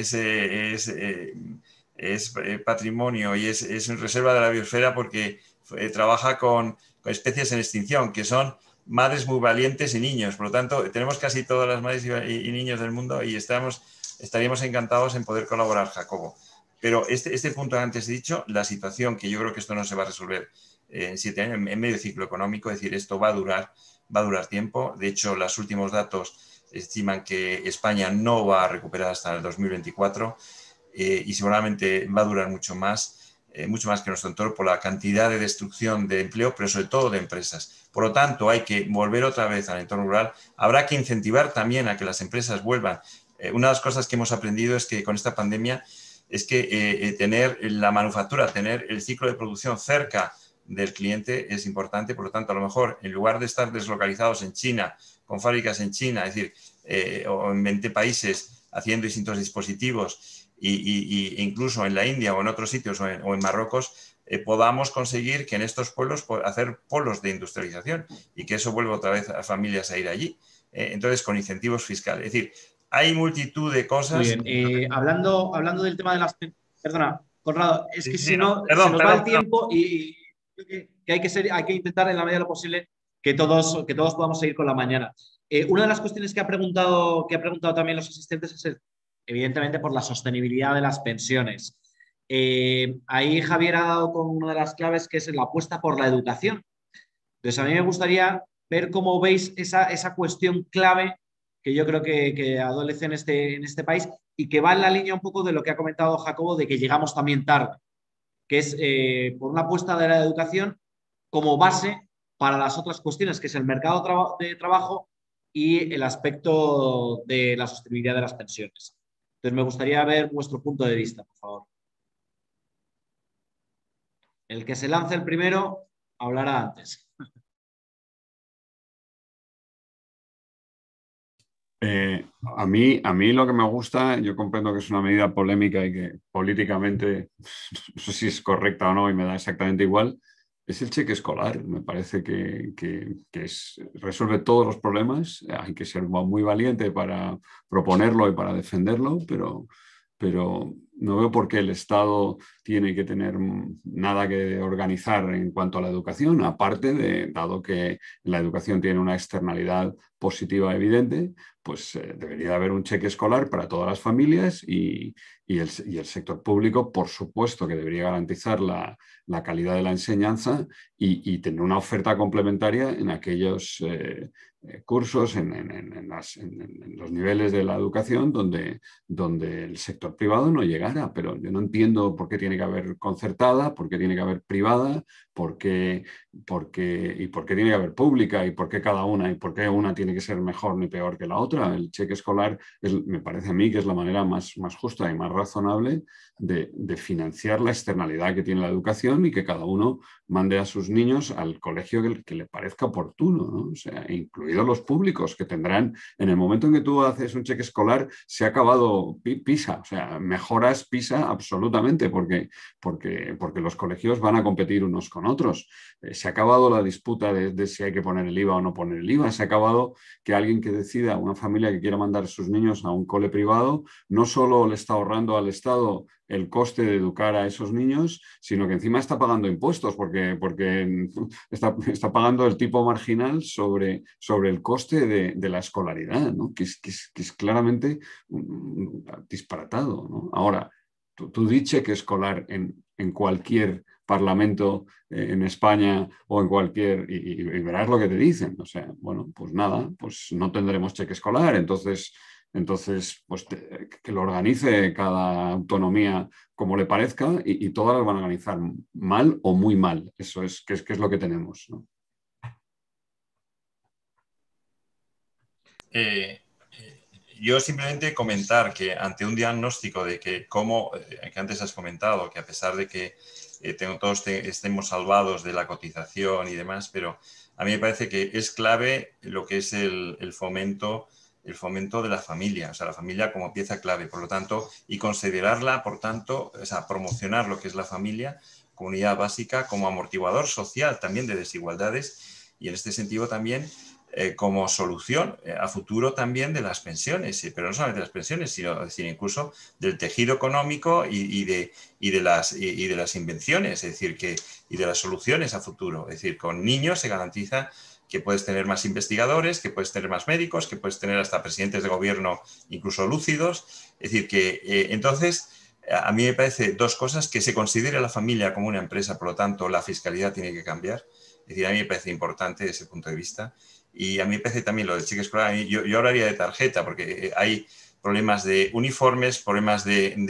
patrimonio y es reserva de la biosfera porque trabaja con especies en extinción, que son madres muy valientes y niños. Por lo tanto, tenemos casi todas las madres y niños del mundo y estaríamos encantados en poder colaborar, Jacobo. Pero este punto antes dicho, la situación, que yo creo que esto no se va a resolver en 7 años, en medio ciclo económico, es decir, esto va a durar tiempo. De hecho, los últimos datos estiman que España no va a recuperar hasta el 2024 y seguramente va a durar mucho más que nuestro entorno por la cantidad de destrucción de empleo, pero sobre todo de empresas. Por lo tanto, hay que volver otra vez al entorno rural. Habrá que incentivar también a que las empresas vuelvan. Una de las cosas que hemos aprendido es que con esta pandemia es que tener la manufactura, tener el ciclo de producción cerca del cliente es importante. Por lo tanto, a lo mejor, en lugar de estar deslocalizados en China, con fábricas en China, es decir, o en 20 países haciendo distintos dispositivos, e incluso en la India o en otros sitios o en Marruecos, podamos conseguir que en estos pueblos hacer polos de industrialización y que eso vuelva otra vez a familias a ir allí. Entonces, con incentivos fiscales. Es decir, hay multitud de cosas. Muy bien. Hablando del tema de las... Perdona, Conrado, es que si no, perdón, se nos va el tiempo y que hay que intentar en la medida de lo posible que todos podamos seguir con la mañana. Una de las cuestiones que ha preguntado también los asistentes es evidentemente por la sostenibilidad de las pensiones. Ahí Javier ha dado con una de las claves, que es la apuesta por la educación. Entonces, a mí me gustaría ver cómo veis esa cuestión clave que yo creo que adolece en este país y que va en la línea un poco de lo que ha comentado Jacobo, de que llegamos también tarde, que es por una apuesta de la educación como base para las otras cuestiones, que es el mercado de trabajo y el aspecto de la sostenibilidad de las pensiones. Entonces, me gustaría ver vuestro punto de vista, por favor. El que se lance el primero hablará antes. A mí lo que me gusta, yo comprendo que es una medida polémica y que políticamente no sé si es correcta o no y me da exactamente igual, es el cheque escolar. Me parece que resuelve todos los problemas. Hay que ser muy valiente para proponerlo y para defenderlo, pero no veo por qué el Estado tiene que tener nada que organizar en cuanto a la educación, aparte dado que la educación tiene una externalidad positiva evidente, pues debería haber un cheque escolar para todas las familias y el sector público, por supuesto, que debería garantizar la calidad de la enseñanza y tener una oferta complementaria en aquellos cursos, en los niveles de la educación donde el sector privado no llegara. Pero yo no entiendo por qué tiene que haber concertada, por qué tiene que haber privada, por qué tiene que haber pública y por qué cada una y por qué una tiene que ser mejor ni peor que la otra. El cheque escolar me parece a mí que es la manera más justa y más razonable de financiar la externalidad que tiene la educación y que cada uno mande a sus niños al colegio que le parezca oportuno, ¿no? O sea, incluidos los públicos, que tendrán, en el momento en que tú haces un cheque escolar, se ha acabado PISA, o sea, mejoras PISA absolutamente, porque los colegios van a competir unos con otros. Se ha acabado la disputa de si hay que poner el IVA o no poner el IVA. Se ha acabado que alguien que decida, una familia que quiera mandar a sus niños a un cole privado, no solo le está ahorrando al Estado el coste de educar a esos niños, sino que encima está pagando impuestos porque está pagando el tipo marginal sobre el coste de la escolaridad, ¿no? que es claramente disparatado, ¿no? Ahora, tú dices que escolar en cualquier parlamento en España o en cualquier... Y verás lo que te dicen. O sea, bueno, pues nada, pues no tendremos cheque escolar, entonces pues que lo organice cada autonomía como le parezca y todas las van a organizar mal o muy mal. Eso es que es lo que tenemos, ¿no? Yo simplemente comentar que ante un diagnóstico de que que antes has comentado, que a pesar de que todos estemos salvados de la cotización y demás, pero a mí me parece que es clave lo que es el fomento de la familia, o sea, la familia como pieza clave, por lo tanto, y considerarla, por tanto, o sea, promocionar lo que es la familia como unidad básica, como amortiguador social también de desigualdades y en este sentido también como solución a futuro también de las pensiones, pero no solamente de las pensiones, sino incluso del tejido económico y de las invenciones, es decir, y de las soluciones a futuro. Es decir, con niños se garantiza que puedes tener más investigadores, que puedes tener más médicos, que puedes tener hasta presidentes de gobierno incluso lúcidos. Es decir, que entonces a mí me parece dos cosas: que se considere a la familia como una empresa, por lo tanto la fiscalidad tiene que cambiar. Es decir, a mí me parece importante desde ese punto de vista. Y a mí me parece también lo del cheque escolar. Yo hablaría de tarjeta, porque hay problemas de uniformes, problemas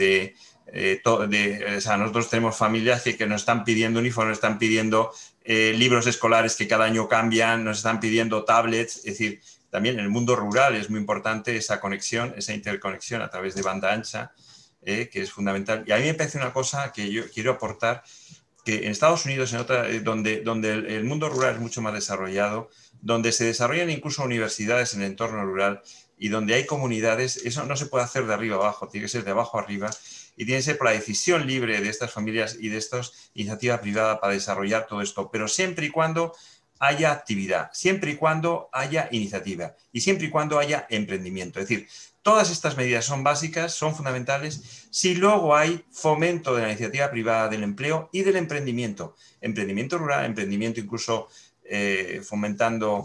o sea, nosotros tenemos familias que nos están pidiendo uniformes, están pidiendo libros escolares que cada año cambian, nos están pidiendo tablets. Es decir, también en el mundo rural es muy importante esa conexión, esa interconexión a través de banda ancha, que es fundamental. Y a mí me parece una cosa que yo quiero aportar, que en Estados Unidos, donde el mundo rural es mucho más desarrollado, donde se desarrollan incluso universidades en el entorno rural y donde hay comunidades, eso no se puede hacer de arriba abajo, tiene que ser de abajo arriba y tiene que ser por la decisión libre de estas familias y de estas iniciativas privadas para desarrollar todo esto, pero siempre y cuando haya actividad, siempre y cuando haya iniciativa y siempre y cuando haya emprendimiento. Es decir, todas estas medidas son básicas, son fundamentales, si luego hay fomento de la iniciativa privada, del empleo y del emprendimiento. Emprendimiento rural, emprendimiento incluso fomentando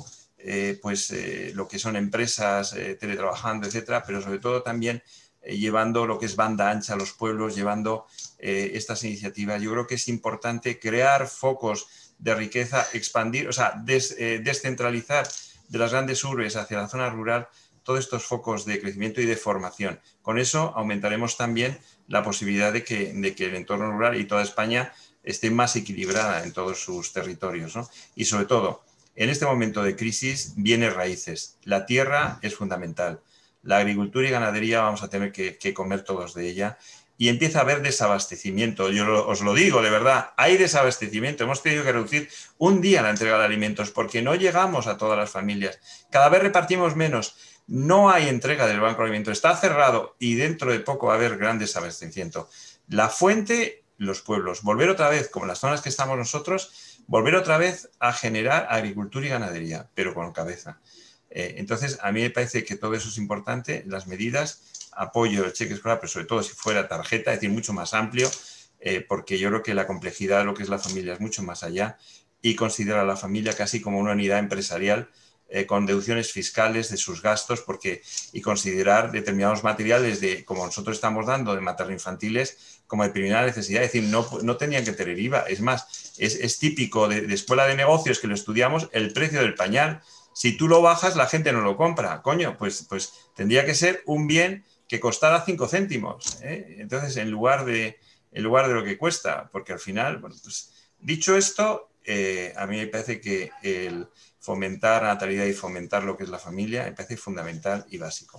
lo que son empresas, teletrabajando, etcétera, pero sobre todo también llevando lo que es banda ancha a los pueblos, llevando estas iniciativas. Yo creo que es importante crear focos de riqueza, expandir, o sea, descentralizar de las grandes urbes hacia la zona rural todos estos focos de crecimiento y de formación. Con eso aumentaremos también la posibilidad de que el entorno rural y toda España esté más equilibrada en todos sus territorios, ¿no? Y sobre todo, en este momento de crisis, bienes raíces. La tierra es fundamental. La agricultura y ganadería vamos a tener que comer todos de ella. Y empieza a haber desabastecimiento. Yo os lo digo, de verdad, hay desabastecimiento. Hemos tenido que reducir un día la entrega de alimentos porque no llegamos a todas las familias. Cada vez repartimos menos. No hay entrega del Banco de Alimentos. Está cerrado y dentro de poco va a haber gran desabastecimiento. La fuente, los pueblos. Volver otra vez, como en las zonas que estamos nosotros, volver otra vez a generar agricultura y ganadería, pero con cabeza. Entonces, a mí me parece que todo eso es importante. Las medidas, apoyo el cheque escolar, pero sobre todo si fuera tarjeta, es decir, mucho más amplio, porque yo creo que la complejidad de lo que es la familia es mucho más allá y considera a la familia casi como una unidad empresarial con deducciones fiscales de sus gastos y considerar determinados materiales como nosotros estamos dando de materno-infantiles como de primera necesidad. Es decir, no tenían que tener IVA. Es más, es típico de escuela de negocios que lo estudiamos, el precio del pañal. Si tú lo bajas, la gente no lo compra. Coño, pues tendría que ser un bien que costara 5 céntimos. Entonces, en lugar de lo que cuesta, porque al final, bueno, pues dicho esto, a mí me parece que el fomentar la natalidad y fomentar lo que es la familia me parece fundamental y básico.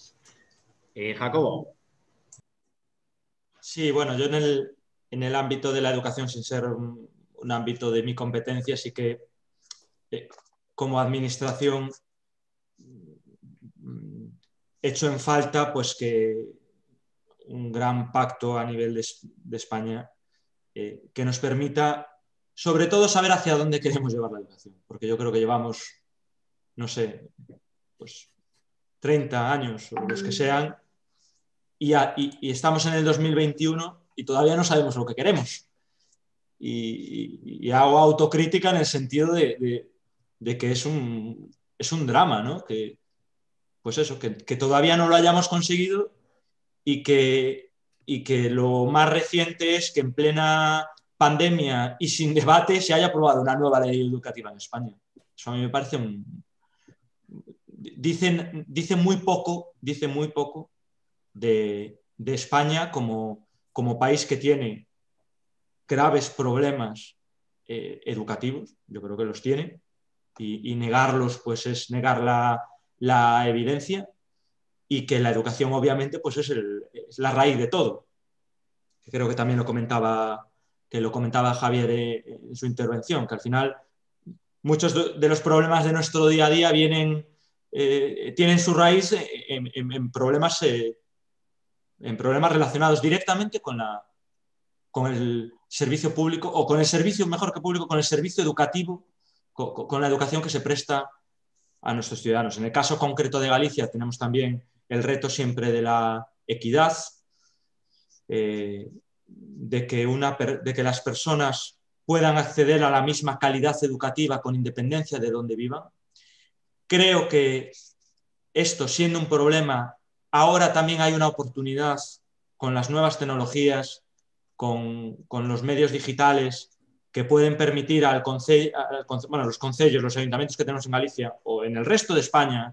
Jacobo. Sí, bueno, yo en el ámbito de la educación, sin ser un ámbito de mi competencia, sí que como administración echo en falta pues que un gran pacto a nivel de España que nos permita sobre todo saber hacia dónde queremos llevar la educación, porque yo creo que llevamos, no sé, pues 30 años o los que sean, y estamos en el 2021 y todavía no sabemos lo que queremos. Y hago autocrítica en el sentido de que es un drama, ¿no? Pues eso, que todavía no lo hayamos conseguido y que lo más reciente es que en plena pandemia y sin debate se haya aprobado una nueva ley educativa en España. Eso a mí me parece dice muy poco de España como país que tiene graves problemas educativos, yo creo que los tiene, y negarlos pues es negar la evidencia, y que la educación obviamente pues es la raíz de todo. Creo que también lo comentaba Javier en su intervención, que al final muchos de los problemas de nuestro día a día tienen su raíz en problemas relacionados directamente con el servicio público, o con el servicio, mejor que público, con el servicio educativo, con la educación que se presta a nuestros ciudadanos. En el caso concreto de Galicia tenemos también el reto siempre de la equidad, de que las personas puedan acceder a la misma calidad educativa con independencia de donde vivan. Creo que esto, siendo un problema, ahora también hay una oportunidad con las nuevas tecnologías, con los medios digitales, que pueden permitir los concellos, los ayuntamientos que tenemos en Galicia o en el resto de España,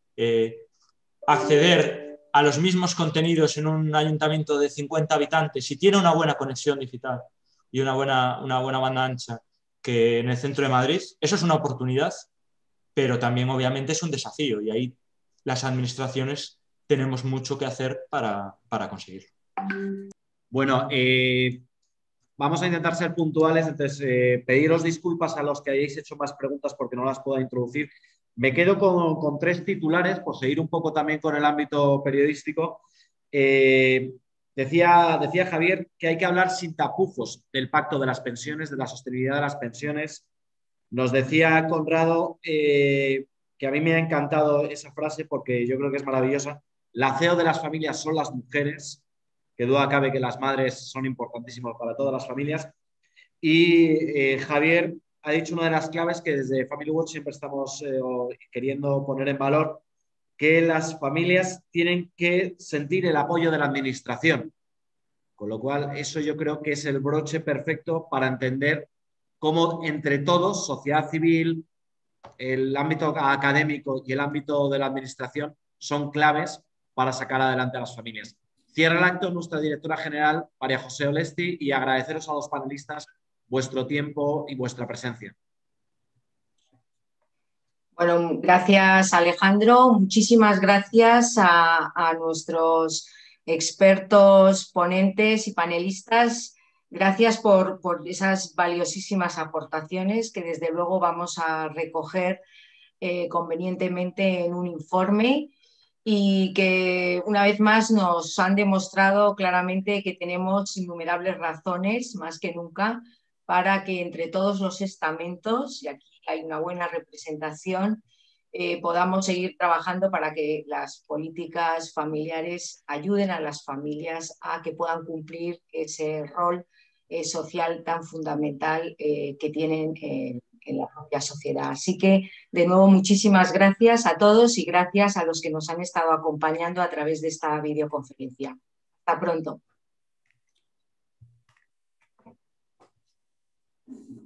acceder a los mismos contenidos en un ayuntamiento de 50 habitantes si tiene una buena conexión digital y una buena banda ancha que en el centro de Madrid. Eso es una oportunidad, pero también obviamente es un desafío, y ahí las administraciones tenemos mucho que hacer para conseguirlo. Bueno, vamos a intentar ser puntuales, entonces pediros disculpas a los que hayáis hecho más preguntas porque no las puedo introducir. Me quedo con 3 titulares, por seguir un poco también con el ámbito periodístico. Decía Javier que hay que hablar sin tapujos del pacto de las pensiones, de la sostenibilidad de las pensiones. Nos decía Conrado, que a mí me ha encantado esa frase porque yo creo que es maravillosa: la CEO de las familias son las mujeres, que duda cabe que las madres son importantísimas para todas las familias. Y Javier ha dicho una de las claves que desde Family Watch siempre estamos queriendo poner en valor, que las familias tienen que sentir el apoyo de la administración. Con lo cual, eso yo creo que es el broche perfecto para entender cómo entre todos, sociedad civil, el ámbito académico y el ámbito de la administración, son claves para sacar adelante a las familias. Cierra el acto nuestra directora general, María José Olesti, y agradeceros a los panelistas vuestro tiempo y vuestra presencia. Bueno, gracias Alejandro, muchísimas gracias a nuestros expertos, ponentes y panelistas. Gracias por esas valiosísimas aportaciones que desde luego vamos a recoger convenientemente en un informe, y que una vez más nos han demostrado claramente que tenemos innumerables razones, más que nunca, para que entre todos los estamentos, y aquí hay una buena representación, podamos seguir trabajando para que las políticas familiares ayuden a las familias a que puedan cumplir ese rol social tan fundamental que tienen en la propia sociedad. Así que, de nuevo, muchísimas gracias a todos y gracias a los que nos han estado acompañando a través de esta videoconferencia. Hasta pronto.